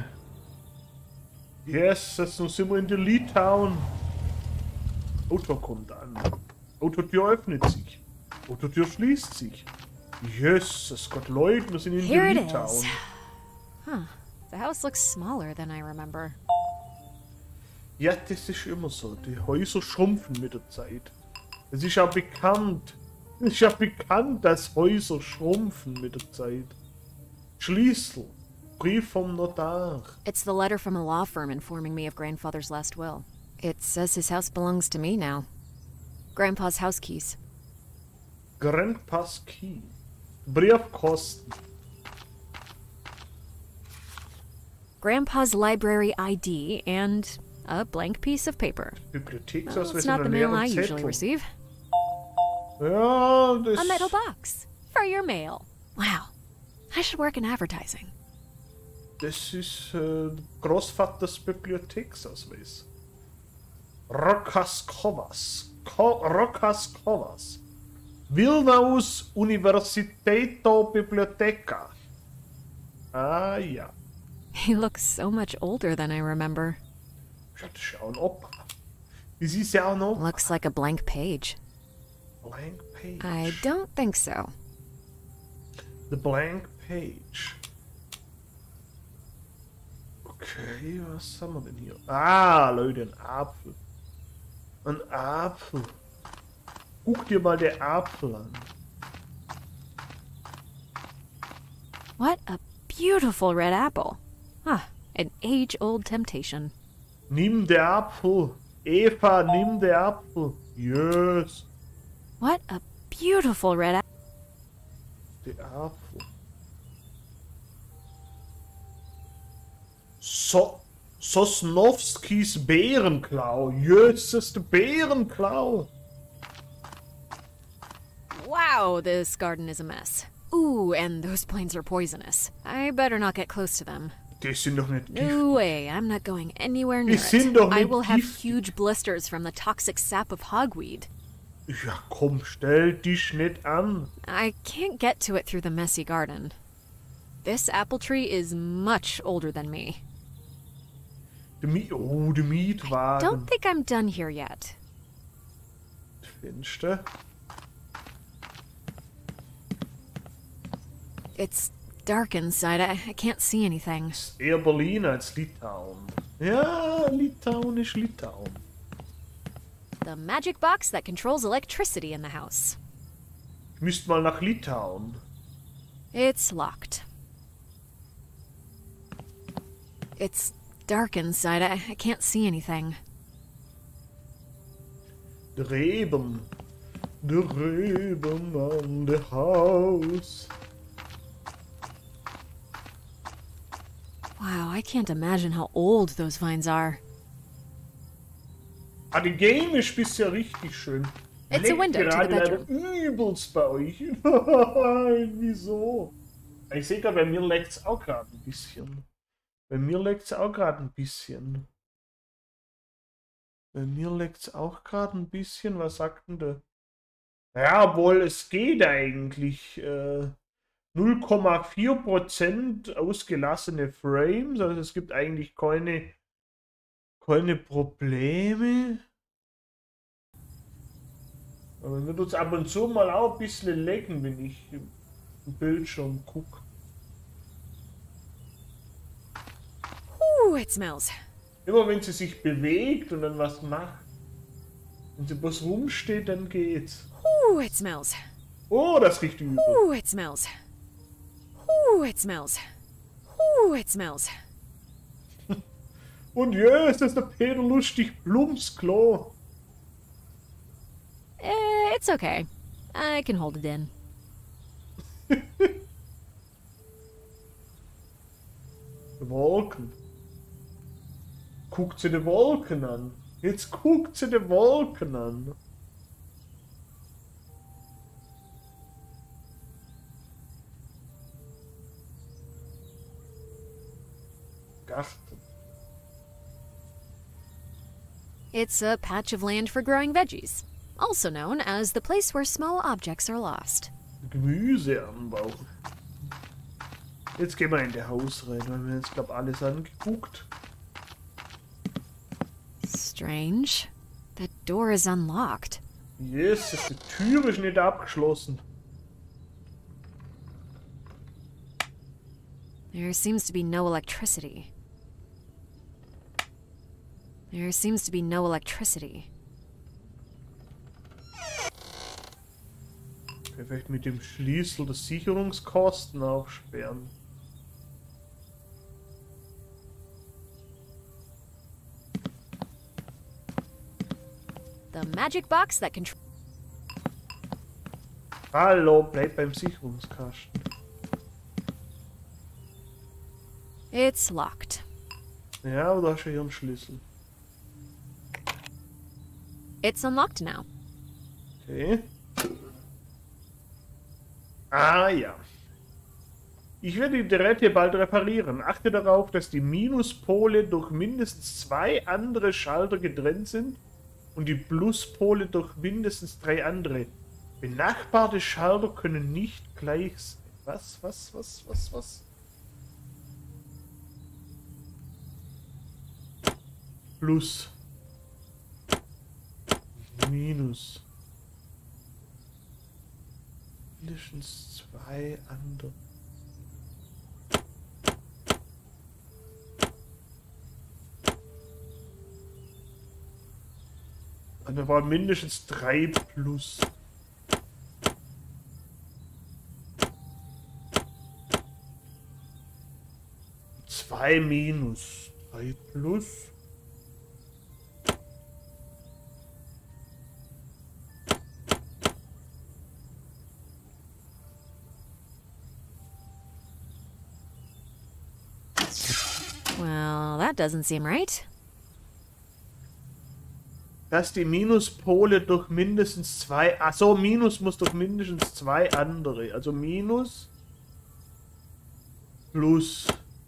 Jesus, nun sind wir in der Litauen. Auto kommt an. Autotür öffnet sich. Autotür schließt sich. Jesus Gott, Leute, wir sind in Here der it Litauen. is. Huh. The house looks smaller than I remember. Ja, das ist immer so. Die Häuser schrumpfen mit der Zeit. Es ist ja bekannt. Es ist ja bekannt, dass Häuser schrumpfen mit der Zeit. Schließel. Brief vom Notar. It's the letter from a law firm informing me of Grandfather's last will. It says his house belongs to me now. Grandpa's house keys. Grandpa's Key. Briefkosten. Grandpa's library I D and a blank piece of paper. Well, Bibliotheksausweis it's und not the ein mail I leeren usually Zettel. receive. Ja, das... A metal box. For your mail. Wow. I should work in advertising. Das ist äh, Großvaters Bibliotheksausweis. Rokaskovas. Ko Rokaskovas. Vilnius Universiteto Biblioteca. Ah ja. He looks so much older than I remember. Ja, das ist ja auch ein Opa. Das ist ja auch noch Looks like a blank page. Blank Page. I don't think so. The Blank Page. Okay, was haben wir denn hier? Ah, Leute, ein Apfel. Ein Apfel. Guck dir mal den Apfel an. What a beautiful red apple. Ah, an age-old temptation. Nimm den Apfel. Eva, nimm den Apfel. Yes. What a beautiful red apple. Der Apfel. So, Sosnowskis Bärenklau. Jesus, der Bärenklau. Wow, this garden is a mess. Ooh, and those planes are poisonous. I better not get close to them. Die sind doch nicht giftig. No way, I'm not going anywhere near Die sind doch it. I nicht will have giftig. huge blisters from the toxic sap of hogweed. Ja, komm, stell dich nicht an. I can't get to it through the messy garden. This apple tree is much older than me. Die Mi oh, die Mietwagen. Don't think I'm done here yet. Fenster. It's dark inside. I, I can't see anything. Eher Berlin als Litauen. Ja, Litauen ist Litauen. The magic box that controls electricity in the house. Ich müsste mal nach Litauen. It's locked. It's dark inside. I, I can't see anything. Der Reben. Der Reben an der Haus. Wow, I can't imagine how old those vines are. Ah, die Game ist bisher richtig schön. It's a window to the gerade leider bedroom. übelst bei euch. Nein, wieso? Ich sehe gerade, bei mir leckt's auch gerade ein bisschen. Bei mir leckt's auch gerade ein bisschen. Bei mir leckt's auch gerade ein bisschen. Was sagt denn der? Ja, obwohl es geht eigentlich. Äh, null Komma vier Prozent ausgelassene Frames. Also es gibt eigentlich keine, keine Probleme. Aber mir tut es ab und zu mal auch ein bisschen lecken, wenn ich im Bildschirm gucke. Ooh, it smells. Immer wenn sie sich bewegt und dann was macht. Wenn sie bloß rumsteht, dann geht's. Ooh, it smells. Oh, das riecht übel. Ooh, it smells. Ooh, it smells. Ooh, it smells. Und yes, das ist der Peter Lustig Blumsklo. Eh, it's okay. I can hold it in. Wolken. Guckt sie die Wolken an. Jetzt guckt sie die Wolken an. Garten. It's a patch of land for growing veggies, also known as the place where small objects are lost. Gemüseanbau. Jetzt gehen wir in das Haus rein, weil wir jetzt, glaube alles angeguckt. Strange. The door is unlocked. Yes, die Tür ist nicht abgeschlossen. There seems to be no electricity. There seems to be no electricity. Vielleicht mit dem Schlüssel der Sicherungskosten aufsperren. The magic box that controls. Hallo, bleib beim Sicherungskasten. It's locked. Ja, aber da hast du hier einen Schlüssel. It's unlocked now. Okay. Ah ja. Ich werde die Geräte bald reparieren. Achte darauf, dass die Minuspole durch mindestens zwei andere Schalter getrennt sind und die Pluspole durch mindestens drei andere. Benachbarte Schalter können nicht gleich sein. Was, was, was, was, was? Plus. Minus. Mindestens zwei andere. Und da waren mindestens drei plus. Zwei minus. Drei plus. Well, that doesn't seem right. Dass die Minuspole durch mindestens zwei... Achso, Minus muss durch mindestens zwei andere. Also Minus plus...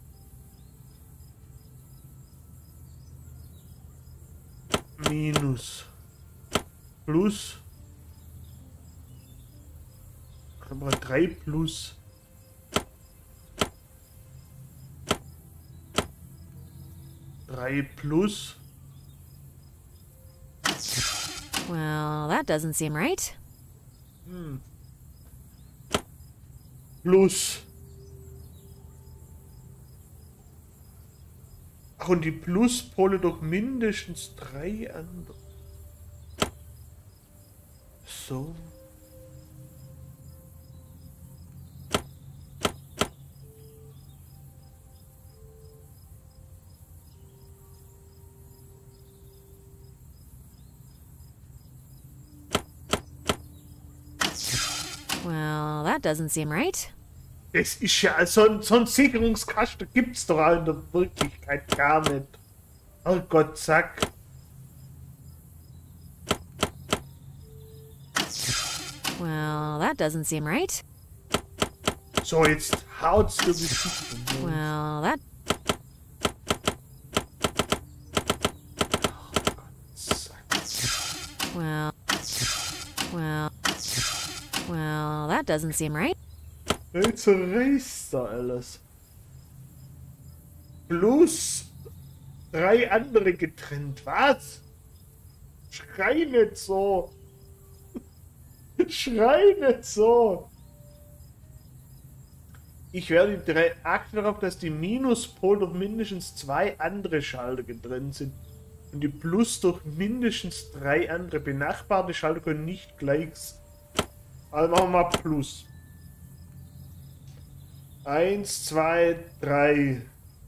Minus plus... Aber drei plus... drei plus... Well, that doesn't seem right. Hm. Plus. Ach, und die Pluspole durch mindestens drei andere. So. Well, that doesn't seem right. Es ist ja so ein, so ein Sicherungskasten gibt's doch auch in der Wirklichkeit gar nicht. Oh Gott, zack. Well, that doesn't seem right. So, jetzt haut's du Geschichte. Well, that... Oh Gott, zack. Well... Well... Well, that doesn't seem right. Jetzt reißt er alles. Plus drei andere getrennt. Was? Schrei nicht so. Schrei nicht so. Ich werde die drei achten darauf, dass die Minuspol durch mindestens zwei andere Schalter getrennt sind. Und die Plus durch mindestens drei andere benachbarte Schalter können nicht gleich sein. Also machen wir mal Plus. Eins, zwei, drei.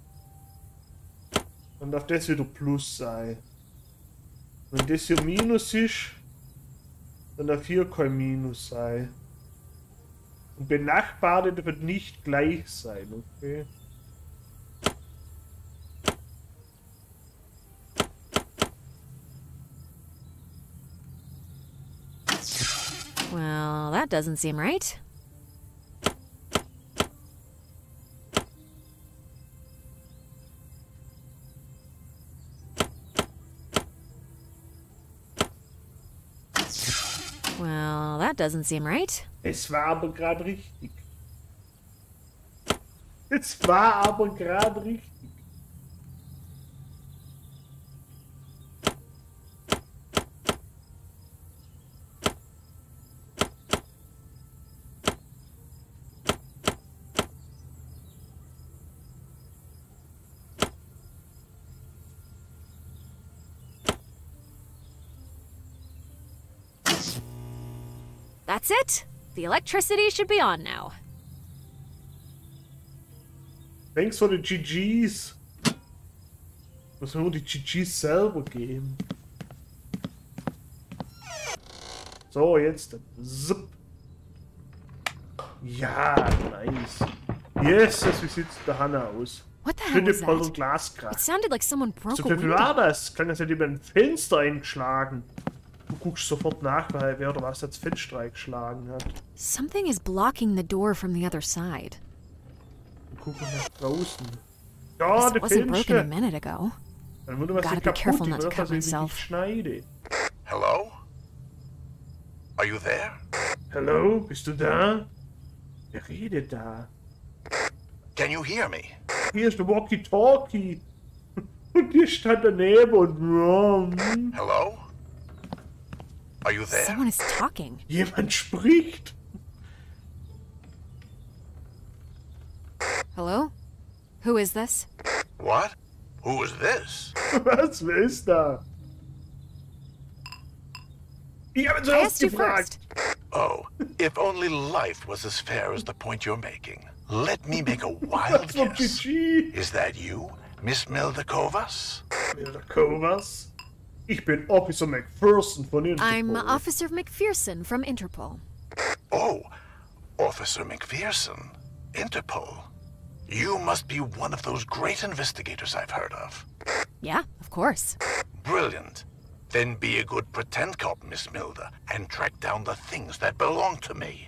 Und darf das wieder Plus sein. Wenn das hier Minus ist, dann darf hier kein Minus sein. Und benachbarte wird nicht gleich sein, okay? Well, that doesn't seem right. Well, that doesn't seem right. Es war aber gerade richtig. Es war aber gerade richtig. That's it. The electricity should be on now. Thanks for the G Gs. Was nur die G Gs selber geben. So, jetzt. Zip. Ja, nice. Yes, wie sieht der Hanna aus? What the hell was that? Glaskraft. It sounded like someone broke So a viel window. war das? Klang, als hätte über ein Fenster eingeschlagen. Du guckst sofort nach, weil wer oder was das Fenster eingeschlagen hat. Something is blocking the door from the other side. Wir gucken nach draußen. Ja, This der wasn't broken a Fenster. minute ago. Dann würde was Gotta nicht be kaputt, careful ich not to würde cut was ich myself. nicht schneide. Hello? Are you there? Hallo, bist du da? Wer redet da? Can you hear me? Hier ist der Walkie-Talkie. Und hier stand daneben und... Hello? Are you there? Someone is talking. Jemand spricht. Hello? Who is this? What? Who is this? Was, wer ist da? Ich habe I zuerst asked you gefragt. first. Oh, if only life was as fair as the point you're making. Let me make a wild Das war guess. G G. Is that you, Miss Mildakovas? Mildakovas? Ich bin Officer McPherson von Interpol. I'm Officer McPherson from Interpol. Oh, Officer McPherson, Interpol. You must be one of those great investigators I've heard of. Yeah, of course. Brilliant. Then be a good pretend cop, Miss Milda, and track down the things that belong to me.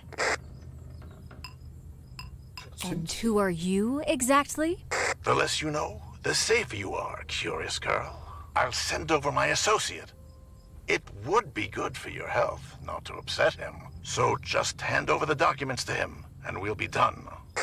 And who are you, exactly? The less you know, the safer you are, curious girl. I'll send over my associate. It would be good for your health not to upset him. So just hand over the documents to him, and we'll be done.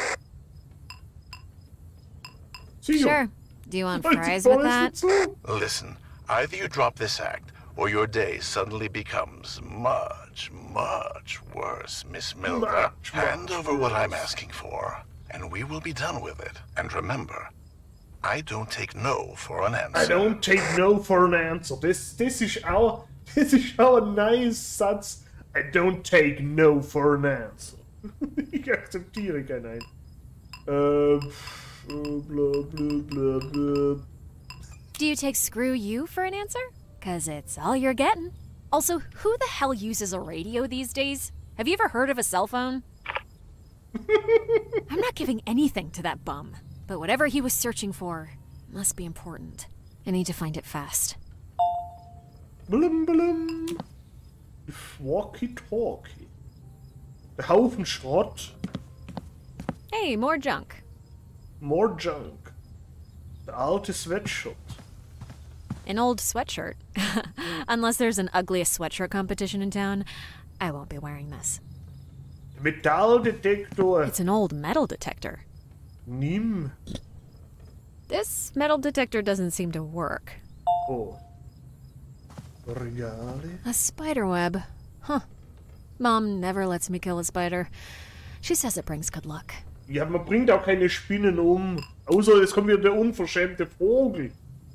Sure. Do you want fries with that? Listen, either you drop this act, or your day suddenly becomes much, much worse, Miss Milda. Hand over what I'm asking for, and we will be done with it. And remember, I don't take no for an answer. I don't take no for an answer. This, this is our, this is our nice Satz. I don't take no for an answer. Ich akzeptiere kein Nein. Ähm, blah, blah, blah, blah. Do you take screw you for an answer? Cause it's all you're getting. Also, who the hell uses a radio these days? Have you ever heard of a cell phone? I'm not giving anything to that bum. But whatever he was searching for must be important. I need to find it fast. Blum, blum. Walkie-talkie. Der Haufen Schrott. Hey, more junk. More junk. Der alte Sweatshirt. An old sweatshirt. Unless there's an ugliest sweatshirt competition in town, I won't be wearing this. Metalldetektor. It's an old metal detector. Nimm. This metal detector doesn't seem to work. Oh. Regale. A spider web. Huh. Mom never lets me kill a spider. She says it brings good luck. Ja, man bringt auch keine Spinnen um. Außer es kommt wieder der unverschämte Vogel.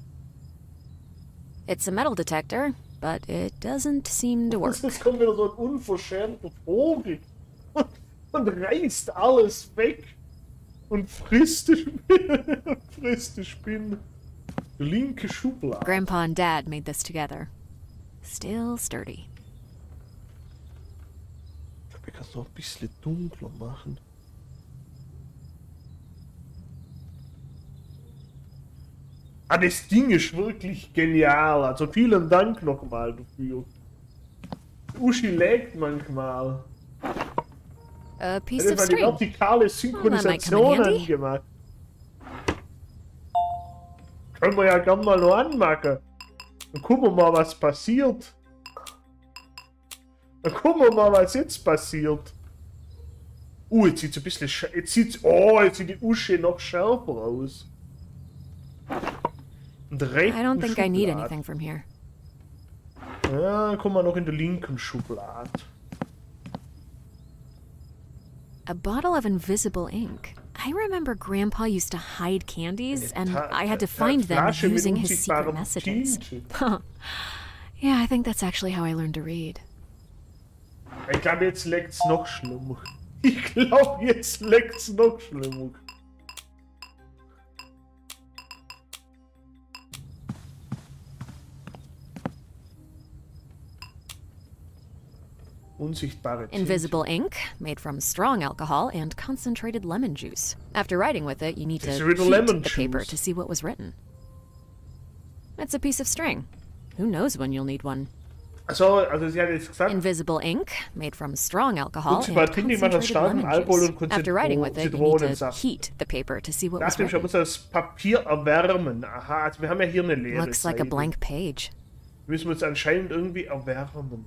It's a metal detector, but it doesn't seem to work. Es kommt wieder so ein unverschämter Vogel. Und, und reißt alles weg. Und frisst die Spinne. frisst die Spinne. Die linke Schublade. Grandpa and Dad made this together. Still sturdy. Ich glaube, ich kann es noch ein bisschen dunkler machen. Ah, das Ding ist wirklich genial. Also vielen Dank nochmal dafür. Uschi lägt manchmal. A piece Er of hat eine string. vertikale Synchronisation angemacht. Können wir ja gern mal noch anmachen. Dann gucken wir mal, was passiert. Dann gucken wir mal, was jetzt passiert. Uh, jetzt sieht es ein bisschen sch- jetzt sieht's, oh, jetzt sieht die Uschi noch schärfer aus. Und rechts I don't think I need anything from here. Ja, kommen wir noch in der linken Schublade. A bottle of invisible ink. I remember Grandpa used to hide candies, and I had to find them Flasche mit using his secret unsichtbarem messages. Tinte. Yeah, I think that's actually how I learned to read. Ich glaube, jetzt leckt's noch schlimmer. Ich glaube, jetzt leckt's noch schlimmer. Unsichtbare Tinte. Invisible ink, made from strong alcohol and concentrated lemon juice. After writing with it, you need to It's with heat lemon the paper juice. to see what was written. It's a piece of string. Who knows when you'll need one? Also, also sie hat jetzt gesagt, Invisible ink, made from strong alcohol and Unsichtbare Tinte macht aus concentrated starkem lemon Alkohol juice. und After writing with it, you need to Zitronensaft. heat the paper to see what was Nachdem ich written. muss das Papier erwärmen. Aha, also wir haben ja hier eine leere Looks like a Seite. blank page. Müssen wir uns anscheinend irgendwie erwärmen.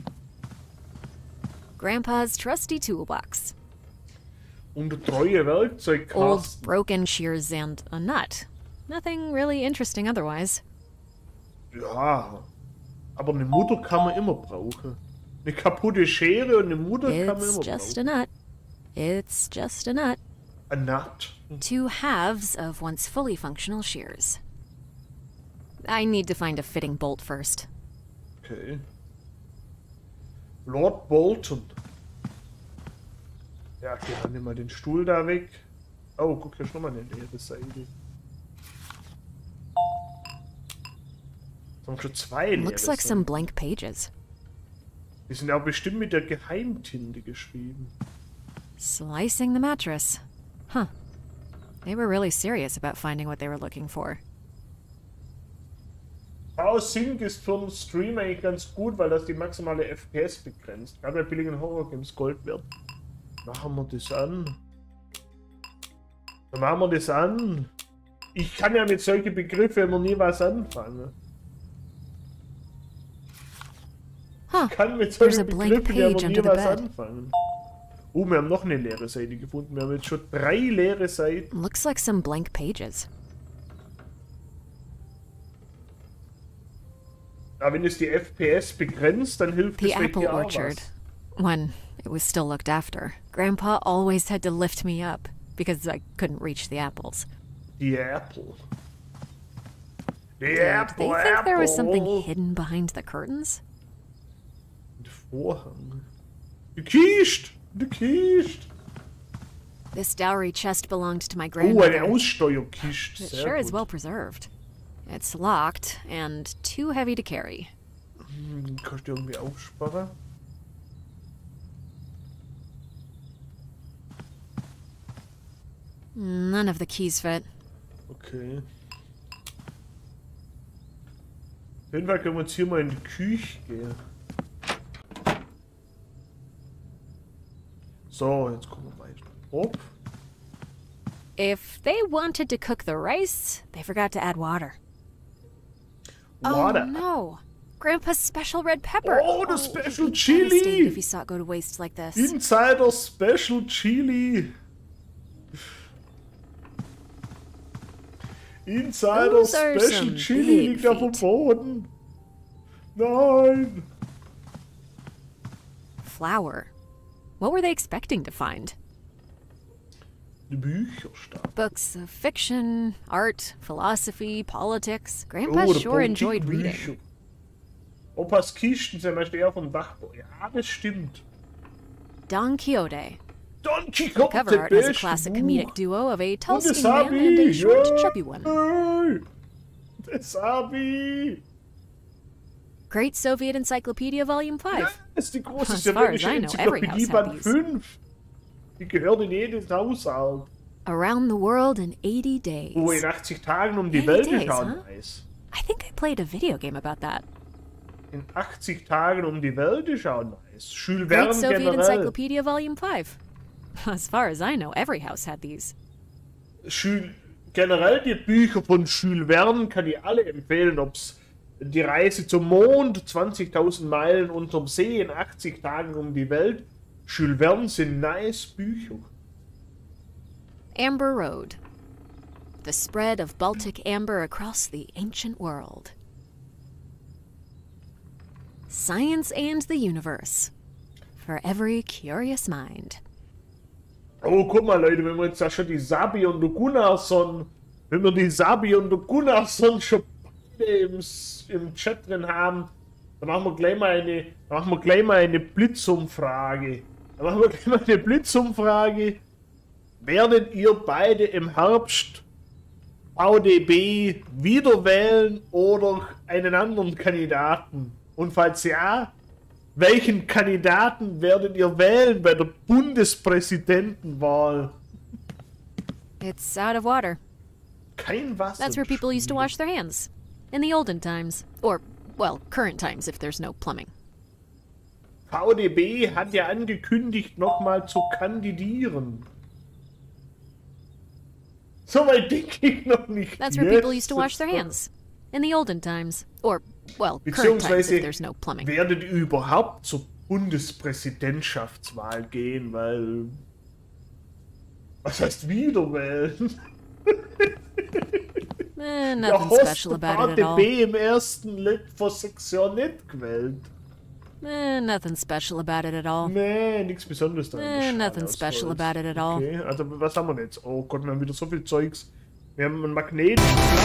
Grandpa's trusty toolbox. Und der treue Old Werkzeugkasten. broken shears and a nut. Nothing really interesting otherwise. Ja, aber eine Mutter kann man immer brauchen. Eine kaputte Schere und eine Mutter kann man It's immer just a brauchen. nut. It's just a nut. A nut. Two halves of once fully functional shears. I need to find a fitting bolt first. Okay. Lord Bolton. Ja, okay, dann nehmen wir den Stuhl da weg. Oh, guck, hier ist nochmal eine leere Seite. Es haben schon zwei leere Looks like Seiten. some blank pages. Die sind ja bestimmt mit der Geheimtinte geschrieben. Slicing the mattress. Huh. They were really serious about finding what they were looking for. V-Sync ist für einen Stream eigentlich ganz gut, weil das die maximale F P S begrenzt. Gerade bei billigen Horror-Games Gold wert. Machen wir das an. Dann machen wir das an. Ich kann ja mit solchen Begriffen immer nie was anfangen. Huh. Ich kann mit solchen Begriffen ja immer nie was anfangen. Oh, wir haben noch eine leere Seite gefunden. Wir haben jetzt schon drei leere Seiten. Looks like some blank pages. Aber wenn es die F P S begrenzt, dann hilft The es apple wirklich auch orchard. was. When it was still looked after, Grandpa always had to lift me up because I couldn't reach the apples. The apple. The Did apple, they think there was apple. something hidden behind the curtains? Der Vorhang. Die Kiste! Die Kiste! This dowry chest belonged to my Oh, eine grandmother. Aussteuerkiste. It Sehr sure is gut. well preserved. It's locked and too heavy to carry. Hm, kannst du irgendwie aufsparen? None of the keys fit. Okay. Auf jeden Fall können wir jetzt hier mal in die Küche gehen. So, jetzt kommen wir weiter. Hopp. If they wanted to cook the rice, they forgot to add water. Water. Oh no! Grandpa's special red pepper. Oh, the special he'd be devastated chili. if he saw it go to waste like this. Insider Special Chili. Insider Those are Special some Chili big liegt auf dem Boden. Nein. Flour. What were they expecting to find? Die Bücherstab. Books of fiction, art, philosophy, politics. Grandpa Oh, der sure enjoyed Politikbücher. reading. Opas Kisten sind meist eher vom Dachbau. Ja, das stimmt. Don Quixote. Don The Quixote, cover art has a beste classic Buch. comedic duo of a tall Und das skinny man hab and a ich, short, ja. chubby one. Das hab ich. Great Soviet Encyclopedia Volume five. Das ist die große As far as sowjetische I know, every house Enzyklopädie had Band these. fünf. Die gehört in jedes Haushalt. Around the world in eighty days. Oh, in achtzig Tagen um die eighty Welt days, ist auch huh? nice. I think I played a video game about that. In achtzig Tagen um die Welt ist auch nice. Jules Great Verne Soviet generell. Encyclopedia Volume five. As far as I know, every house had these. Jules, generell die Bücher von Jules Verne kann ich alle empfehlen, ob's die Reise zum Mond, zwanzigtausend Meilen unterm See in achtzig Tagen um die Welt. Jules Verne sind nice Bücher. Amber Road. The spread of Baltic amber across the ancient world. Science and the universe. For every curious mind. Oh, guck mal, Leute, wenn wir jetzt da schon die Sabi und der Gunnarsson, wenn wir die Sabi und der Gunnarsson schon beide im, S- im Chat drin haben, dann machen wir gleich mal eine, dann machen wir gleich mal eine Blitzumfrage. Dann machen wir gleich mal eine Blitzumfrage. Werdet ihr beide im Herbst V D B wieder wählen oder einen anderen Kandidaten? Und falls ja, welchen Kandidaten werdet ihr wählen bei der Bundespräsidentenwahl? It's out of water. Kein Wasser. That's where people used to wash their hands. In the olden times. Or, well, current times if there's no plumbing. V D B hat ja angekündigt, nochmal zu kandidieren. So weit denke ich noch nicht. That's where people used to wash their hands. In the olden times. Or, well, current times if there's no plumbing. Werdet ihr überhaupt zur Bundespräsidentschaftswahl gehen, weil... Was heißt wieder wählen? Eh, Der nothing Host special der about it at all. V D B im ersten Let vor sechs Jahren nicht gewählt. Eh, nothing special about it at all. Nee, nichts Besonderes dran. Eh, nothing special about it at all. Okay, also was haben wir jetzt? Oh Gott, wir haben wieder so viel Zeugs. Wir haben einen Magnet.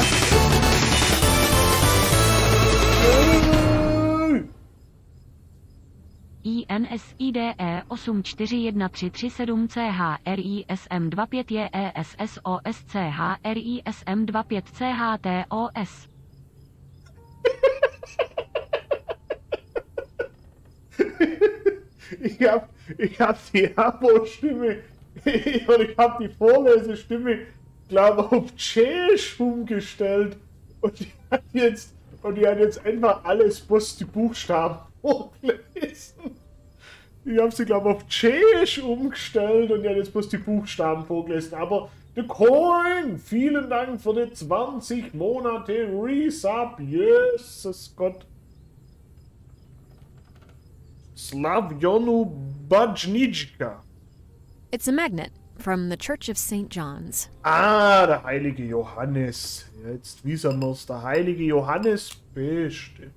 I N S I D E osm čtyři jedna tři tři sedm C H R I S M dva pět J E S S O S C H R I S M dva pět C H T O S. Ich hab, ich hab die Abo-Stimme und ich hab die Vorlesestimme glaube auf Tschechisch umgestellt. Und die hat jetzt, und die hat jetzt einfach alles bloß die Buchstaben vorgelesen. Ich habe sie, glaube ich, auf Tschechisch umgestellt und die hat jetzt bloß die Buchstaben vorgelesen. Aber The Coin, vielen Dank für die zwanzig Monate Resub. Jesus Gott. Slavjonu Bajnijka. It's a magnet from the Church of Saint John's. Ah, der heilige Johannes. Jetzt wissen wir's. Der heilige Johannes beste.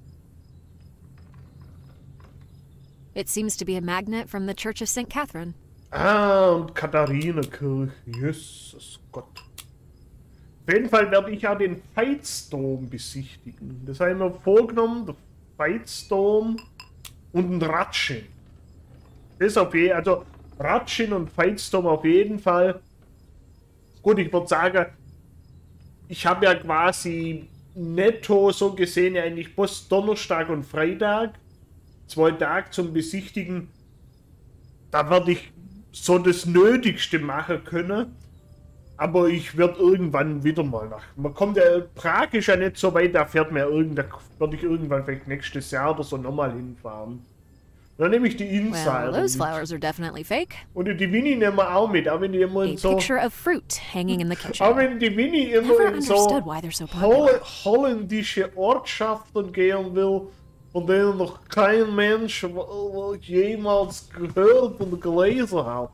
It seems to be a magnet from the Church of Saint Catherine. Ah, und Katharinenkirche. Jesus Gott. Auf jeden Fall werde ich ja den Veitsdom besichtigen. Das habe ich mir vorgenommen. Der Veitsdom und ein Ratschin. Das auf jeden Fall. Also Ratschin und Veitsdom auf jeden Fall. Gut, ich würde sagen, ich habe ja quasi netto so gesehen ja eigentlich bloß Donnerstag und Freitag. Zwei Tage zum Besichtigen. Da werde ich so das Nötigste machen können. Aber ich werde irgendwann wieder mal nach. Man kommt ja, Prag ist ja nicht so weit, da fährt man ja irgendwann, da werde ich irgendwann vielleicht nächstes Jahr oder so nochmal hinfahren. Dann nehme ich die Insider. Well, those flowers are definitely fake. Und die Winnie nehmen wir auch mit, auch wenn die immer A in so... picture of fruit hanging in the kitchen. Auch wenn die Winnie immer Never in so, understood why they're so popular. Holl holländische Ortschaften gehen will, von denen noch kein Mensch jemals gehört und gelesen hat.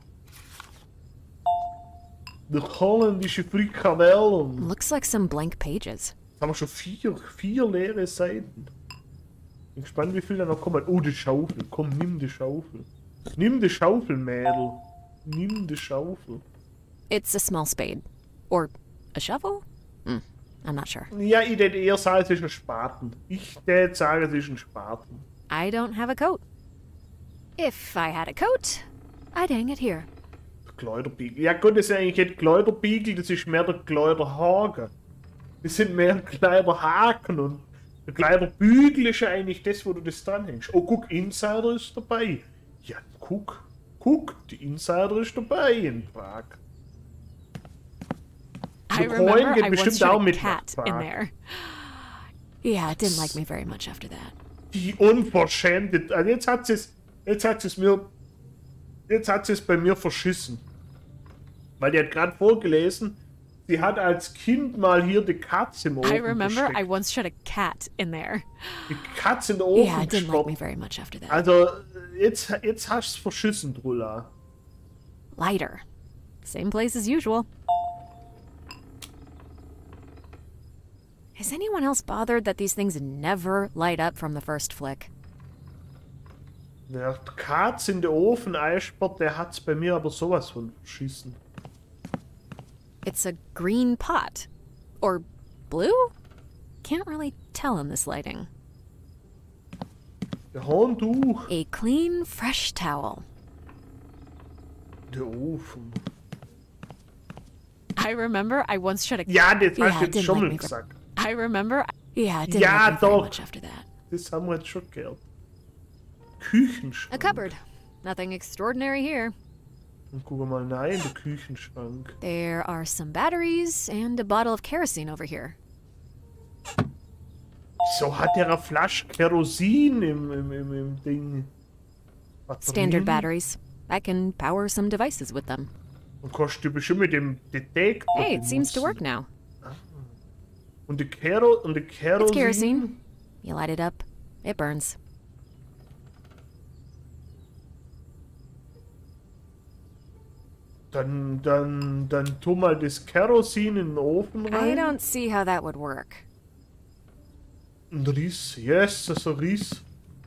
Die holländische Frikadellen. Looks like some blank pages. Jetzt haben wir schon vier, vier leere Seiten. Bin gespannt, wie viel da noch kommen. Oh, die Schaufel. Komm, nimm die Schaufel. Nimm die Schaufel, Mädel. Nimm die Schaufel. It's a small spade. Or a shovel? Mm, I'm not sure. Ja, ich hätte eher sagen, es ist ein Spaten. Ich hätte sagen, es ist ein Spaten. I don't have a coat. If I had a coat, I'd hang it here. Kleiderbiegel. Ja gut, das ist eigentlich nicht Kleiderbiegel, das ist mehr der Kleiderhaken. Das sind mehr Kleiderhaken und der Kleiderbügel ist ja eigentlich das, wo du das dranhängst. Oh, guck, Insider ist dabei. Ja, guck. Guck, die Insider ist dabei in Prag. I remember I once shot a cat in there. Yeah, it didn't like me very much after that. Die Unverschämte. Also jetzt hat sie es, jetzt hat sie es mir, jetzt hat sie es bei mir verschissen. Weil die hat gerade vorgelesen, sie hat als Kind mal hier die Katze im Ofen I remember gesteckt. I once shot a cat in there. Die Katze in den Ofen Yeah, it didn't like me gestoppt. very much after that. Also, jetzt, jetzt hast du es verschissen, Drulla. Lighter. Same place as usual. Is anyone else bothered that these things never light up from the first flick? Der Katze in den Ofen eispert, der hat's bei mir aber sowas von verschissen. It's a green pot. Or blue? Can't really tell in this lighting. Der Handtuch. A clean, fresh towel. Der Ofen. I remember I once shot a Ja, das yeah, hast du it jetzt didn't schon like mal me gesagt. I remember Yeah, it didn't Ja, like me very doch. much after that. Das haben wir jetzt schon gehört. Küchenschrank. A cupboard. Nothing extraordinary here. Und guck mal rein in den Küchenschrank. There are some batteries and a bottle of kerosene over here. So hat er eine Flasche Kerosin im, im, im, im Ding. Batterien. Standard batteries. I can power some devices with them. Und kannst du bestimmt mit dem Detektor Hey, it seems to benutzen. work now. Und die Kero und die Kerosin. It's kerosene. You light it up, it burns. Dann, dann, dann tu mal das Kerosin in den Ofen I rein. don't see how that would work. Ein Riss. Yes, das ist ein Riss.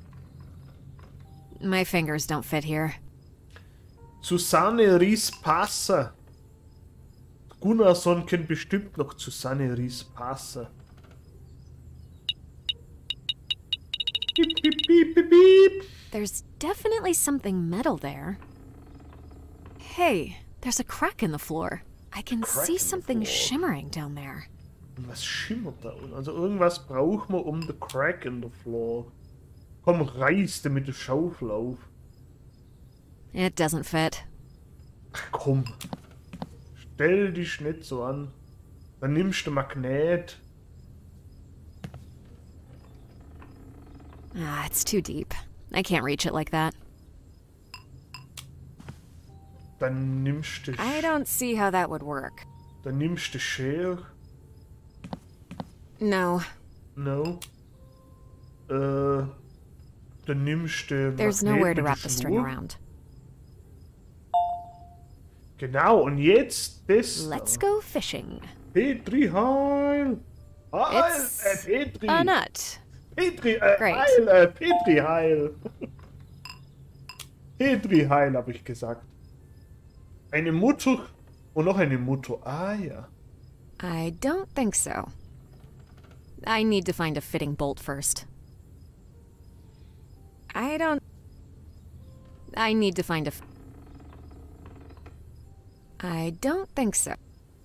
My fingers don't fit here. Susanne Riss passen. Gunnarsson kennt bestimmt noch Susanne Riss passen. Beep, beep, beep, beep, beep. There's definitely something metal there. Hey, there's a crack in the floor. I can Crack see in the something floor. shimmering down there. Und was schimmert da unten? Also irgendwas brauchen wir um the crack in the floor. Komm, reiß dir mit der Schaufel auf. It doesn't fit. Ach komm. Stell dich nicht so an. Dann nimmst du Magnet. Ah, it's too deep. I can't reach it like that. Dann nimmst du... I don't see how that would work. Dann nimmst du Schere. No. No. Äh... Dann nimmst du... There's Magnet nowhere to mit wrap der the string Schnur. around. Genau, und jetzt das... Let's go fishing. Petri Heil! Heil! It's Äh, Petri! a nut. Petri, äh, Great. Heil, äh, Petri Heil! Petri Heil, habe ich gesagt. Eine Mutter und noch eine Mutter. Ah, ja. I don't think so. I need to find a fitting bolt first. I don't... I need to find a... f- I don't think so.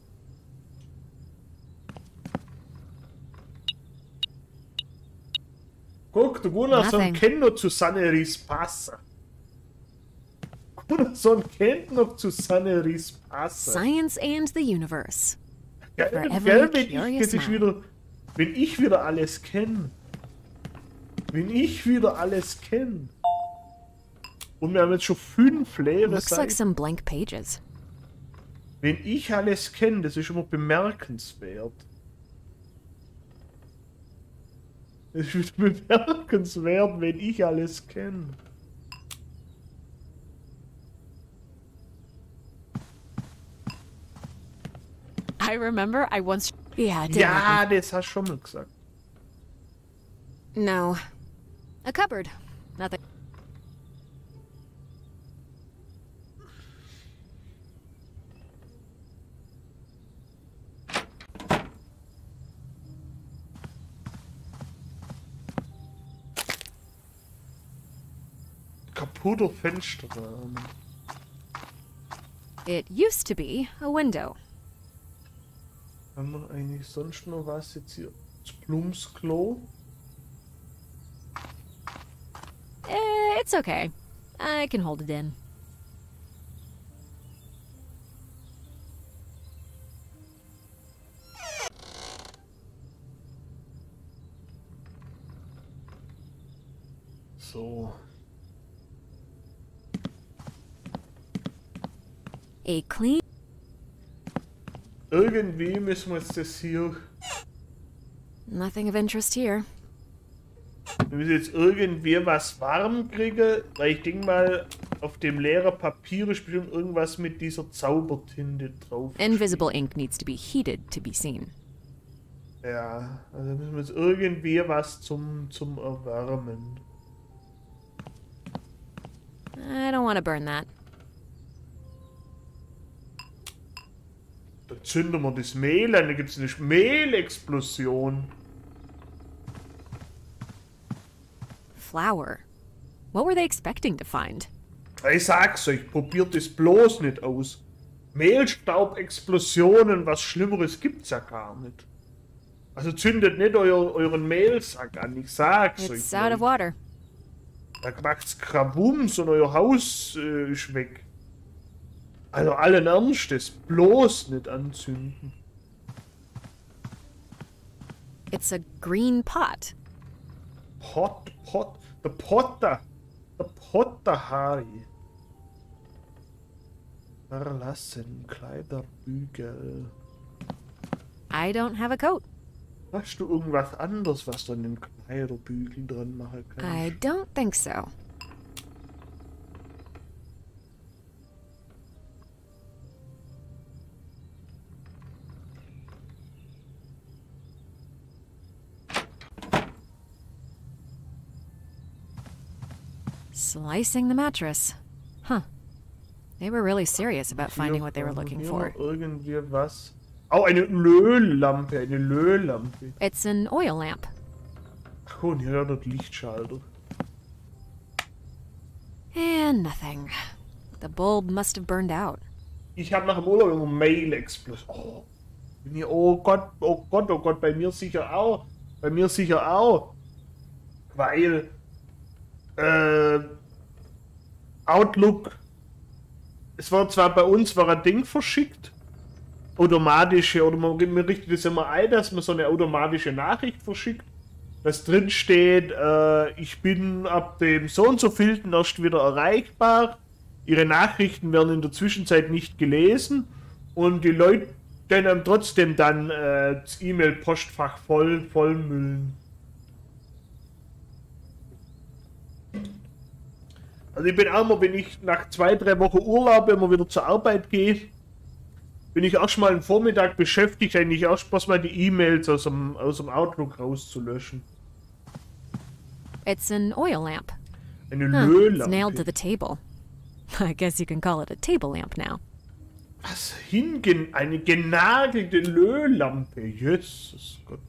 Guck, der Gunnarsson Nothing. kennt noch Susanne Rispassa. Gunnarsson kennt noch Susanne Rispassa. Science and the universe. Ja, For gell, every wenn ich, curious das ist mind. wieder, wenn ich wieder alles kenne. Wenn ich wieder alles kenne. Und wir haben jetzt schon fünf leere Looks like Seiten. some blank pages. Wenn ich alles kenne, das ist immer bemerkenswert. Das ist bemerkenswert, wenn ich alles kenne. I remember I once... Yeah, it didn't Ja, work. das hast du schon mal gesagt. No. A cupboard. Nothing. Kaputter Fensterrahmen. It used to be a window. Haben wir eigentlich sonst noch was jetzt hier? Das Plumpsklo? Eh, it's okay. I can hold it in. So. A clean... Irgendwie müssen wir jetzt das hier... Nothing of interest here. Wir müssen jetzt irgendwie was warm kriegen, weil ich denke mal, auf dem leeren Papier ist bestimmt irgendwas mit dieser Zaubertinte drauf. Invisible ink needs to be heated to be seen. Ja, also müssen wir jetzt irgendwie was zum, zum Erwärmen. I don't want to burn that. Dann zünden wir das Mehl an, da gibt es eine Mehlexplosion. Flour. What were they expecting to find? Ich sag's euch, probiert das bloß nicht aus. Mehlstaubexplosionen, was Schlimmeres gibt's ja gar nicht. Also zündet nicht euer, euren Mehlsack an, ich sag's It's euch. out of water. Da macht's Krabums und euer Haus äh, ist weg. Also allen Ernstes, bloß nicht anzünden. It's a green pot. Pot, Pot, der Potter, der Potterhari. Verlassen, Kleiderbügel. I don't have a coat. Hast du irgendwas anderes, was du an den Kleiderbügel dran machen kannst? I don't think so. Slicing the mattress. Huh. They were really serious about finding what they were looking Hier for. noch irgendwie was. Oh, eine Öllampe, eine Öllampe. It's an oil lamp. Ach, und hier hat er den Lichtschalter. And nothing. The bulb must have burned out. Ich habe nach dem Urlaub immer Mail-Explosion. Oh, bin hier, oh Gott, oh Gott, oh Gott, bei mir sicher auch. Bei mir sicher auch. Weil äh, Outlook, es war zwar bei uns war ein Ding verschickt, automatische, oder man, man richtet es immer ein, dass man so eine automatische Nachricht verschickt, dass drin steht, äh, ich bin ab dem so und so vielten erst wieder erreichbar, ihre Nachrichten werden in der Zwischenzeit nicht gelesen und die Leute dann trotzdem dann äh, das E-Mail-Postfach voll, vollmüllen. Also ich bin auch immer, wenn ich nach zwei, drei Wochen Urlaub immer wieder zur Arbeit gehe, bin ich erst mal einen Vormittag beschäftigt, eigentlich erst mal die E-Mails aus dem, aus dem Outlook rauszulöschen. It's an oil lamp. Eine Huh, Öllampe. it's nailed to the table. I guess you can call it a table lamp now. Was? Hingen, eine genagelte Öllampe. Jesus Gott.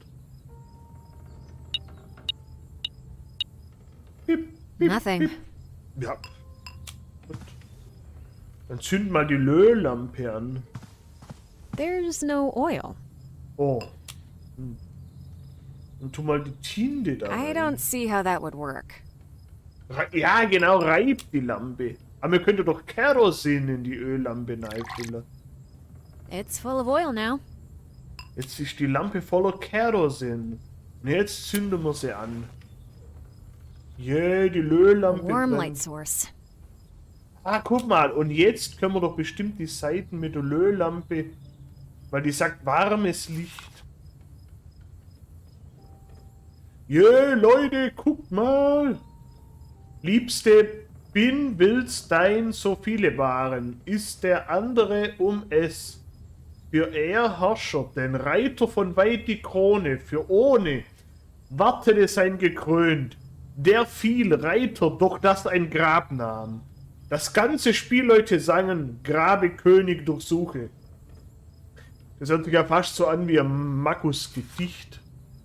Pip, pip, Nothing. Pip. Ja. Gut. Dann zünd mal die Öllampe an. There's no oil. Oh. Hm. Und tu mal die Tinte da I rein. don't see how that would work. Ja, genau, reibt die Lampe. Aber wir könnten doch Kerosin in die Öllampe reinfüllen. It's full of oil now. Jetzt ist die Lampe voller Kerosin. Und jetzt zünden wir sie an. Yeah, die Öllampe. Warm brennt. light source. Ah, guck mal. Und jetzt können wir doch bestimmt die Seiten mit der Öllampe, weil die sagt warmes Licht. Yeah, Leute, guckt mal. Liebste, bin, willst dein, so viele waren, ist der andere um es. Für er Herrscher, den Reiter von weit die Krone, für ohne wartete sein gekrönt. Der fiel Reiter, doch das ein Grab nahm. Das ganze Spiel, Leute, sangen, Grabe König durchsuche. Das hört sich ja fast so an wie ein Makkus Gedicht.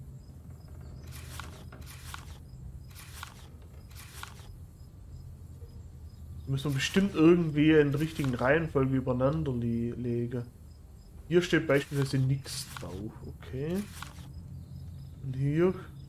Müssen wir bestimmt irgendwie in der richtigen Reihenfolge übereinander legen. Hier steht beispielsweise nichts drauf, okay. Und hier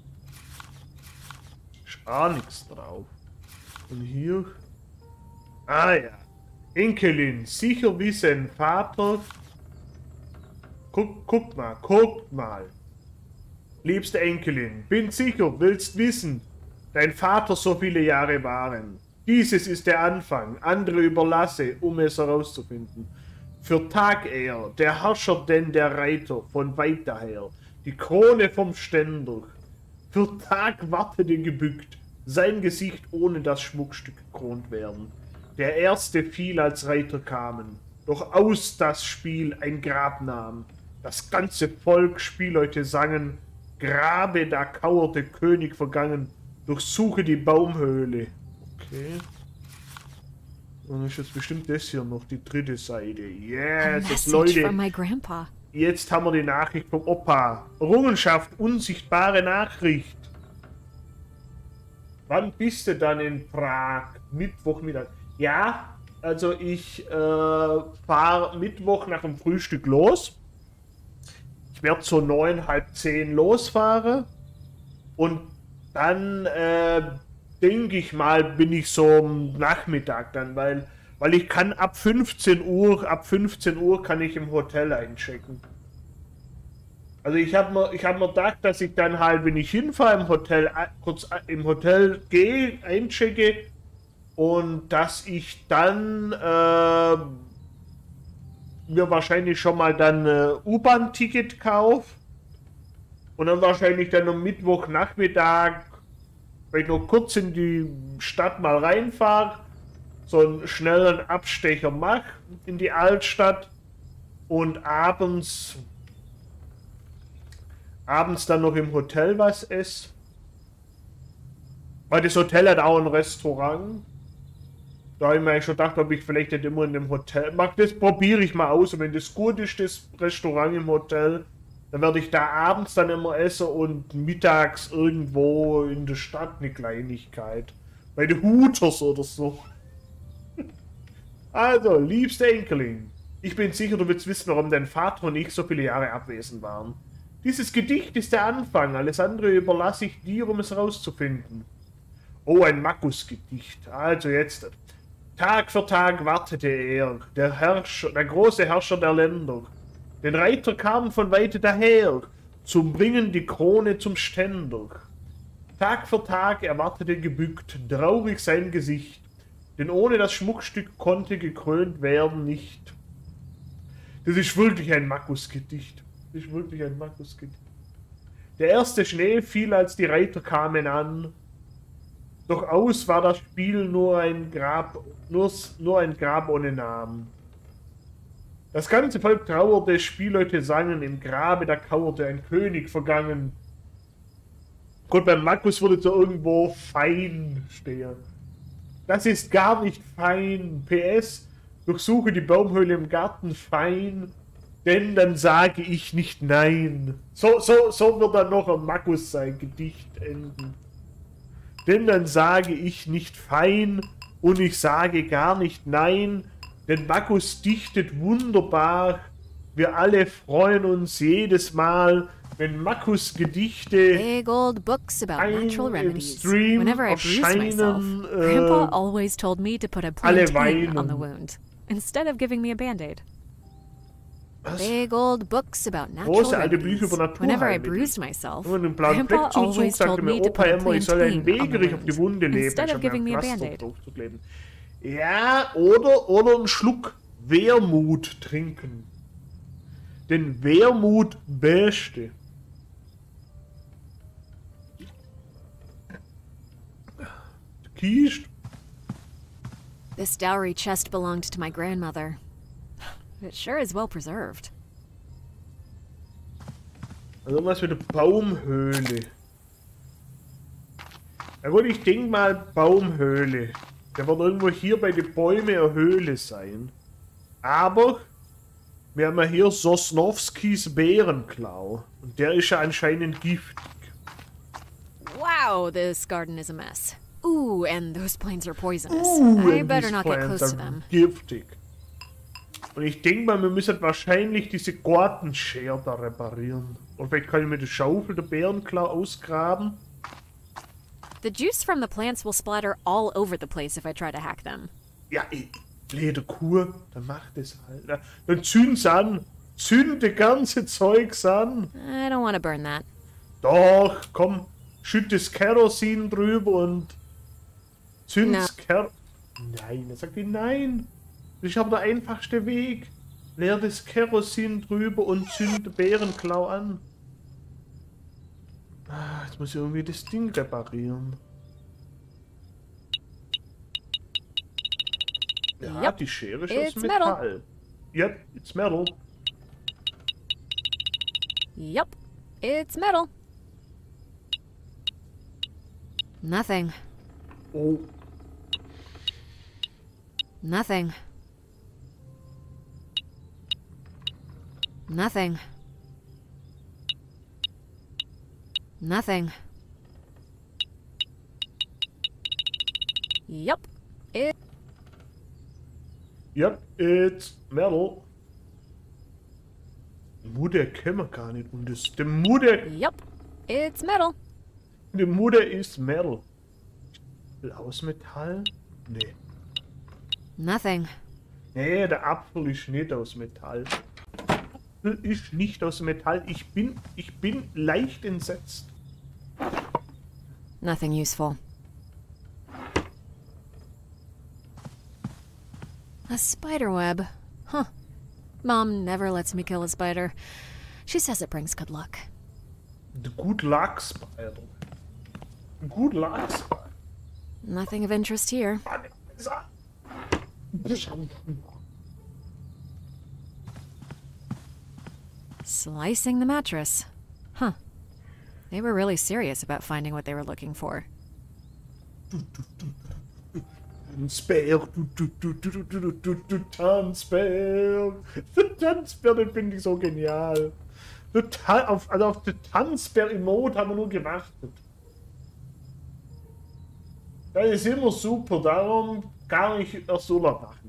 ist auch nichts drauf. Und hier... Ah ja. Enkelin, sicher wie sein Vater... Guck, guck mal, guck mal. Liebste Enkelin, bin sicher, willst wissen, dein Vater so viele Jahre waren. Dieses ist der Anfang, andere überlasse, um es herauszufinden. Für Tag er, der Herrscher denn der Reiter, von weit daher, die Krone vom Ständer. Für Tag wartete gebückt, sein Gesicht ohne das Schmuckstück gekront werden. Der erste fiel, als Reiter kamen, doch aus das Spiel ein Grab nahm. Das ganze Volk Spielleute sangen, Grabe, da kauerte König vergangen, durchsuche die Baumhöhle. Okay. Dann ist jetzt bestimmt das hier noch die dritte Seite. Yes, jetzt Leute. From my grandpa. Jetzt haben wir die Nachricht vom Opa. Errungenschaft, unsichtbare Nachricht. Wann bist du dann in Prag? Mittwochmittag. Ja, also ich äh, fahre Mittwoch nach dem Frühstück los. Ich werde so neun, halb zehn losfahren. Und dann äh, denke ich mal, bin ich so am Nachmittag dann, weil, weil ich kann ab fünfzehn Uhr, ab fünfzehn Uhr kann ich im Hotel einchecken. Also ich habe mir, ich habe mir gedacht, dass ich dann halt, wenn ich hinfahre, im Hotel, kurz im Hotel gehe, einchecke und dass ich dann äh, mir wahrscheinlich schon mal dann äh, U-Bahn-Ticket kaufe und dann wahrscheinlich dann am Mittwochnachmittag vielleicht noch kurz in die Stadt mal reinfahre, so einen schnellen Abstecher mache in die Altstadt und abends abends dann noch im Hotel was esse. Weil das Hotel hat auch ein Restaurant. Da habe ich mir schon gedacht, ob ich vielleicht nicht immer in dem Hotel mache. Das probiere ich mal aus. Und wenn das gut ist, das Restaurant im Hotel, dann werde ich da abends dann immer essen und mittags irgendwo in der Stadt eine Kleinigkeit. Bei den Hooters oder so. Also, liebste Enkelin, ich bin sicher, du willst wissen, warum dein Vater und ich so viele Jahre abwesend waren. Dieses Gedicht ist der Anfang, alles andere überlasse ich dir, um es herauszufinden. Oh, ein Makkus-Gedicht. Also jetzt. Tag für Tag wartete er, der Herrscher, der große Herrscher der Länder. Den Reiter kamen von weite daher, zum Bringen die Krone zum Ständer. Tag für Tag erwartete gebückt, traurig sein Gesicht, denn ohne das Schmuckstück konnte gekrönt werden nicht. Das ist wirklich ein Makkus-Gedicht. Das ist wirklich ein Makkus-Gedicht. Der erste Schnee fiel, als die Reiter kamen an. Doch aus war das Spiel nur ein Grab, nur, nur ein Grab ohne Namen. Das ganze Volk trauerte, Spielleute sangen, im Grabe da kauerte ein König vergangen. Gott, beim Makkus würde so irgendwo fein stehen. Das ist gar nicht fein. P S, durchsuche die Baumhöhle im Garten fein, denn dann sage ich nicht nein. So, so, so wird dann noch ein Makkus sein Gedicht enden. Denn dann sage ich nicht fein und ich sage gar nicht nein, denn Makkus dichtet wunderbar. Wir alle freuen uns jedes Mal, wenn Makkus Gedichte Big old books about natural remedies. Stream Whenever I bruised myself, äh, Grandpa always told me to put a plantain on the wound, instead of giving me a band-aid. Big old books about natural Große alte Bücher über remedies. Whenever I Naturheilmittel. bruised myself, Wenn ein blauen Grandpa Fleckzuzug always sagte told mir me to Opa put a immer, ich soll einen plantain on the Wegerich auf die wound, Wunde leben, instead of statt giving mir me a ein Pflaster band-aid. draufzukleben. Ja, oder, oder einen Schluck Wermut trinken. Denn Wermut beste. Kiest. This dowry chest belonged to my grandmother. It sure is well preserved. Also was mit der Baumhöhle. Ja gut, ich denke mal Baumhöhle. Der wird irgendwo hier bei den Bäumen eine Höhle sein. Aber wir haben ja hier Sosnowskis Bärenklau. Und der ist ja anscheinend giftig. Wow, this garden is a mess. Ooh, and those plants are poisonous. Uh, I and better these not get plants close to are them. Giftig. Und ich denke mal, wir müssen wahrscheinlich diese Gartenschere da reparieren. Und vielleicht kann ich mit der Schaufel der Bärenklau ausgraben. The juice from the plants will splatter all over the place if I try to hack them. Ja, ich Lederkur, dann macht es halt. Dann zünd's an. Zünd das ganze Zeugs an. I don't want to burn that. Doch, komm, schütt das Kerosin drüber und zünd's Ker... Nein, er sagt nein. Das ist aber der einfachste Weg. Leer das Kerosin drüber und zünd den Bärenklau an. Ah, jetzt muss ich irgendwie das Ding reparieren. Ja, Yep. die Schere ist It's aus metal. Metall. Yep, it's metal. Yup, it's metal. Nothing. Oh. Nothing. Nothing. Nothing. Yup. It. Yep, it's metal. Mutter kennen wir gar nicht. Und das, der Mutter, Yup. It's metal. der Mutter ist metal. Aus Metall? Nee. Nothing. Nee, der Apfel ist nicht aus Metall. Apfel ist nicht aus Metall. Ich bin, ich bin leicht entsetzt. Nothing useful. A spider web. Huh. Mom never lets me kill a spider. She says it brings good luck. The good luck spider. Good luck spider. Nothing of interest here. Slicing the mattress. Huh. They were really serious about finding what they were looking for. Tanzbär, du, du, du, du, du, du, du, du, Tanzbär. Der Tanzbär, den finde ich so genial. Der Ta auf, also auf den Tanzbär-Emote haben wir nur gewartet. Das ist immer super, darum gar nicht erst Urlaub machen.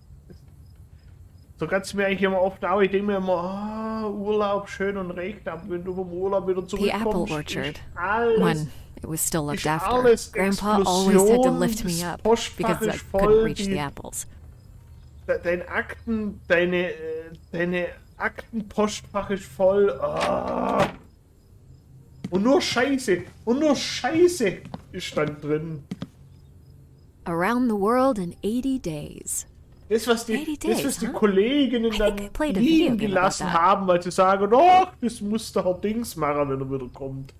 So kannst du mir eigentlich immer oft auch, ich denke mir immer, ah, Urlaub schön und recht, aber wenn du vom Urlaub wieder The apple zurückkommst, orchard. ist alles, When it was still looked ist after, alles Grandpa always had to lift me Explosion, up das Postfach because I ist voll, couldn't reach die- the apples. de- deine Akten, deine, äh, deine Aktenpostfach ist voll. Oh. Und nur Scheiße. Und nur Scheiße ist dann drin. Around the world in eighty days. Das, was die, eighty das, days, was die huh? Kolleginnen dann liegen gelassen haben, weil sie sagen, oh, das muss der Herr Dings machen, wenn er wieder kommt.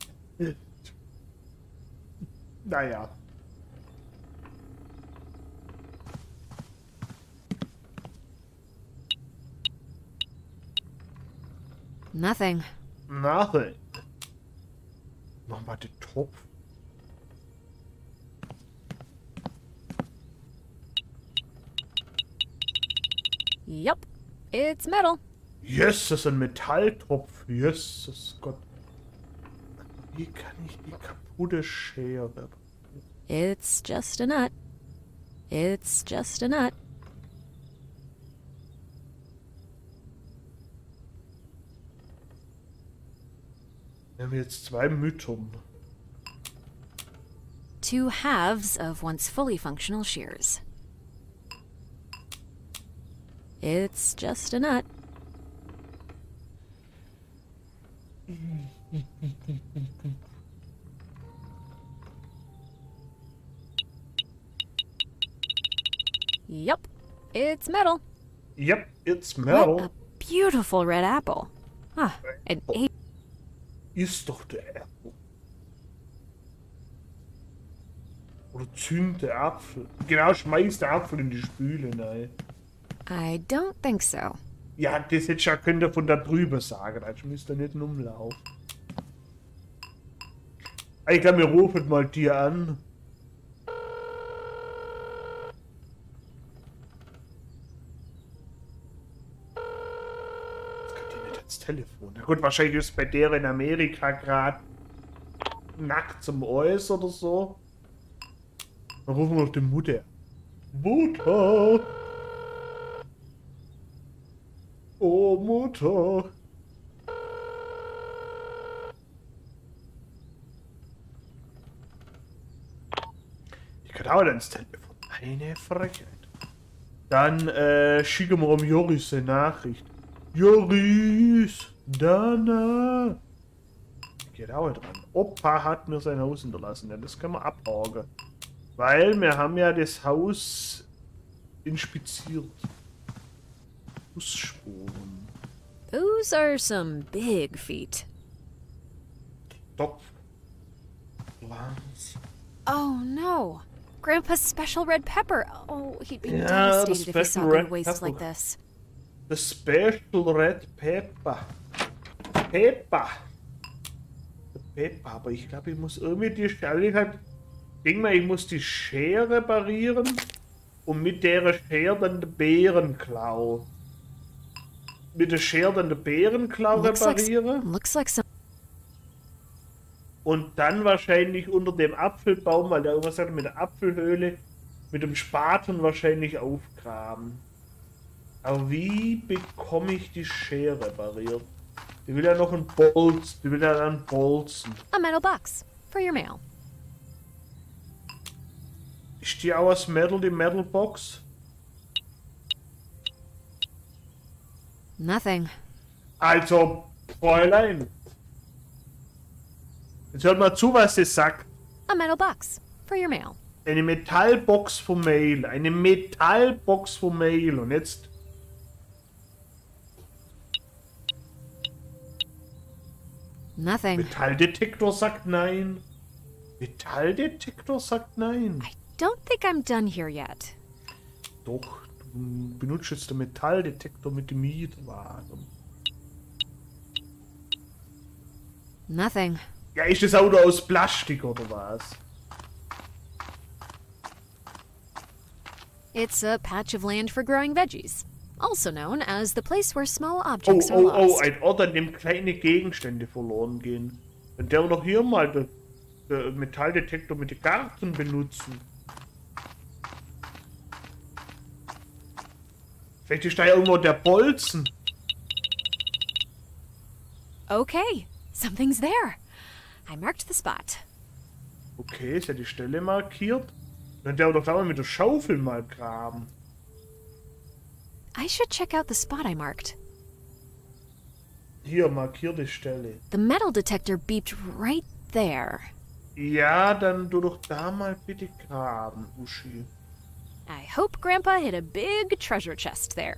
Naja. Nothing. Nothing. Nochmal den Topf. Yup, it's metal. Yes, das ist ein Metalltopf. Jesus Gott. Wie kann ich die kaputte Schere? It's just a nut. It's just a nut. Wir haben jetzt zwei Müttern. Two halves of once fully functional shears. It's just a nut. Yup, it's metal. Yep, it's metal. What a beautiful red apple. Ah, an eight. Ist doch der Apfel. Oder zündet der Apfel. Genau, schmeißt der Apfel in die Spüle, nein. I don't think so. Ja, das hätte ich ja könnt ihr von da drüber sagen, also müsst ihr nicht umlaufen. Ich glaube, wir rufen mal die an. Das kann die nicht ans Telefon. Na gut, wahrscheinlich ist bei der in Amerika gerade nackt zum Eis oder so. Dann rufen wir auf die Mutter. Mutter! Oh, Mutter! Ich kann auch ans Telefon. Eine Frechheit. Dann äh, schicken wir um Joris eine Nachricht. Joris! Dana! Geht auch dran. Opa hat mir sein Haus hinterlassen. Ja, das können wir abhaken. Weil wir haben ja das Haus inspiziert. Fußspuren. Those are some big feet. Topf. Glas. Oh no. Grandpa's special red pepper. Oh, he'd be Yeah, the devastated if he saw special good red waste pepper. like this. The special red pepper. Pepper. The Pepper. Aber ich glaube, ich muss irgendwie die Schere halt. Ich denke mal, ich muss die Schere reparieren und mit der Schere dann den Bärenklau. Mit der Schere dann den Bärenklau Looks like, reparieren. looks like some. Und dann wahrscheinlich unter dem Apfelbaum, weil der irgendwas hat mit der Apfelhöhle, mit dem Spaten wahrscheinlich aufgraben. Aber wie bekomme ich die Schere repariert? Die will ja noch einen Bolzen. Die will ja dann bolzen. A metal box for your mail. Ist die auch aus Metal, die Metal Box? Nothing. Also, Fräulein. Jetzt hört mal zu, was sie sagt. A metal box for your mail. Eine Metallbox für Mail. Eine Metallbox für Mail. Und jetzt... Nothing. Metalldetektor sagt nein. Metalldetektor sagt nein. I don't think I'm done here yet. Doch, du benutzt jetzt den Metalldetektor mit dem Mietwagen. Nothing. Ja, ist das Auto aus Plastik oder was? It's a patch of land for growing veggies, also known as the place where small Oh, objects are oh, oh, lost. ein Ort, an dem kleine Gegenstände verloren gehen. Wenn der noch hier mal den, den Metalldetektor mit den Garten benutzen. Vielleicht ist da irgendwo der Bolzen. Okay, something's there. I marked the spot. Okay, ist ja die Stelle markiert. Dann der doch da mal mit der Schaufel mal graben. I should check out the spot I marked. Hier, markierte Stelle. The metal detector beeped right there. Ja, dann du doch da mal bitte graben, Uschi. I hope Grandpa hid a big treasure chest there.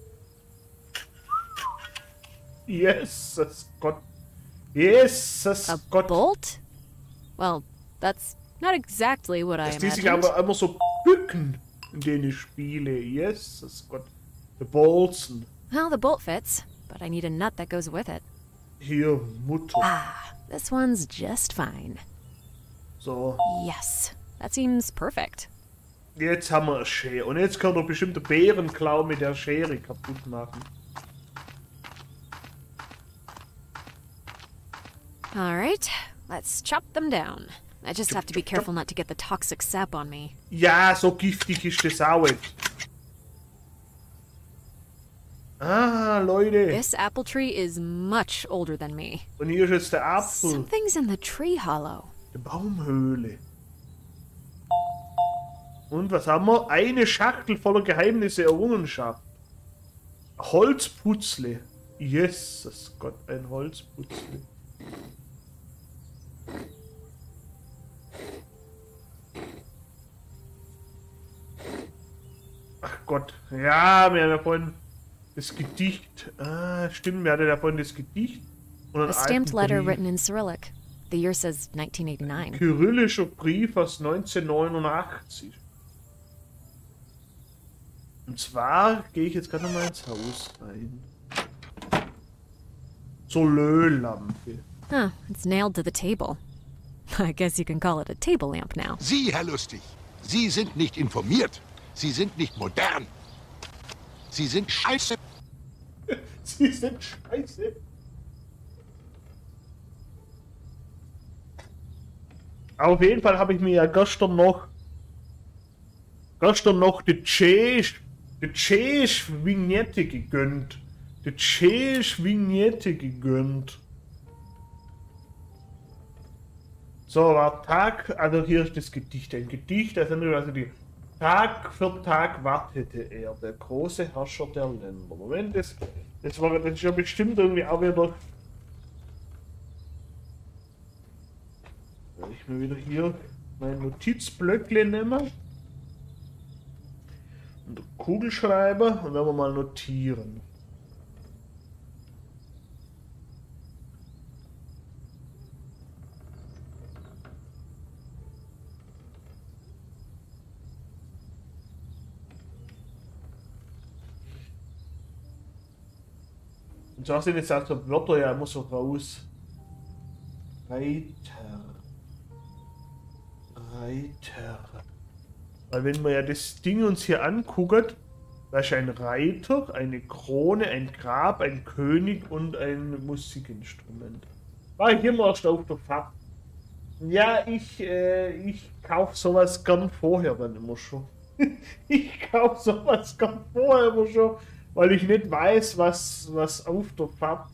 Jesus Gott. Jesus a Gott. bolt? Well, that's not exactly what I Dass die sich imagined. aber immer so bücken, in denen ich spiele. Jesus Gott. The Bolzen. Well, the bolt fits, but I need a nut that goes with it. Hier, Mutter. Ah, this one's just fine. So. Yes, that seems perfect. Jetzt haben wir eine Schere. Und jetzt kann er bestimmt den Bärenklau mit der Schere kaputt machen. Alright, let's chop them down. I just have to be careful not to get the toxic sap on me. Ja, so giftig ist das auch nicht. Ah, Leute. This apple tree is much older than me. Und hier ist jetzt der Apfel. Something's in the tree hollow. Die Baumhöhle. Und was haben wir? Eine Schachtel voller Geheimnisse Errungenschaft. Holzputzle. Jesus Gott, ein Holzputzle. Ach Gott. Ja, wir haben ja vorhin das Gedicht. Ah, stimmt, wir hatten ja vorhin das Gedicht. Und A stamped letter written in Cyrillic. The year says nineteen eighty-nine. Kyrillischer Brief aus neunzehnhundertneunundachtzig. Und zwar gehe ich jetzt gerade mal ins Haus rein. Zur Löhlampe. Huh, it's nailed to the table. I guess you can call it a table lamp now. Sie, Herr Lustig, Sie sind nicht informiert. Sie sind nicht modern. Sie sind scheiße. Sie sind scheiße. Auf jeden Fall habe ich mir ja gestern noch gestern noch die Tschechisch die Tschechisch Vignette gegönnt. Die Tschechisch Vignette gegönnt. So, war Tag, also hier ist das Gedicht, ein Gedicht, also die Tag für Tag wartete er, der große Herrscher der Länder. Moment, das, das war das ist ja bestimmt irgendwie auch wieder. Wenn ich mir wieder hier mein Notizblöckle nehme und den Kugelschreiber und werden wir mal notieren. Und so sind jetzt auch so Wörter ja immer so raus. Reiter. Reiter. Weil wenn man ja das Ding uns hier anguckt, da ist ein Reiter, eine Krone, ein Grab, ein König und ein Musikinstrument. War ich immer erst auf der Fahrt. Ja, ich, äh, ich kaufe sowas gern vorher dann immer schon. Ich kaufe sowas gern vorher immer schon. Weil ich nicht weiß, was, was auf der Fahrt.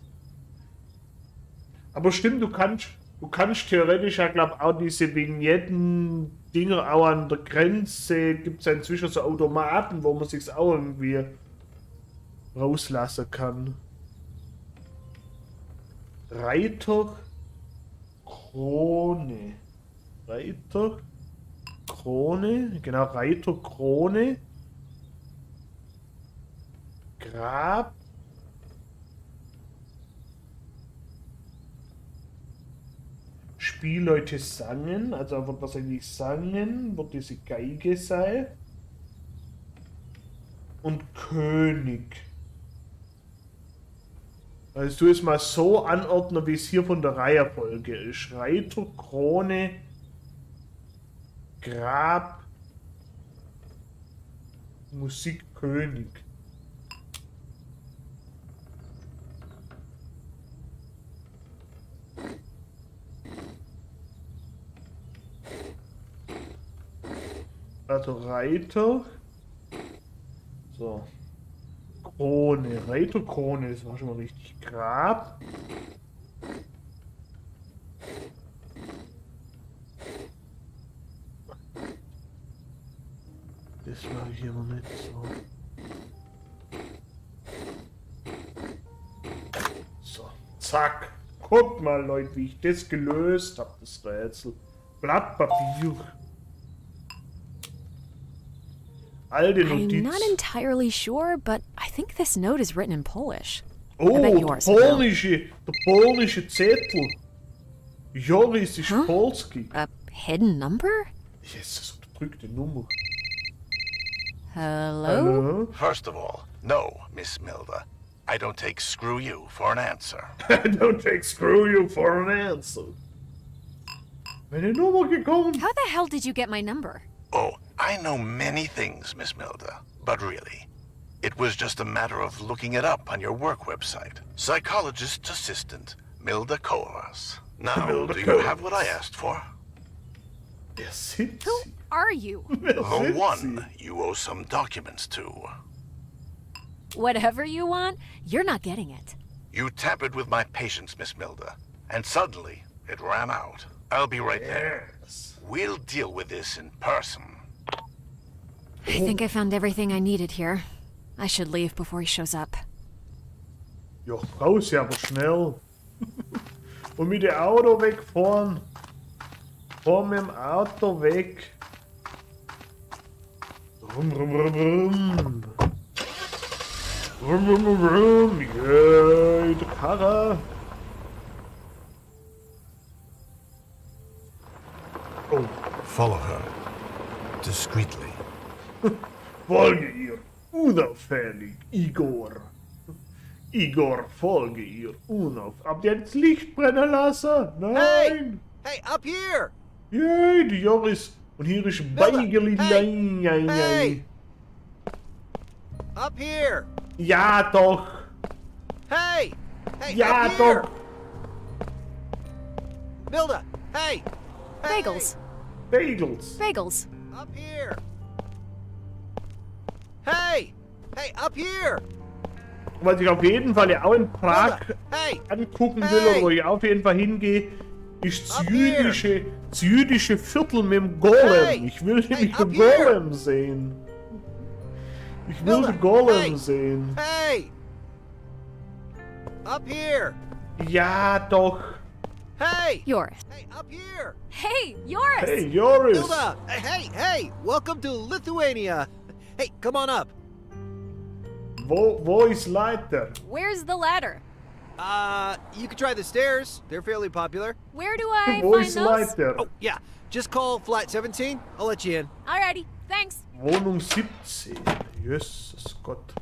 Aber stimmt, du kannst, du kannst theoretisch ja, glaube auch diese Vignetten-Dinger auch an der Grenze. Gibt es ja inzwischen so Automaten, wo man sich auch irgendwie rauslassen kann. Reiter, Krone. Reiter, Krone. Genau, Reiter, Krone. Grab. Spielleute sangen, also wird das eigentlich sangen, wird diese Geige sein. Und König. Also du es mal so anordnen, wie es hier von der Reihenfolge ist. Reiter, Krone, Grab, Musik, König. Also Reiter. So. Krone. Reiter, Krone. Das war schon mal richtig. Grab. Das mache ich immer nicht so. So. Zack. Guckt mal, Leute, wie ich das gelöst habe, das Rätsel. Blatt Papier. Alte I'm Notiz. not entirely sure, but I think this note is written in Polish. I Oh, bet der yours is, though. polnische, der polnische Zettel. Joris ist Huh? Polski. A hidden number? Jesus, unterdrückte Nummer. Hello? Hallo? First of all, no, Miss Milda. I don't take screw you for an answer. I don't take screw you for an answer. Meine Nummer gekommen. How the hell did you get my number? Oh, I know many things, Miss Milda, but really, it was just a matter of looking it up on your work website. Psychologist assistant, Milda Koras. Now, Milda do you Koras. have what I asked for? Wer sind Who Sie? are you? Wer The sind one you owe some documents to. Whatever you want, you're not getting it. You tampered with my patience, Miss Milda, and suddenly it ran out. I'll be right there. Yes. We'll deal with this in person. I think I found everything I needed here. I should leave before he shows up. Ja, raus, ja, aber schnell. Und mit dem Auto wegfahren. Fahr mit dem Auto weg. Rum, rum, rum, rum. Rum, rum, rum, rum. Yeah, der Karre. Oh, Follow her. Discreetly. folge ihr. Unauffällig, Igor. Igor, folge ihr. Unauf. Habt ihr das Licht brennen lassen? Nein. Hey, up here! Yay, die Joris. Und hier ist Beigeli. Hey, Hey. hey. Up here! Ja, doch. Hey! Hey, Ja, up here! doch. Milda, hey! Hey, Bagels. Bagels. Bagels. Up here! Hey! Hey, up here! Was ich auf jeden Fall ja auch in Prag Milda, hey! angucken will, Hey. oder wo ich auf jeden Fall hingehe, ist das Up jüdische, das jüdische Viertel mit dem Golem. Hey. Ich will Hey, nämlich up den here. Golem sehen. Ich will Milda, den Golem hey. sehen. Hey! Up here! Ja, doch. Hey! Joris. Hey, up here! Hey, Joris! Hey, Joris. Milda! Hey, hey! Welcome to Lithuania! Hey, come on up! Wo, wo ist Leiter? Where's the ladder? Uh, you could try the stairs. They're fairly popular. Where do I Wo find ist those? Leiter? Oh, yeah. Just call flat seventeen. I'll let you in. Alrighty, thanks. Wohnung siebzehn. Jesus Gott.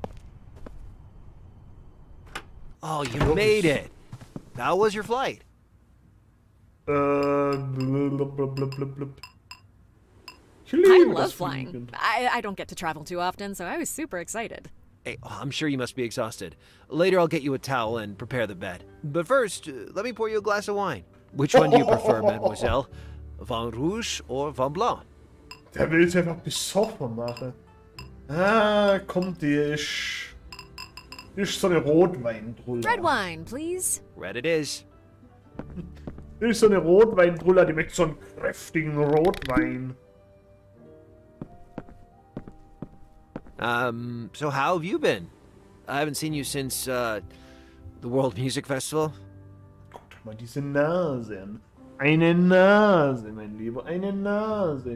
Oh, you made it. How was your flight? Äh, blub, blub, blub, blub, blub. Ich I liebe love das flying. Fliegen. I, I don't get to travel too often, so I was super excited. Hey, oh, I'm sure you must be exhausted. Later, I'll get you a towel and prepare the bed. But first, uh, let me pour you a glass of wine. Which one do you prefer, mademoiselle? Vin rouge or vin blanc? Der will es einfach besoffen machen. Ah, kommt, die ist... Die ist so eine Rotweindrulle. Red wine, please. Red it is. Die ist so eine Rotweindrulle, die möchte so einen kräftigen Rotwein. Um, so how have you been? I haven't seen you since, uh, the World Music Festival. Guck doch mal diese Nase an. Eine Nase, mein Lieber, eine Nase.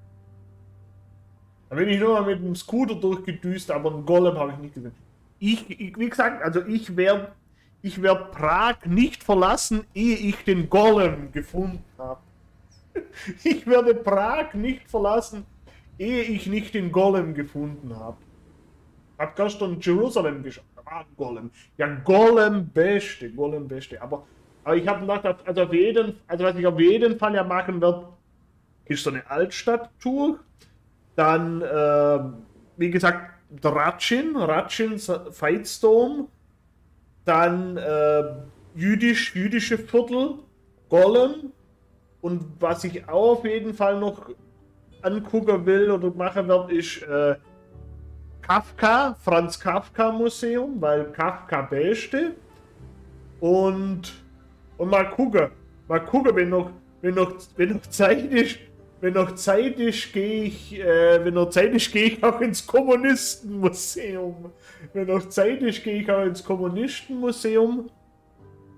Da bin ich nur mal mit dem Scooter durchgedüst, aber einen Golem habe ich nicht gesehen. Ich, ich, wie gesagt, also ich werde ich werd Prag nicht verlassen, ehe ich den Golem gefunden habe. Ich werde Prag nicht verlassen, ehe ich nicht den Golem gefunden habe. Hab gestern Jerusalem geschaut, da war ein Golem. Ja, Golem beste, Golem beste. Aber, aber ich habe gedacht, also, auf jeden, also was ich auf jeden Fall ja machen werde, ist so eine Altstadt-Tour. Dann, äh, wie gesagt, Ratschin, Ratschins Veitsdom. Dann äh, jüdisch, jüdische Viertel, Golem. Und was ich auch auf jeden Fall noch angucken will oder machen werde, ist äh, Kafka, Franz Kafka Museum, weil Kafka beste. Und, und mal gucken, mal gucken, wenn noch, wenn noch, wenn noch Zeit ist, wenn noch Zeit ist, gehe ich, äh, wenn noch Zeit ist, gehe ich auch ins Kommunistenmuseum. Wenn noch Zeit ist, gehe ich auch ins Kommunistenmuseum.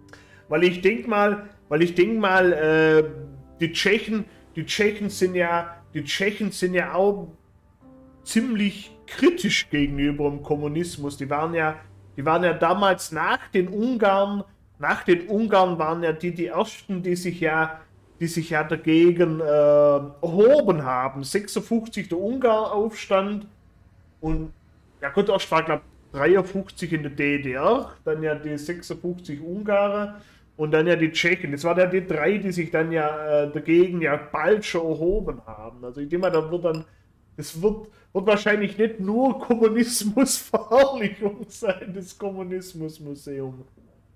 Weil ich denk mal, weil ich denk mal, äh, die Tschechen, die Tschechen sind ja, die Tschechen sind ja auch ziemlich kritisch gegenüber dem Kommunismus. Die waren ja, die waren ja damals nach den Ungarn, nach den Ungarn waren ja die die ersten, die sich ja, die sich ja dagegen äh, erhoben haben. sechsundfünfzig der Ungarn-Aufstand und ja gut, erst war glaube dreiundfünfzig in der D D R, dann ja die sechsundfünfzig Ungarn und dann ja die Tschechen. Das waren ja die drei, die sich dann ja äh, dagegen ja bald schon erhoben haben. Also ich denke mal, da wird dann, das wird, wird wahrscheinlich nicht nur Kommunismusverherrlichung sein, das Kommunismusmuseum.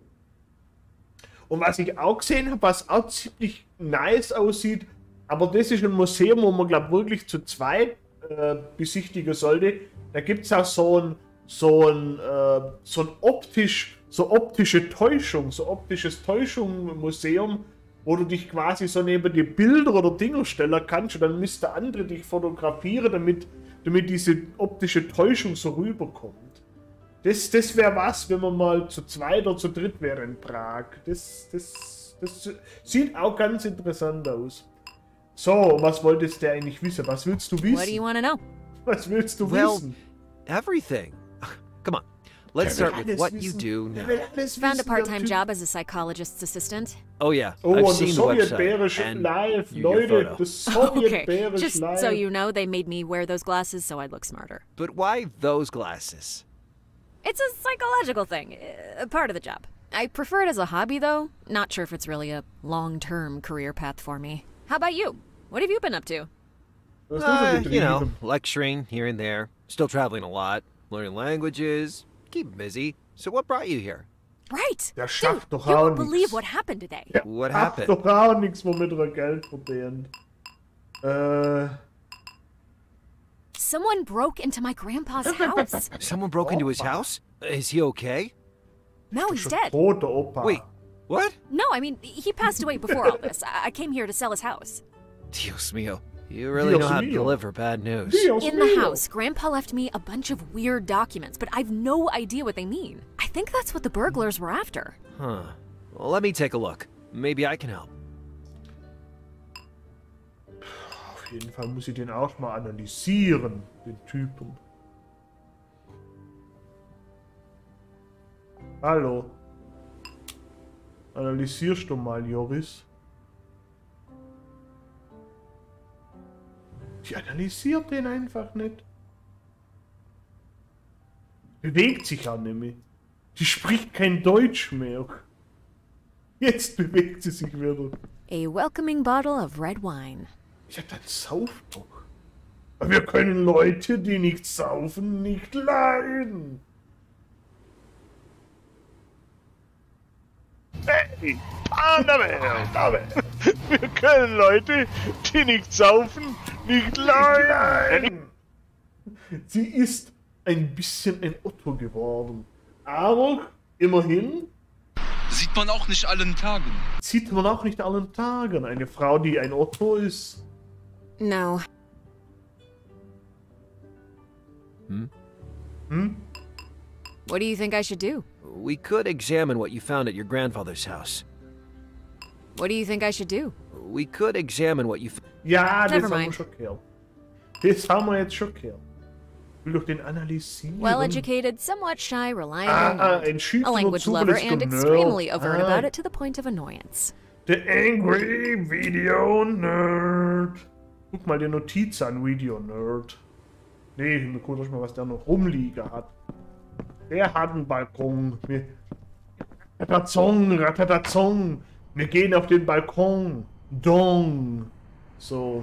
Und was ich auch gesehen habe, was auch ziemlich nice aussieht, aber das ist ein Museum, wo man glaube wirklich zu zweit äh, besichtigen sollte. Da gibt es auch so ein so ein, äh, so ein optisch, so optische Täuschung, so optisches Täuschung-Museum, wo du dich quasi so neben die Bilder oder Dinger stellen kannst und dann müsste andere dich fotografieren, damit, damit diese optische Täuschung so rüberkommt. Das, das wäre was, wenn man mal zu zweit oder zu dritt wäre in Prag. Das, das, das sieht auch ganz interessant aus. So, was wolltest du eigentlich wissen? Was willst du wissen? What do you want to know? Was willst du well, wissen? Everything. Come on. Let's start with what you do now. Found a part-time job as a psychologist's assistant. Oh yeah, Oh, I've und seen das the website sowjetbärische and Live, your Leute, photo. das Okay, sowjetbärische just Live. so you know, they made me wear those glasses so I'd look smarter. But why those glasses? It's a psychological thing, a part of the job. I prefer it as a hobby, though. Not sure if it's really a long-term career path for me. How about you? What have you been up to? Uh, you know, lecturing here and there. Still traveling a lot, learning languages, keep busy. So what brought you here? Right! Der Dude, schafft doch you auch won't nix. believe what happened today. Der What schafft happened? doch auch nichts, womit er Geld verdient. Äh... Someone broke into my grandpa's house. Someone broke into his house? Is he okay? No, he's dead. Toter Opa. Wait, what? No, I mean, he passed away before all this. I I came here to sell his house. Dios mío. You really Dios know how to mío. deliver bad news. Dios In the mío. house, Grandpa left me a bunch of weird documents, but I've no idea what they mean. I think that's what the burglars were after. Huh. Well, let me take a look. Maybe I can help. Auf jeden Fall muss ich den auch mal analysieren, den Typen. Hallo. Analysierst du mal, Joris? Die analysiert den einfach nicht. Bewegt sich auch nicht mehr. Die spricht kein Deutsch mehr. Jetzt bewegt sie sich wieder. A welcoming bottle of red wine. Ja, dann sauf doch. Aber wir können Leute, die nicht saufen, nicht leiden. Hey, Annabelle, Annabelle. Wir können Leute, die nicht saufen, nicht leiden. Sie ist ein bisschen ein Otto geworden. Aber immerhin sieht man auch nicht allen Tagen. Sieht man auch nicht allen Tagen. Eine Frau, die ein Otto ist. No. Hmm? Hm? What do you think I should do? We could examine what you found at your grandfather's house. What do you think I should do? We could examine what you... Ja, das Never haben wir mind. schon gehört. Das haben wir jetzt schon gehört. Ich will doch den analysieren. Well-educated, somewhat shy, reliable, Ah, nerd. ein schüchterner, a language lover, zuverlässiger and Nerd. extremely overt Ah. about it to the point of annoyance. The Angry Video Nerd. Guck mal die Notiz an, Video Nerd. Nee, guck doch mal, was der noch rumliegen hat. Der hat einen Balkon. Wir- Ratatazong, Ratatazong. Wir gehen auf den Balkon. Dong. So.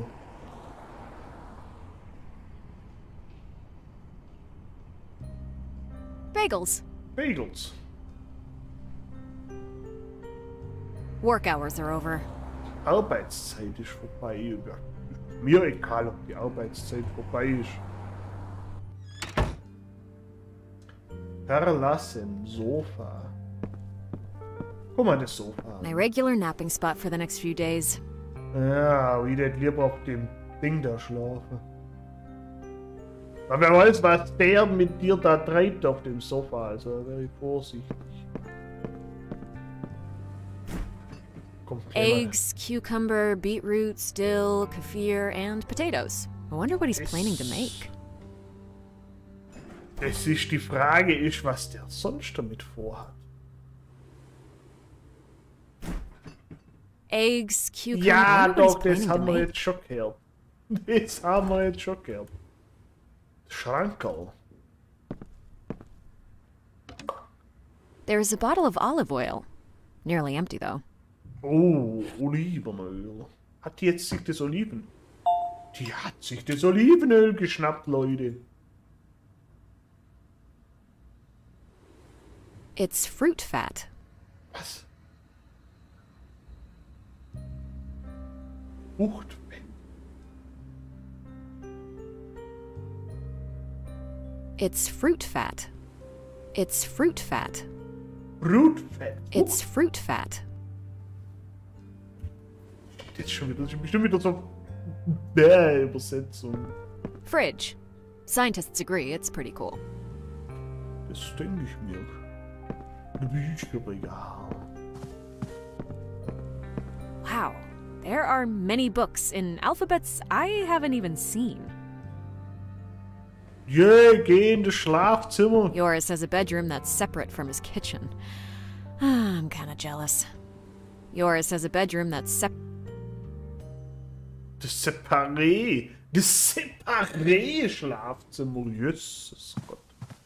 Bagels. Bagels. Work hours are over. Arbeitszeit ist vorbei. Ja. Mir egal, ob die Arbeitszeit vorbei ist. Verlassen. Sofa. Guck mal, das Sofa. My regular napping spot for the next few days. Ja, ich hätte lieber auf dem Ding da schlafen. Aber wer weiß, was der mit dir da treibt auf dem Sofa. Also wäre ich vorsichtig. Eggs, cucumber, beetroot, dill, kefir, and potatoes. I wonder what he's planning to make. Es ist die Frage ist, was der sonst damit vorhat. Eggs, cucumber. Ja, doch, das haben wir jetzt schon gehört. Das haben wir jetzt schon gehört. Schrankerl. There's a bottle of olive oil. Nearly empty, though. Oh, Olivenöl. Hat die jetzt sich das Oliven... Die hat sich das Olivenöl geschnappt, Leute. It's fruit fat. Was? Fruchtfett. It's fruit fat. It's fruit fat. Fruitfett. It's fruit fat. Das ist schon wieder, das ist bestimmt wieder so bäh Übersetzung. Fridge. Scientists agree it's pretty cool. Das denke ich mir. Bücherregal. Wow. There are many books in alphabets I haven't even seen. Yeah, geh in das Schlafzimmer. Yours has a bedroom that's separate from his kitchen. I'm kinda jealous. Yours has a bedroom that's sep... Das Separé. Das Separé-Schlafzimmer. Jesus Gott.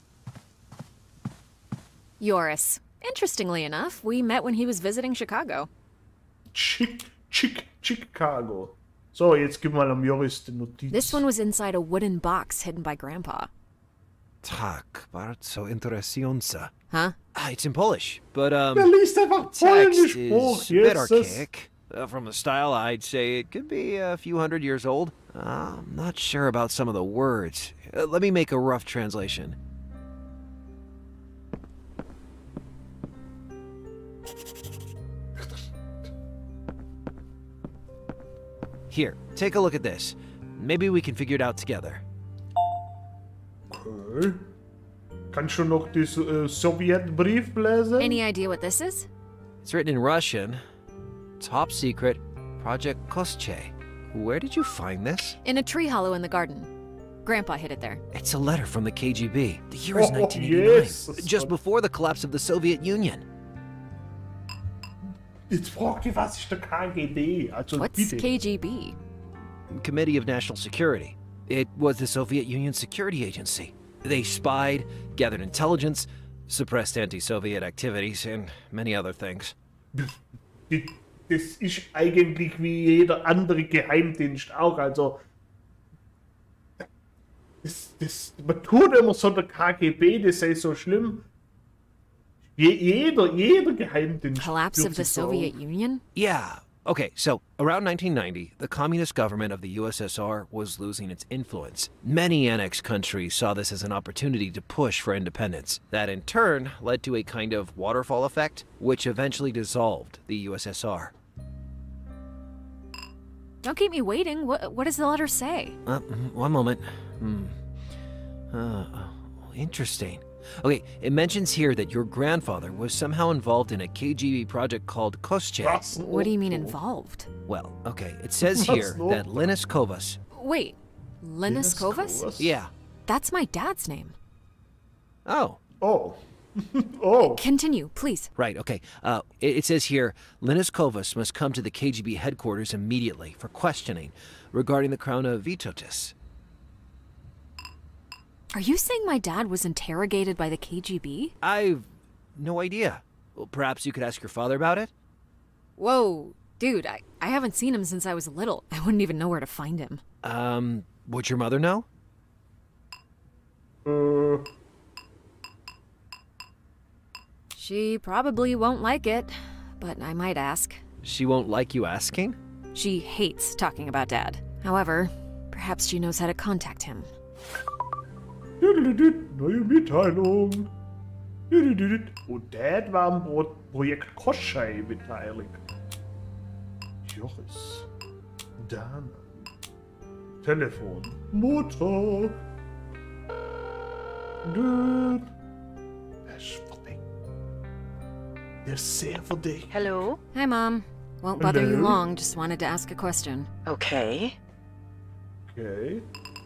Yoris. Interestingly enough, we met when he was visiting Chicago. Chick, Chick, Chicago. So, jetzt gib mal am Joris die Notiz. This one was inside a wooden box hidden by Grandpa. Tak, bardzo interesujące. Huh? Ah, it's in Polish, but um, Der liest einfach text Polnisch is hoch, a bit Jesus. archaic. Uh, from the style, I'd say it could be a few hundred years old. Uh, I'm not sure about some of the words. Uh, let me make a rough translation. Here, take a look at this. Maybe we can figure it out together. Okay. Kannst du noch das äh, Sowjetbrief lesen? Any idea what this is? It's written in Russian. Top secret. Project Koschei. Where did you find this? In a tree hollow in the garden. Grandpa hid it there. It's a letter from the K G B. The year is Oh, nineteen eighty-nine. yes. Just before the collapse of the Soviet Union. Jetzt fragt ihr, was ist der K G B? Also What's bitte. K G B? Committee of National Security. It was the Soviet Union security agency. They spied, gathered intelligence, suppressed anti-Soviet activities, and many other things. Das ist eigentlich wie jeder andere Geheimdienst auch. Also, das, das, man tut immer so der K G B, das sei so schlimm. Je, jeder, jeder Geheimdienst. Collapse of the Soviet Union? Yeah. Okay, so around nineteen ninety, the communist government of the U S S R was losing its influence. Many annexed countries saw this as an opportunity to push for independence. That in turn led to a kind of waterfall effect, which eventually dissolved the U S S R. Don't keep me waiting. What, what does the letter say? Uh, one moment. Hmm. Uh, interesting. Okay, it mentions here that your grandfather was somehow involved in a K G B project called Koschei. What do you mean involved? Well, okay, it says here that Linus Kovas... Wait, Linus Kovas? Yeah. That's my dad's name. Oh. Oh. Oh. Continue, please. Right, okay. Uh, it, it says here, Linus Kovas must come to the K G B headquarters immediately for questioning regarding the crown of Vytautas. Are you saying my dad was interrogated by the K G B? I've no idea. Well, perhaps you could ask your father about it? Whoa, dude, I, I haven't seen him since I was little. I wouldn't even know where to find him. Um, would your mother know? Uh... She probably won't like it, but I might ask. She won't like you asking? She hates talking about Dad. However, perhaps she knows how to contact him. Neue Mitteilung. Und Dad war am Pro Projekt Koschei beteiligt. Joris. Dana. Telefon. Mutter. Dude. Der ist verdeckt. Der ist sehr verdeckt. Hello? Hi, Mom. Won't bother you Hello? long, just wanted to ask a question. Okay. Okay.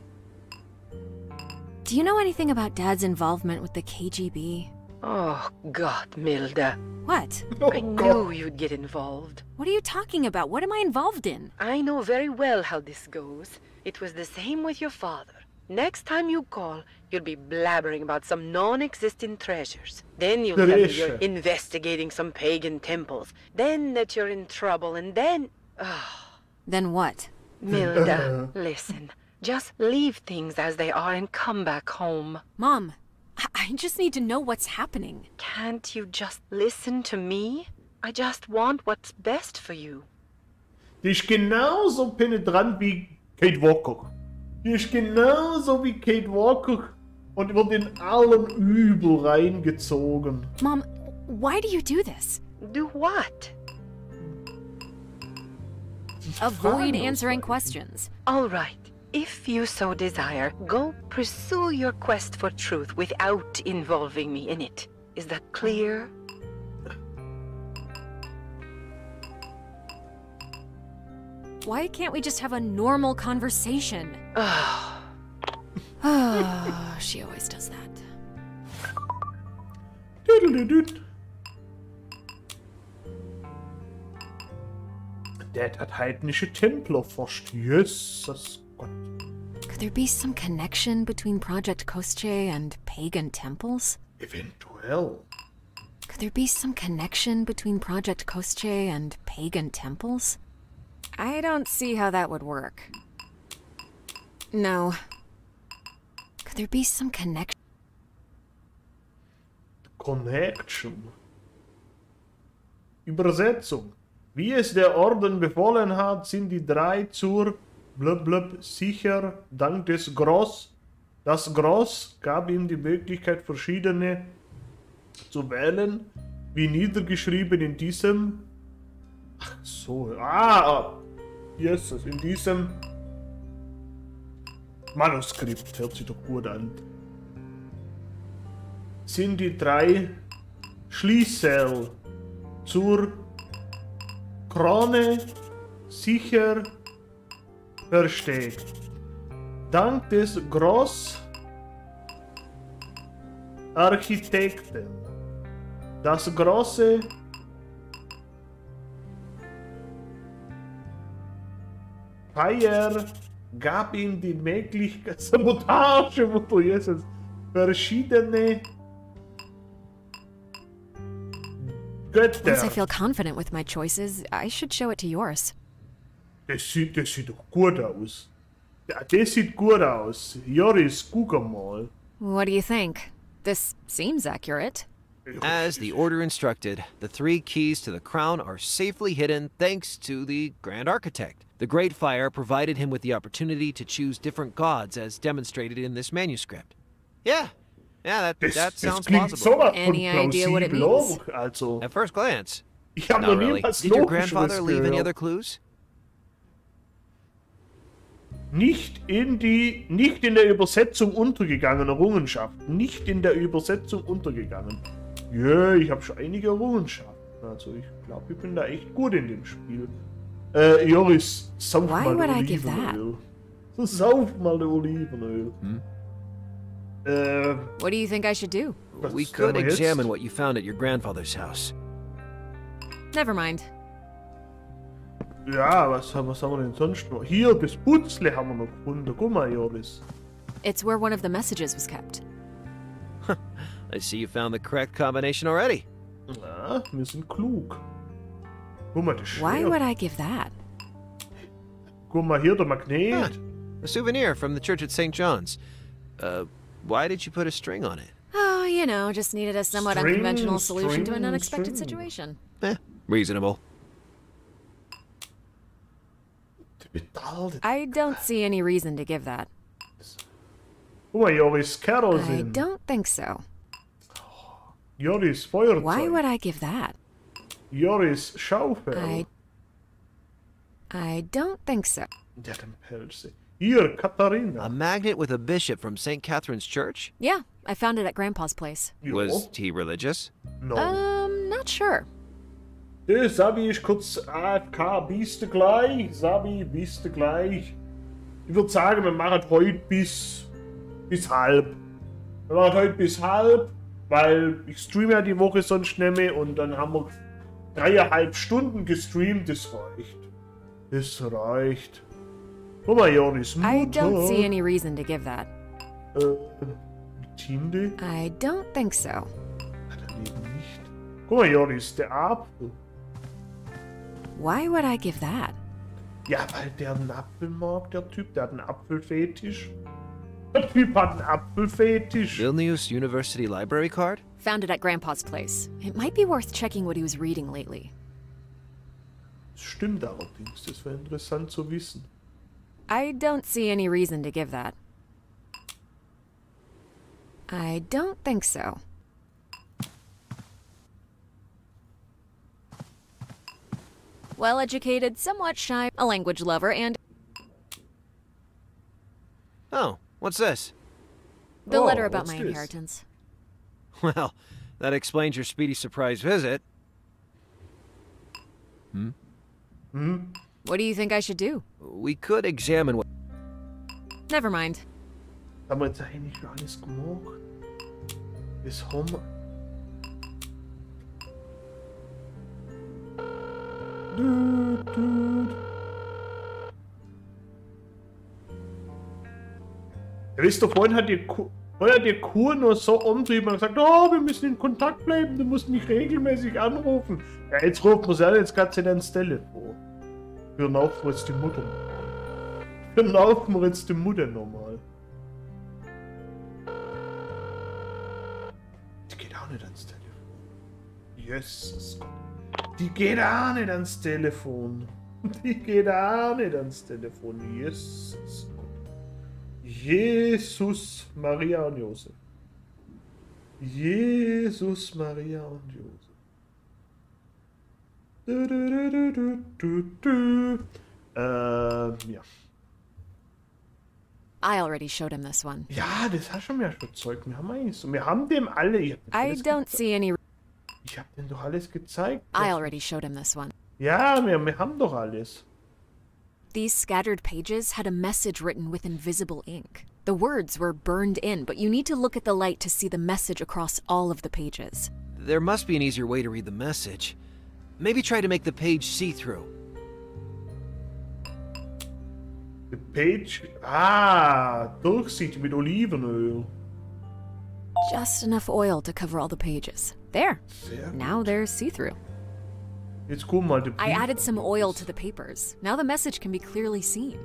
Do you know anything about Dad's involvement with the K G B? Oh, God, Milda. What? I knew you'd get involved. What are you talking about? What am I involved in? I know very well how this goes. It was the same with your father. Next time you call, you'll be blabbering about some non-existent treasures. Then you'll tell me you're Treasure. investigating some pagan temples. Then that you're in trouble, and then... Oh, Then what? Milda, listen. Just leave things as they are and come back home. Mom, I, I just need to know what's happening. Can't you just listen to me? I just want what's best for you. Die ist genauso penetrant wie Kate Walker. Die ist genauso wie Kate Walker und wird in allem Übel reingezogen. Mom, why do you do this? Do what? Avoid answering questions. All right. If you so desire, go pursue your quest for truth without involving me in it. Is that clear? Why can't we just have a normal conversation? Oh. Oh, she always does that. Dad hat heidnische Tempel erforscht. Jesus Gott. Could there be some connection between Project Kostje and pagan temples? Eventuell. Could there be some connection between Project Kostje and pagan temples? I don't see how that would work. No. Could there be some connection? Connection. Übersetzung. Wie es der Orden befohlen hat, sind die drei zur blub blub sicher dank des Gross. Das Gross gab ihm die Möglichkeit, verschiedene zu wählen, wie niedergeschrieben in diesem... Ach so, ah, Jesus, in diesem Manuskript, hört sich doch gut an. Sind die drei Schlüssel zur Krone sicher versteckt. Dank des Großarchitekten. Das große Feier gab ihm die Möglichkeit, Sabotage, Mutter Jesus, verschiedene Götter. Once I feel confident with my choices, I should show it to yours. Das sieht, das sieht doch gut aus. Ja, das sieht gut aus. Joris, guck mal. What do you think? This seems accurate. As the order instructed, the three keys to the crown are safely hidden thanks to the Grand Architect. The Great Fire provided him with the opportunity to choose different gods as demonstrated in this manuscript. Yeah, yeah, that, Das, that das sounds klingt plausible. sowas von Any idea what it plausibel means? auch, also. At first glance. Ich habe Not noch nie really. was Did your Logischeres grandfather leave any gehört. other clues? Nicht in die, nicht in der Übersetzung untergegangen, Errungenschaft. Nicht in der Übersetzung untergegangen. Ja, yeah, ich habe schon einige Errungenschaften. Also ich glaube, ich bin da echt gut in dem Spiel. Äh, Joris, sauf Why mal would I give Olivenöl. Sauf mal Olivenöl. Hmm? Äh, What do you think I should do? was We werden could wir jetzt? examine what you found at your grandfather's house. Never mind. Ja, was, was haben wir denn sonst noch? Hier, das Putzle haben wir noch gefunden. Guck mal, Joris. It's where one of the messages was kept. I see you found the correct combination already. Ja, wir sind klug. Guck mal, das Schwert. Why would I give that? Guck mal hier, der Magnet. Ah, a souvenir from the church at Saint John's. Uh, why did you put a string on it? Oh, you know, just needed a somewhat String, unconventional solution to an string, unexpected string. situation. Eh, reasonable. I don't see any reason to give that. Guck mal, Joris, I Kerosin. don't think so. Joris, Feuerzeug. Why would I give that? Joris, Schaufel. I... I don't think so. Der den Pelze. Hier, Katharina. A magnet with a bishop from Saint Catherine's Church? Yeah, I found it at Grandpa's place. Was he religious? No. Um, not sure. Hey, Sabi ist kurz A F K. Bis du gleich. Sabi, bis du gleich. Ich würde sagen, wir machen heute bis, bis halb. Wir machen heute bis halb, weil ich streame ja die Woche sonst nicht mehr und dann haben wir dreieinhalb Stunden gestreamt. Das reicht. Das reicht. Guck mal, Jonis Mutter. I don't see any reason to give that. Äh, Tinde? I don't think so. Guck mal, Jonis, der Apfel. Why would I give that? Ja, weil der einen Apfel mag, der Typ. Der hat einen Apfelfetisch. Der Typ hat einen Apfelfetisch. Vilnius University Library card? Found it at Grandpa's place. It might be worth checking what he was reading lately. Das stimmt allerdings. Das wäre interessant zu wissen. I don't see any reason to give that. I don't think so. Well-educated, somewhat shy, a language lover, and... Oh, what's this? The Oh, letter about what's my this? inheritance. Well, that explains your speedy surprise visit. Hmm? Hmm? What do you think I should do? We could examine what... Never mind. Haben wir jetzt eigentlich schon alles gemacht? Das haben wir... Du, du. Ja, wisst ihr, vorhin hat die, Ku vorhin hat die Kur nur so umtrieben und gesagt, oh, wir müssen in Kontakt bleiben, du musst mich regelmäßig anrufen. Ja, jetzt ruft man sie an, jetzt geht sie dann ins Telefon. Wir laufen jetzt die Mutter nochmal. Wir laufen jetzt die Mutter nochmal. Die geht auch nicht ans Telefon. Jesus Gott. Die geht auch nicht ans Telefon. Die geht auch nicht ans Telefon. Jesus Gott. Jesus, Maria und Josef. Jesus, Maria und Josef. Du, du, du, du, du, du. Ähm, ja. I already showed him this one. Ja, das hast du mir schon gezeigt. Wir haben eigentlich so, wir haben dem alle. Ich, hab I don't see any... ich hab dem doch alles gezeigt. I already showed him this one. Ja, wir, wir haben doch alles. These scattered pages had a message written with invisible ink. The words were burned in, but you need to look at the light to see the message across all of the pages. There must be an easier way to read the message. Maybe try to make the page see-through. The page? Ah, durchsichtig mit Olivenöl. Just enough oil to cover all the pages. There. Now they're see-through. Jetzt guck mal, I added some oil to the papers. Now the message can be clearly seen.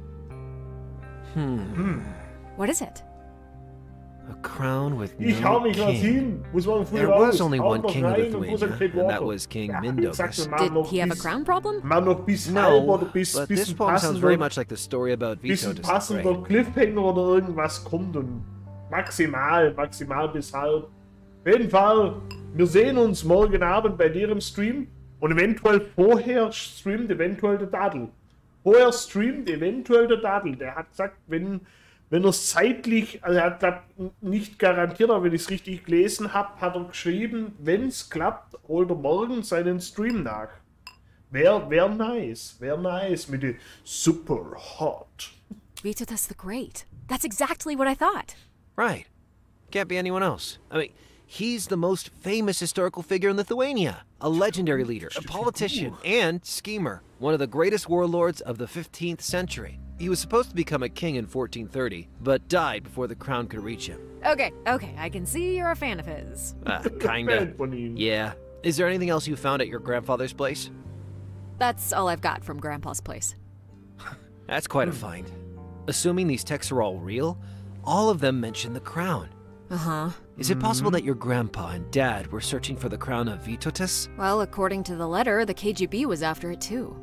Hmm. What is it? A crown with no Ich hau mich was king. hin. Muss man früher There was raus. only Hau one doch king of rein und wo sind Lithuania, die and that Worte? was King Ja, Mindaugas. ich sag, Did noch he have a bis- crown problem? Mal noch bis halb No, oder bis, but bis this ein poem sounds very passender, much like the story about bis Vito ein to passender Cliffhanger oder irgendwas kommt und maximal, maximal bis halb. Auf jeden Fall, wir sehen uns morgen Abend bei dir im Stream und eventuell vorher streamt eventuell der Dadel. Vorher streamt eventuell der Dadel. Der hat gesagt, wenn, wenn er es zeitlich, also er hat glaub, nicht garantiert, aber wenn ich es richtig gelesen habe, hat er geschrieben, wenn es klappt, holt er morgen seinen Stream nach. Wäre wär nice, wäre nice mit dem Super Hot. Vitotas the Great. That's exactly what I thought. Right. Can't be anyone else. I mean, he's the most famous historical figure in Lithuania. A legendary leader, a politician, and schemer. One of the greatest warlords of the fifteenth century. He was supposed to become a king in fourteen thirty, but died before the crown could reach him. Okay, okay, I can see you're a fan of his. Uh, kinda. Yeah. Is there anything else you found at your grandfather's place? That's all I've got from Grandpa's place. That's quite a find. Assuming these texts are all real, all of them mention the crown. Uh-huh. Is it possible that your grandpa and dad were searching for the crown of Vytautas? Well, according to the letter, the K G B was after it too.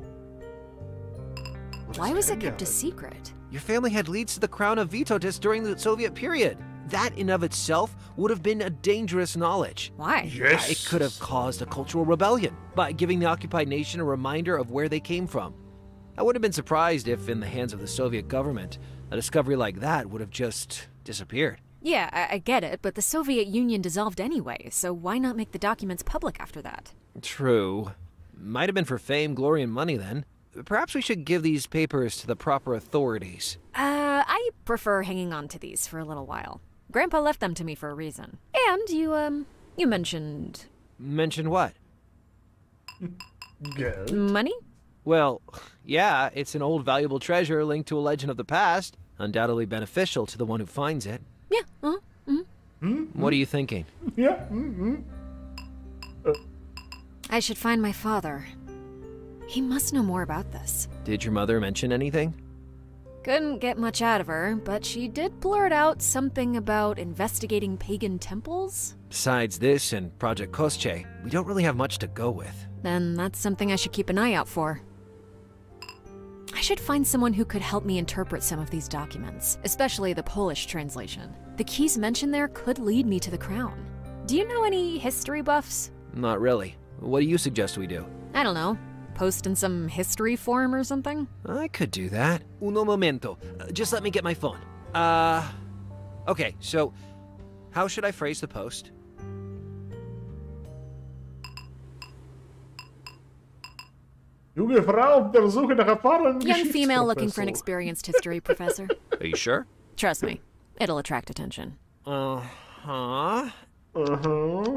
Why was it kept a secret? Your family had leads to the crown of Vytautas during the Soviet period. That in of itself would have been a dangerous knowledge. Why? Yes. It could have caused a cultural rebellion by giving the occupied nation a reminder of where they came from. I wouldn't have been surprised if, in the hands of the Soviet government, a discovery like that would have just disappeared. Yeah, I, I get it, but the Soviet Union dissolved anyway, so why not make the documents public after that? True. Might have been for fame, glory, and money then. Perhaps we should give these papers to the proper authorities. Uh, I prefer hanging on to these for a little while. Grandpa left them to me for a reason. And you, um, you mentioned... Mentioned what? Good. Money? Well, yeah, it's an old valuable treasure linked to a legend of the past. Undoubtedly beneficial to the one who finds it. Yeah, uh-huh. Mm-hmm. Mm-hmm. What are you thinking? Yeah, mm-hmm. Uh. I should find my father. He must know more about this. Did your mother mention anything? Couldn't get much out of her, but she did blurt out something about investigating pagan temples. Besides this and Project Koscheck, we don't really have much to go with. Then that's something I should keep an eye out for. I should find someone who could help me interpret some of these documents, especially the Polish translation. The keys mentioned there could lead me to the crown. Do you know any history buffs? Not really. What do you suggest we do? I don't know. Post in some history forum or something? I could do that. Uno momento. Uh, just let me get my phone. Uh... Okay, so... How should I phrase the post? Junge Frau auf der Suche nach erfahrenen Young female looking for an Geschichtsprofessor. experienced history professor. Are you sure? Trust me, it'll attract attention. Uh-huh. Uh-huh.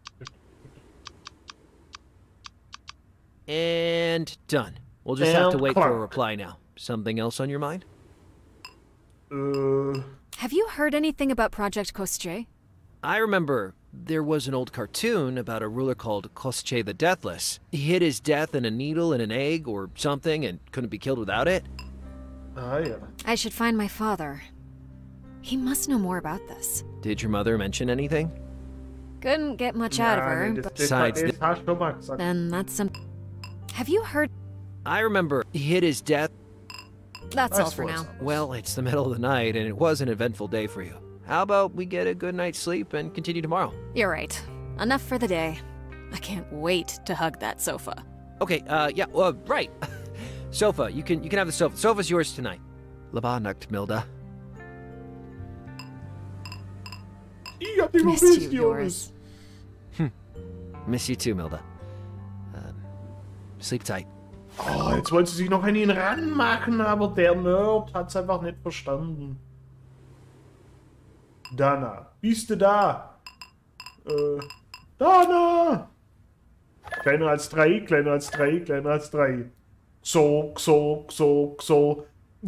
And done. We'll just have to And wait for a Clark. reply now. Something else on your mind? Uh, Have you heard anything about Project Koscheck? I remember there was an old cartoon about a ruler called Koscheck the Deathless. He hid his death in a needle in an egg or something and couldn't be killed without it. ah ja. I should find my father. He must know more about this. Did your mother mention anything? Couldn't get much out of Ja, her, nee, das, but das, Besides das hast du mal gesagt. then that's some... Have you heard... I remember he hid his death. That's I all for suppose now. so. Well, it's the middle of the night and it was an eventful day for you. How about we get a good night's sleep and continue tomorrow? You're right. Enough for the day. I can't wait to hug that sofa. Okay, uh, yeah, uh, right. Sofa, you can you can have the sofa. Sofa's yours tonight. Laba Nacht, Milda. Ich hab dich Missed vermisst, you, Joris. Hm. Miss you too, Milda. Um, sleep tight. Oh, jetzt wollte sie sich noch an ihn ranmachen, aber der Nerd hat's einfach nicht verstanden. Dana, bist du da? Äh, Dana! Kleiner als drei, kleiner als drei, kleiner als drei. So, so, so, so.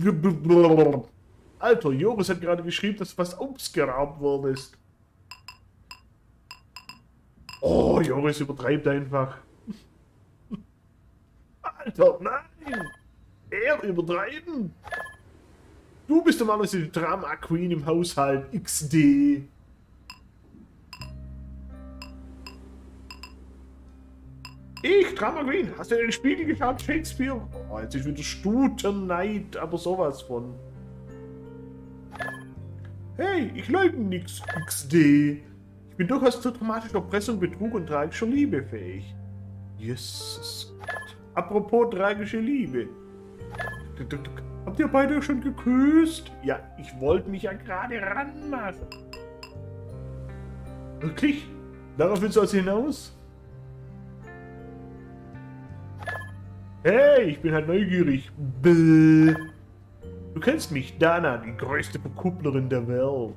Alter, Joris hat gerade geschrieben, dass du fast ausgeraubt wurdest. Oh, Joris übertreibt einfach. Alter, nein! Er übertreiben! Du bist normalerweise die Drama Queen im Haushalt. X D. Ich, Drama Queen, hast du in den Spiegel geschaut, Shakespeare? Oh, jetzt ist wieder Stutenneid, aber sowas von. Hey, ich leugne nix, X D. Ich bin durchaus zur dramatischen Erpressung, Betrug und tragischer Liebe fähig. Jesus Gott. Apropos tragische Liebe. Habt ihr beide schon geküsst? Ja, ich wollte mich ja gerade ranmachen. Wirklich? Darauf willst du also hinaus? Hey, ich bin halt neugierig. Bäh. Du kennst mich, Dana, die größte Verkupplerin der Welt.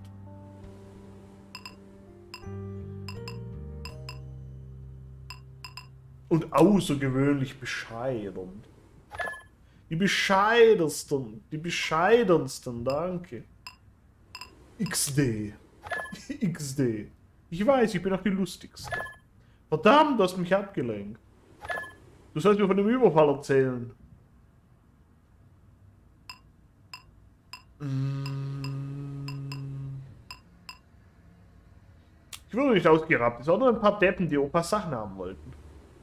Und außergewöhnlich bescheiden. Die bescheidensten, die bescheidensten, danke. X D. X D. Ich weiß, ich bin auch die lustigste. Verdammt, du hast mich abgelenkt. Du sollst mir von dem Überfall erzählen. Ich wurde nicht ausgerappt, es waren nur ein paar Deppen, die Opas Sachen haben wollten.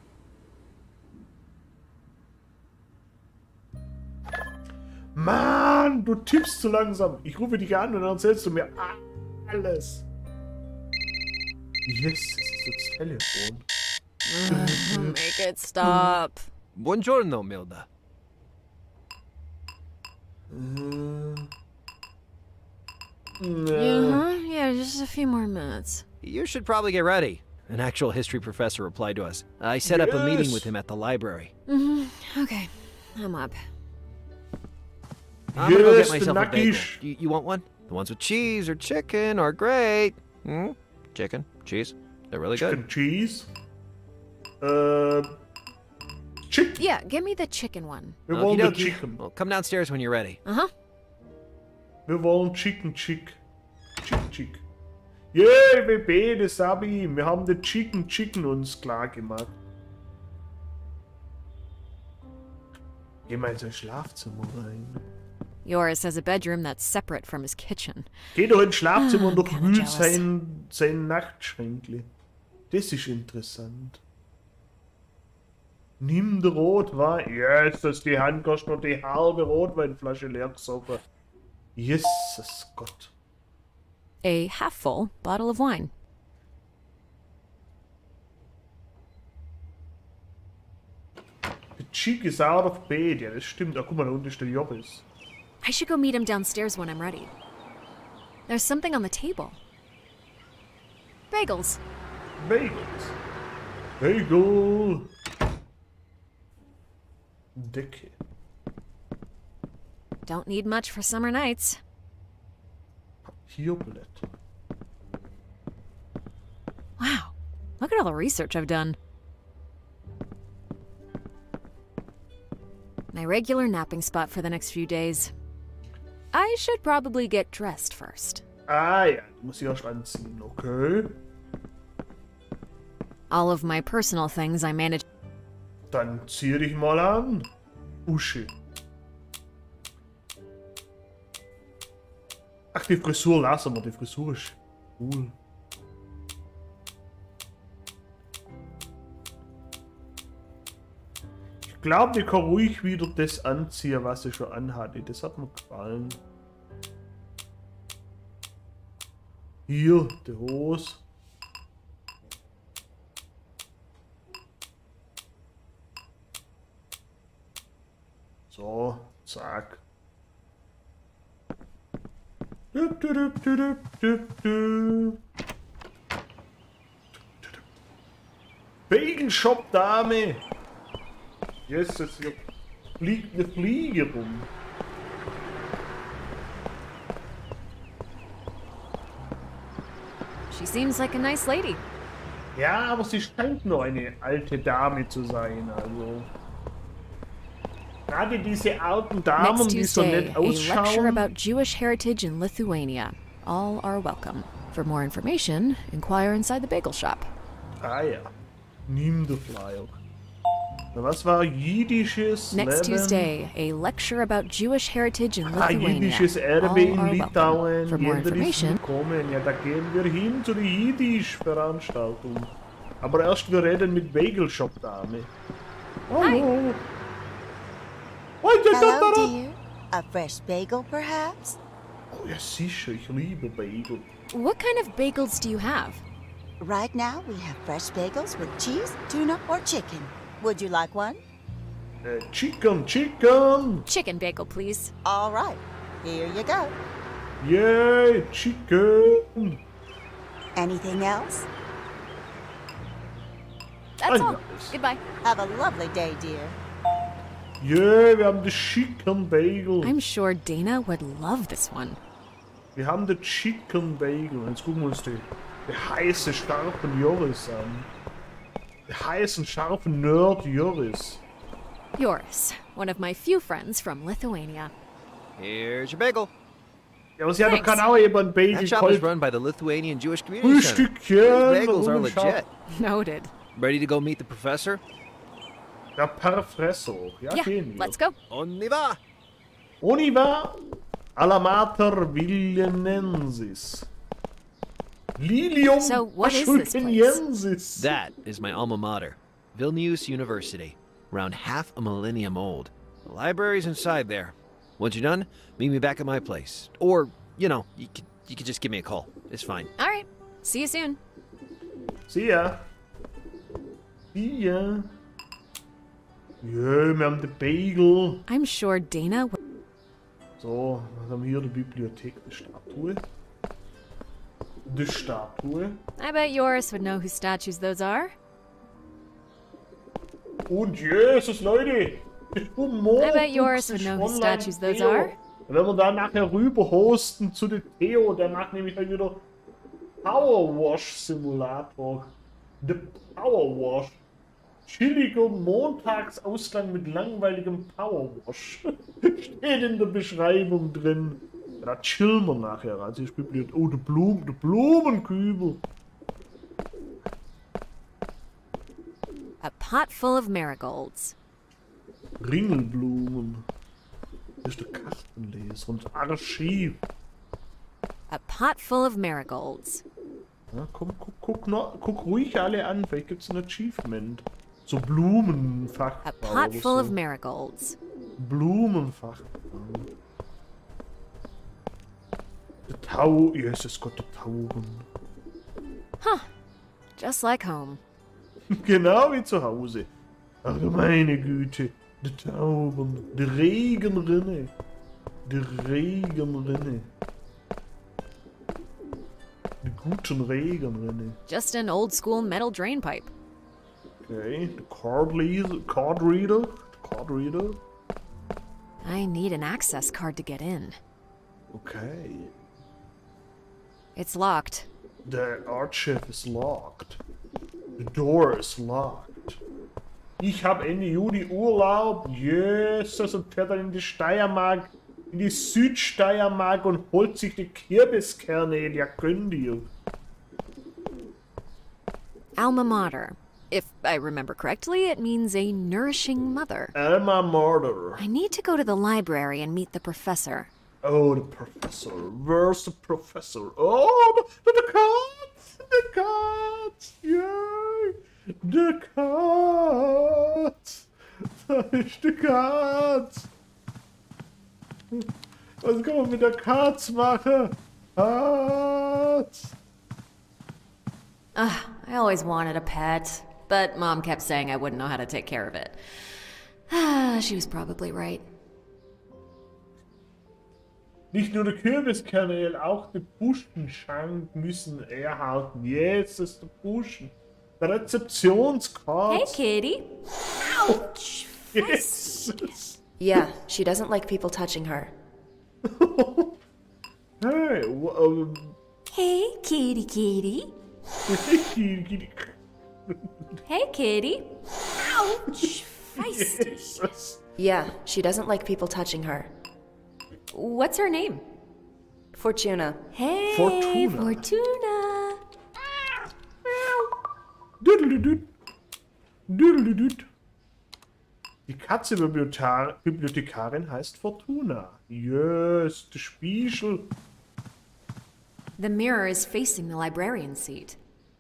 Mann, du tippst zu langsam. Ich rufe dich an und dann erzählst du mir alles. Yes, es ist das Telefon. Make it stop. Buongiorno, Milda. Uh, Uh-huh. Yeah, just a few more minutes. You should probably get ready. An actual history professor replied to us. I set up a meeting Yes. with him at the library. Mm-hmm. Okay, I'm up. I'm gonna go Yes, get the myself a bagel. nuggies. You, you want one? The ones with cheese or chicken are great. Hmm? Chicken, cheese, they're really Chicken good. cheese. Uh, chicken. Yeah, give me the chicken one. Wir wollen den Okey-dokey. Chicken. Well, come downstairs when you're ready. Uh-huh. Wir wollen Chicken Chick. Chicken Chick. Yay, wir beide, Sabi. Wir haben den Chicken Chicken uns klar gemacht. Geh mal in sein Schlafzimmer rein. Joris has a bedroom that's separate from his kitchen. Geh doch ins Schlafzimmer und Ah, kinda durchwühl jealous. sein, sein Nachtschränkli. Das ist interessant. Nimm den Rotwein. Yes, dass die Hand kostet noch die halbe Rotweinflasche leer gesoffen. Jesus Gott. A half-full bottle of wine. The chick is out of bed. Ja, das stimmt. Ah, guck mal, da unten ist der Joris. I should go meet him downstairs when I'm ready. There's something on the table. Bagels. Bagels. Bagel. Decke. Don't need much for summer nights. Papierblatt. Wow, look at all the research I've done. My regular napping spot for the next few days. I should probably get dressed first. Ah ja, du musst sie erst anziehen, okay. All of my personal things I manage. Dann zieh dich mal an. Uschi. Ach, die Frisur lassen wir. Die Frisur ist cool. Ich glaube, ich kann ruhig wieder das anziehen, was ich schon anhatte. Das hat mir gefallen. Hier, die Hose. So, zack. Du, du, du, du, du, du. Bagelshop-Dame! Jesus, hier fliegt eine Fliege rum. She seems like a nice lady. Ja, aber sie scheint nur eine alte Dame zu sein, also. Gerade diese alten Damen, Next die so Tuesday, nett a lecture ausschauen. about Jewish heritage in Lithuania. All are welcome. For more information, inquire inside the bagel shop. Ah ja, nimm den Flyer. Na, was war jiddisches Next Leben? Tuesday, a lecture about Jewish heritage in Ah, Lithuania. jiddisches Erbe All in are Litauen. welcome. For more Jeder ist information, willkommen. Ja, da gehen wir hin zu der Jiddisch-Veranstaltung. Aber erst wir reden mit Bagelshop-Dame. Hallo. Hello, dear. A fresh bagel, perhaps? Oh ja, sicher, ich liebe Bagel. what kind of bagels do you have? Right now, we have fresh bagels with cheese, tuna, or chicken. Would you like one? Uh, chicken, chicken! Chicken bagel, please. All right. Here you go. Yay, chicken! Anything else? That's all. Nice. Goodbye. Have a lovely day, dear. Yay, wir haben den Chicken Bagel. I'm sure Dana would love this one. Wir haben den Chicken Bagel. Jetzt gucken wir uns die, die heiße, scharfen Joris an. Die heißen, scharfen Nerd Joris. Joris, one of my few friends from Lithuania. Here's your bagel. Ja, aber sie hat doch Thanks. kann auch jemand Bagel That shop is geholt. run by the Lithuanian Jewish Community Center. These Frühstückchen! bagels are warum legit. Noted. Ready to go meet the professor? Der Perfessor. Ja, Yeah, gehen wir. let's go. On y va! Univa alla Mater Villenensis. Lilium So, what is this place? Ashulkiniensis. That is my alma mater, Vilnius University, around half a millennium old. The library's inside there. Once you're done, meet me back at my place. Or, you know, you could, you could just give me a call. It's fine. All right. See you soon. See ya. See ya. Ja, wir haben den Bagel. I'm sure Dana would. So, was haben wir hier? Die Bibliothek, die Statue. Die Statue. I bet Joris would know whose statues those are. Und Jesus, Leute! Humor, I bet Joris would know whose statues those are. Wenn wir da nachher rüber hosten zu dem Theo, der macht nämlich halt wieder Power Wash Simulator. The Power Wash. Chilliger Montagsausklang mit langweiligem Power Wash. Steht in der Beschreibung drin. Da chillen wir nachher. Also ich spiele oh, der Blumen, der Blumenkübel. A pot full of marigolds. Ringelblumen. Das ist der Kartenleser und das Archiv. A pot full of marigolds. Ja, komm, guck, guck, noch, guck ruhig alle an. Vielleicht gibt es ein Achievement. So Blumenfach. A pot full so. of marigolds. Blumenfach. Der Tau. Jesus Gott, der Tauben. Huh. Just like home. Genau wie zu Hause. Ach du meine Güte. Die Tauben. Die Regenrinne. Die Regenrinne. Die guten Regenrinne. Just an old school metal drain pipe. Okay, the card reader. Card reader. Card reader. I need an access card to get in. Okay. It's locked. The archive is locked. The door is locked. Ich habe Ende Juli Urlaub. Jesus, und fährt dann in die Steiermark, in die Südsteiermark und holt sich die Kürbiskerne. Ja, gönn dir. Alma Mater. If I remember correctly, it means a nourishing mother. Alma Mater. I need to go to the library and meet the professor. Oh, the professor. Where's the professor? Oh, the, the cards! The cards! Yay! The cards! Da ist die Cards! Was kann man mit der Cards machen? Cards! Ugh, I always wanted a pet, but Mom kept saying I wouldn't know how to take care of it. She was probably right. Nicht nur der Kürbiskerne, auch der Buschenschank müssen erhalten. Jesus, der Buschen. Der Rezeptionskarte. Hey, Kitty. Ouch. Jesus. Yeah, she doesn't like people touching her. Hey, um, Hey, kitty, kitty. kitty, kitty. Hey, kitty. Ouch. Feisty. Jesus. Yeah, she doesn't like people touching her. What's her name? Fortuna. Hey, Fortuna. Fortuna. Düdelüdüt. Düdelüdüt. Die Katze Bibliothekarin heißt Fortuna. Yes, the Spiegel. The mirror is facing the librarian's seat.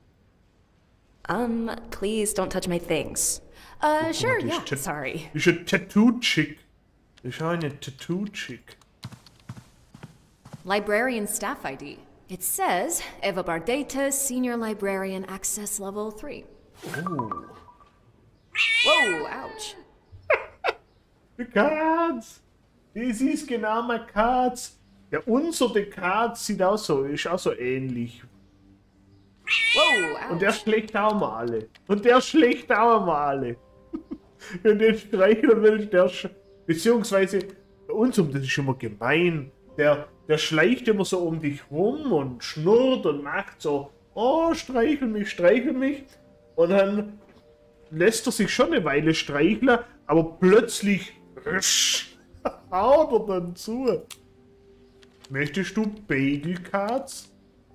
Um, please don't touch my things. Uh, Oh, sure, die ist yeah, tat- sorry. Die ist ein Tattoo-Chick. Die ist eine Tattoo-Chick. Librarian staff I D. It says Eva Bardeta, Senior Librarian, Access Level three. Oh. Whoa, ouch. Die Katz. Das ist genau mein Katz. Ja, unser der Katz sieht auch so, ist auch so ähnlich. Whoa, ouch. Und der schlägt auch mal alle. Und der schlägt auch mal alle. Wenn den streicheln willst, der sch beziehungsweise bei uns, um das ist immer gemein. Der, der schleicht immer so um dich rum und schnurrt und macht so, oh, streichel mich, streichel mich. Und dann lässt er sich schon eine Weile streicheln, aber plötzlich haut er dann zu. Möchtest du Bagelkatz?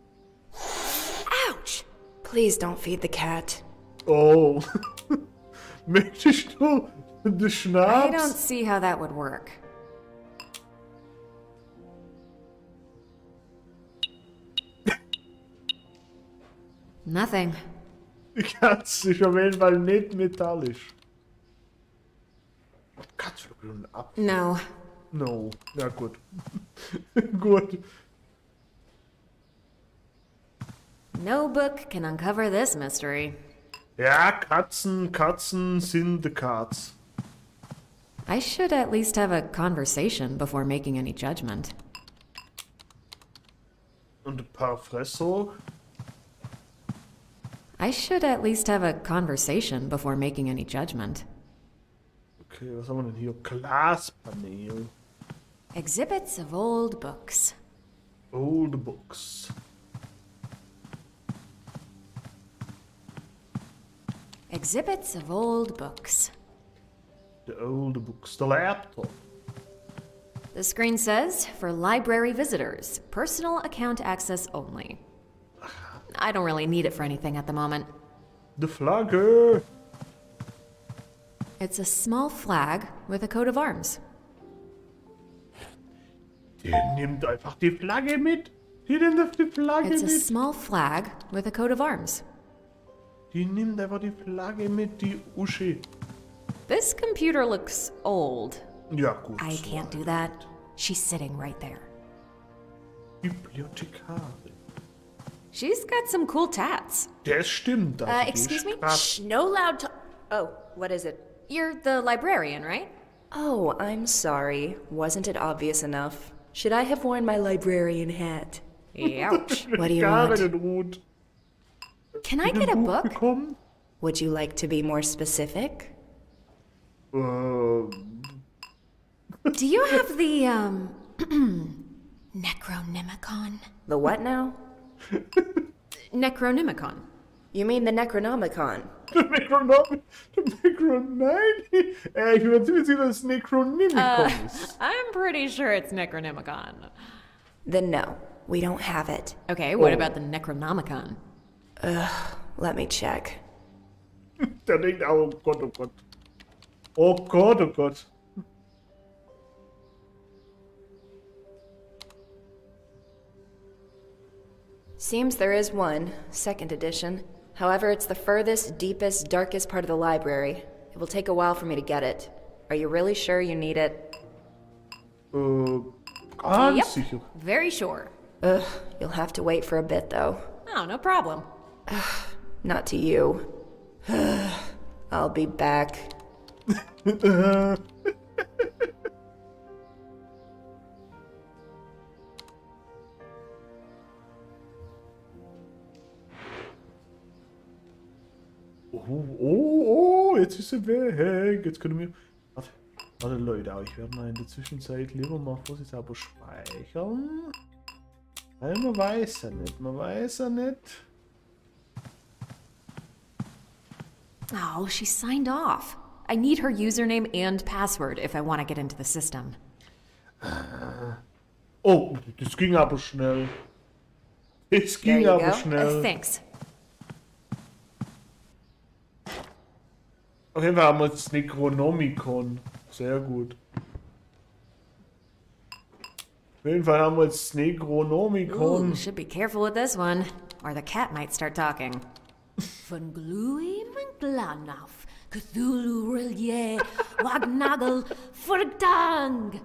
Ouch! Please don't feed the cat. Oh. Möchtest du den I Schnaps? don't see how that would work. Nothing. Die Katze ist auf jeden Fall nicht metallisch. Katze, du bist ein Apfel. No. No. Ja, gut. Gut. No book can uncover this mystery. Ja, Katzen, Katzen sind the Cats. I should at least have a conversation before making any judgment. Und ein paar Fresser. I should at least have a conversation before making any judgment. Okay, was haben wir denn hier? Glaspanel. Exhibits of old books. Old books. Exhibits of old books. The old books. The laptop. The screen says, for library visitors, personal account access only. I don't really need it for anything at the moment. The Flagge. It's a small flag with a coat of arms. Der nimmt einfach die Flagge mit. Die nimmt auf die Flagge It's a mit. small flag with a coat of arms. Die nimmt einfach die Flagge mit, die Uschi. This computer looks old. Ja, gut. I can't do that. She's sitting right there. Bibliothekarin. She's got some cool tats. Das stimmt. Also Uh, die excuse ist me? krass. Shh, no loud talk. Oh, what is it? You're the librarian, right? Oh, I'm sorry. Wasn't it obvious enough? Should I have worn my librarian hat? Ouch. What do you Gar want? einen Hut. Can I get a book? Bekommen? Would you like to be more specific? Ähm. Do you have the, um, Necronomicon? The what now? Necronomicon. You mean the Necronomicon? Der Necronom... Der Necron... Nein! Äh, ich würde ziemlich sicher, dass es Necronomicon Uh, ist. I'm pretty sure it's Necronomicon. Then no, we don't have it. Okay, what Oh. about the Necronomicon? Ugh, let me check. Der denkt, oh Gott, oh Gott. Oh Gott, oh Gott. Seems there is one, second edition. However, it's the furthest, deepest, darkest part of the library. It will take a while for me to get it. Are you really sure you need it? Äh, ganz Yep. sicher. Very sure. Ugh, you'll have to wait for a bit though. Oh, no problem. Not to you. I'll be back. Oh, oh, oh, jetzt ist sie weg. Jetzt können wir... Warte, warte Leute, aber ich werde mal in der Zwischenzeit lieber mal vorsichtshalber speichern. Weil man weiß ja nicht, man weiß ja nicht. Oh, she signed off. I need her username and password if I want to get into the system. Oh, das ging aber schnell. Das There ging you aber go. schnell. Uh, thanks. Auf jeden Fall haben wir jetzt Necronomicon. Sehr gut. Auf jeden Fall haben wir jetzt Necronomicon. Ooh, should be careful with this one, or the cat might start talking. Von Gluim Glanaf, Cthulhu Rilye, Wagnagel, Furtang.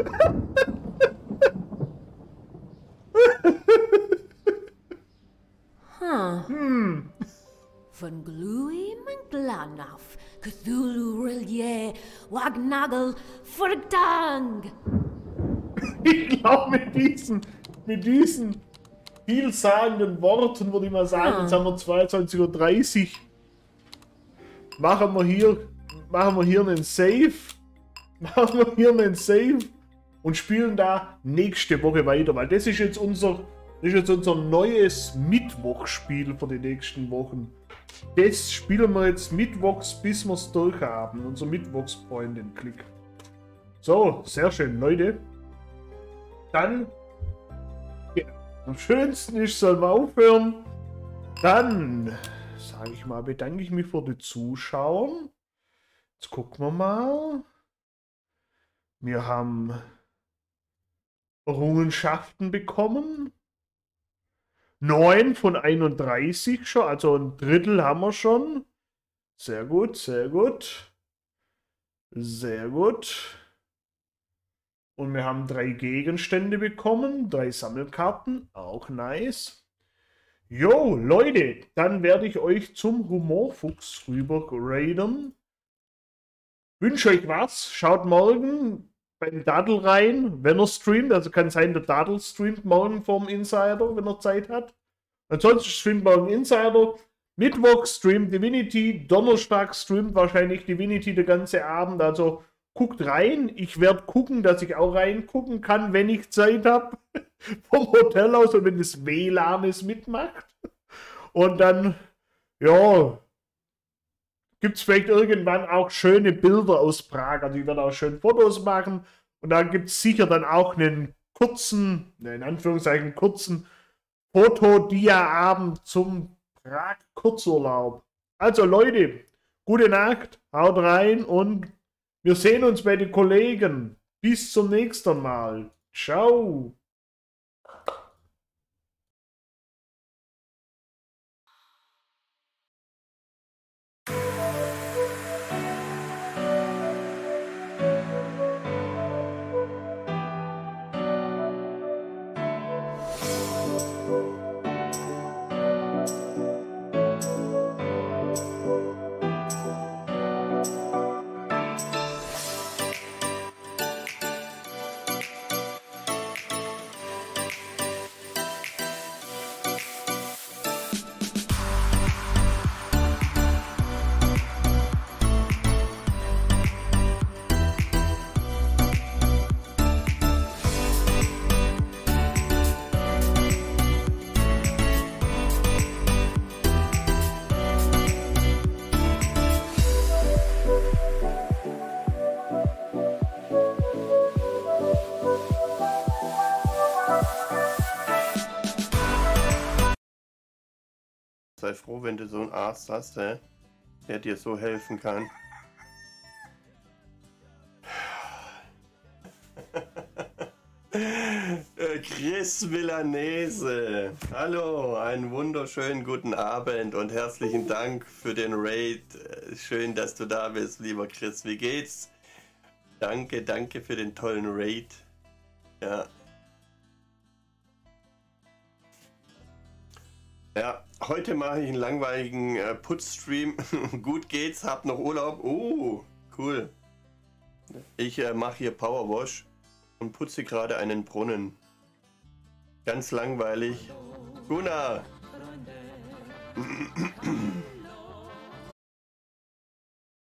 Huh. Hmm. Von Gluim Glanaf, Cthulhu Rilye, Wagnagel, Furtang. Ich glaube, mit diesen, mit diesen vielsagenden Worten würde ich mal sagen, Ah. jetzt haben wir zweiundzwanzig Uhr dreißig. Machen wir hier, machen wir hier einen Save. Machen wir hier einen Save und spielen da nächste Woche weiter, weil das ist jetzt unser, das ist jetzt unser neues Mittwochspiel für die nächsten Wochen. Das spielen wir jetzt mittwochs, bis wir es durch haben. Unser Mittwochs-Point-and-Click. So, sehr schön, Leute. Dann, ja, am schönsten ist, soll man aufhören. Dann, sage ich mal, bedanke ich mich für die Zuschauer. Jetzt gucken wir mal. Wir haben Errungenschaften bekommen. neun von einunddreißig schon, also ein Drittel haben wir schon. Sehr gut, sehr gut. Sehr gut. Und wir haben drei Gegenstände bekommen, drei Sammelkarten, auch nice. Jo, Leute, dann werde ich euch zum Humorfuchs rüber raiden. Wünsche euch was, schaut morgen beim Dadel rein, wenn er streamt. Also kann sein, der Dadel streamt morgen vorm Insider, wenn er Zeit hat. Ansonsten streamt morgen Insider. Mittwoch streamt Divinity. Donnerstag streamt wahrscheinlich Divinity den ganzen Abend. Also guckt rein. Ich werde gucken, dass ich auch reingucken kann, wenn ich Zeit habe. Vom Hotel aus und wenn das W L A N es mitmacht. Und dann, ja, gibt es vielleicht irgendwann auch schöne Bilder aus Prag. Also ich werde auch schön Fotos machen. Und dann gibt es sicher dann auch einen kurzen, in Anführungszeichen kurzen Fotodia-Abend zum Prag-Kurzurlaub. Also Leute, gute Nacht, haut rein und wir sehen uns bei den Kollegen. Bis zum nächsten Mal. Ciao. Sei froh, wenn du so einen Arzt hast, hä? Der dir so helfen kann. Chris Milanese. Hallo, einen wunderschönen guten Abend und herzlichen Dank für den Raid. Schön, dass du da bist, lieber Chris. Wie geht's? Danke, danke für den tollen Raid. Ja. Ja, heute mache ich einen langweiligen äh, Putzstream. Gut geht's, hab noch Urlaub. Oh, cool. Ich äh, mache hier Powerwash und putze gerade einen Brunnen. Ganz langweilig. Gunnar!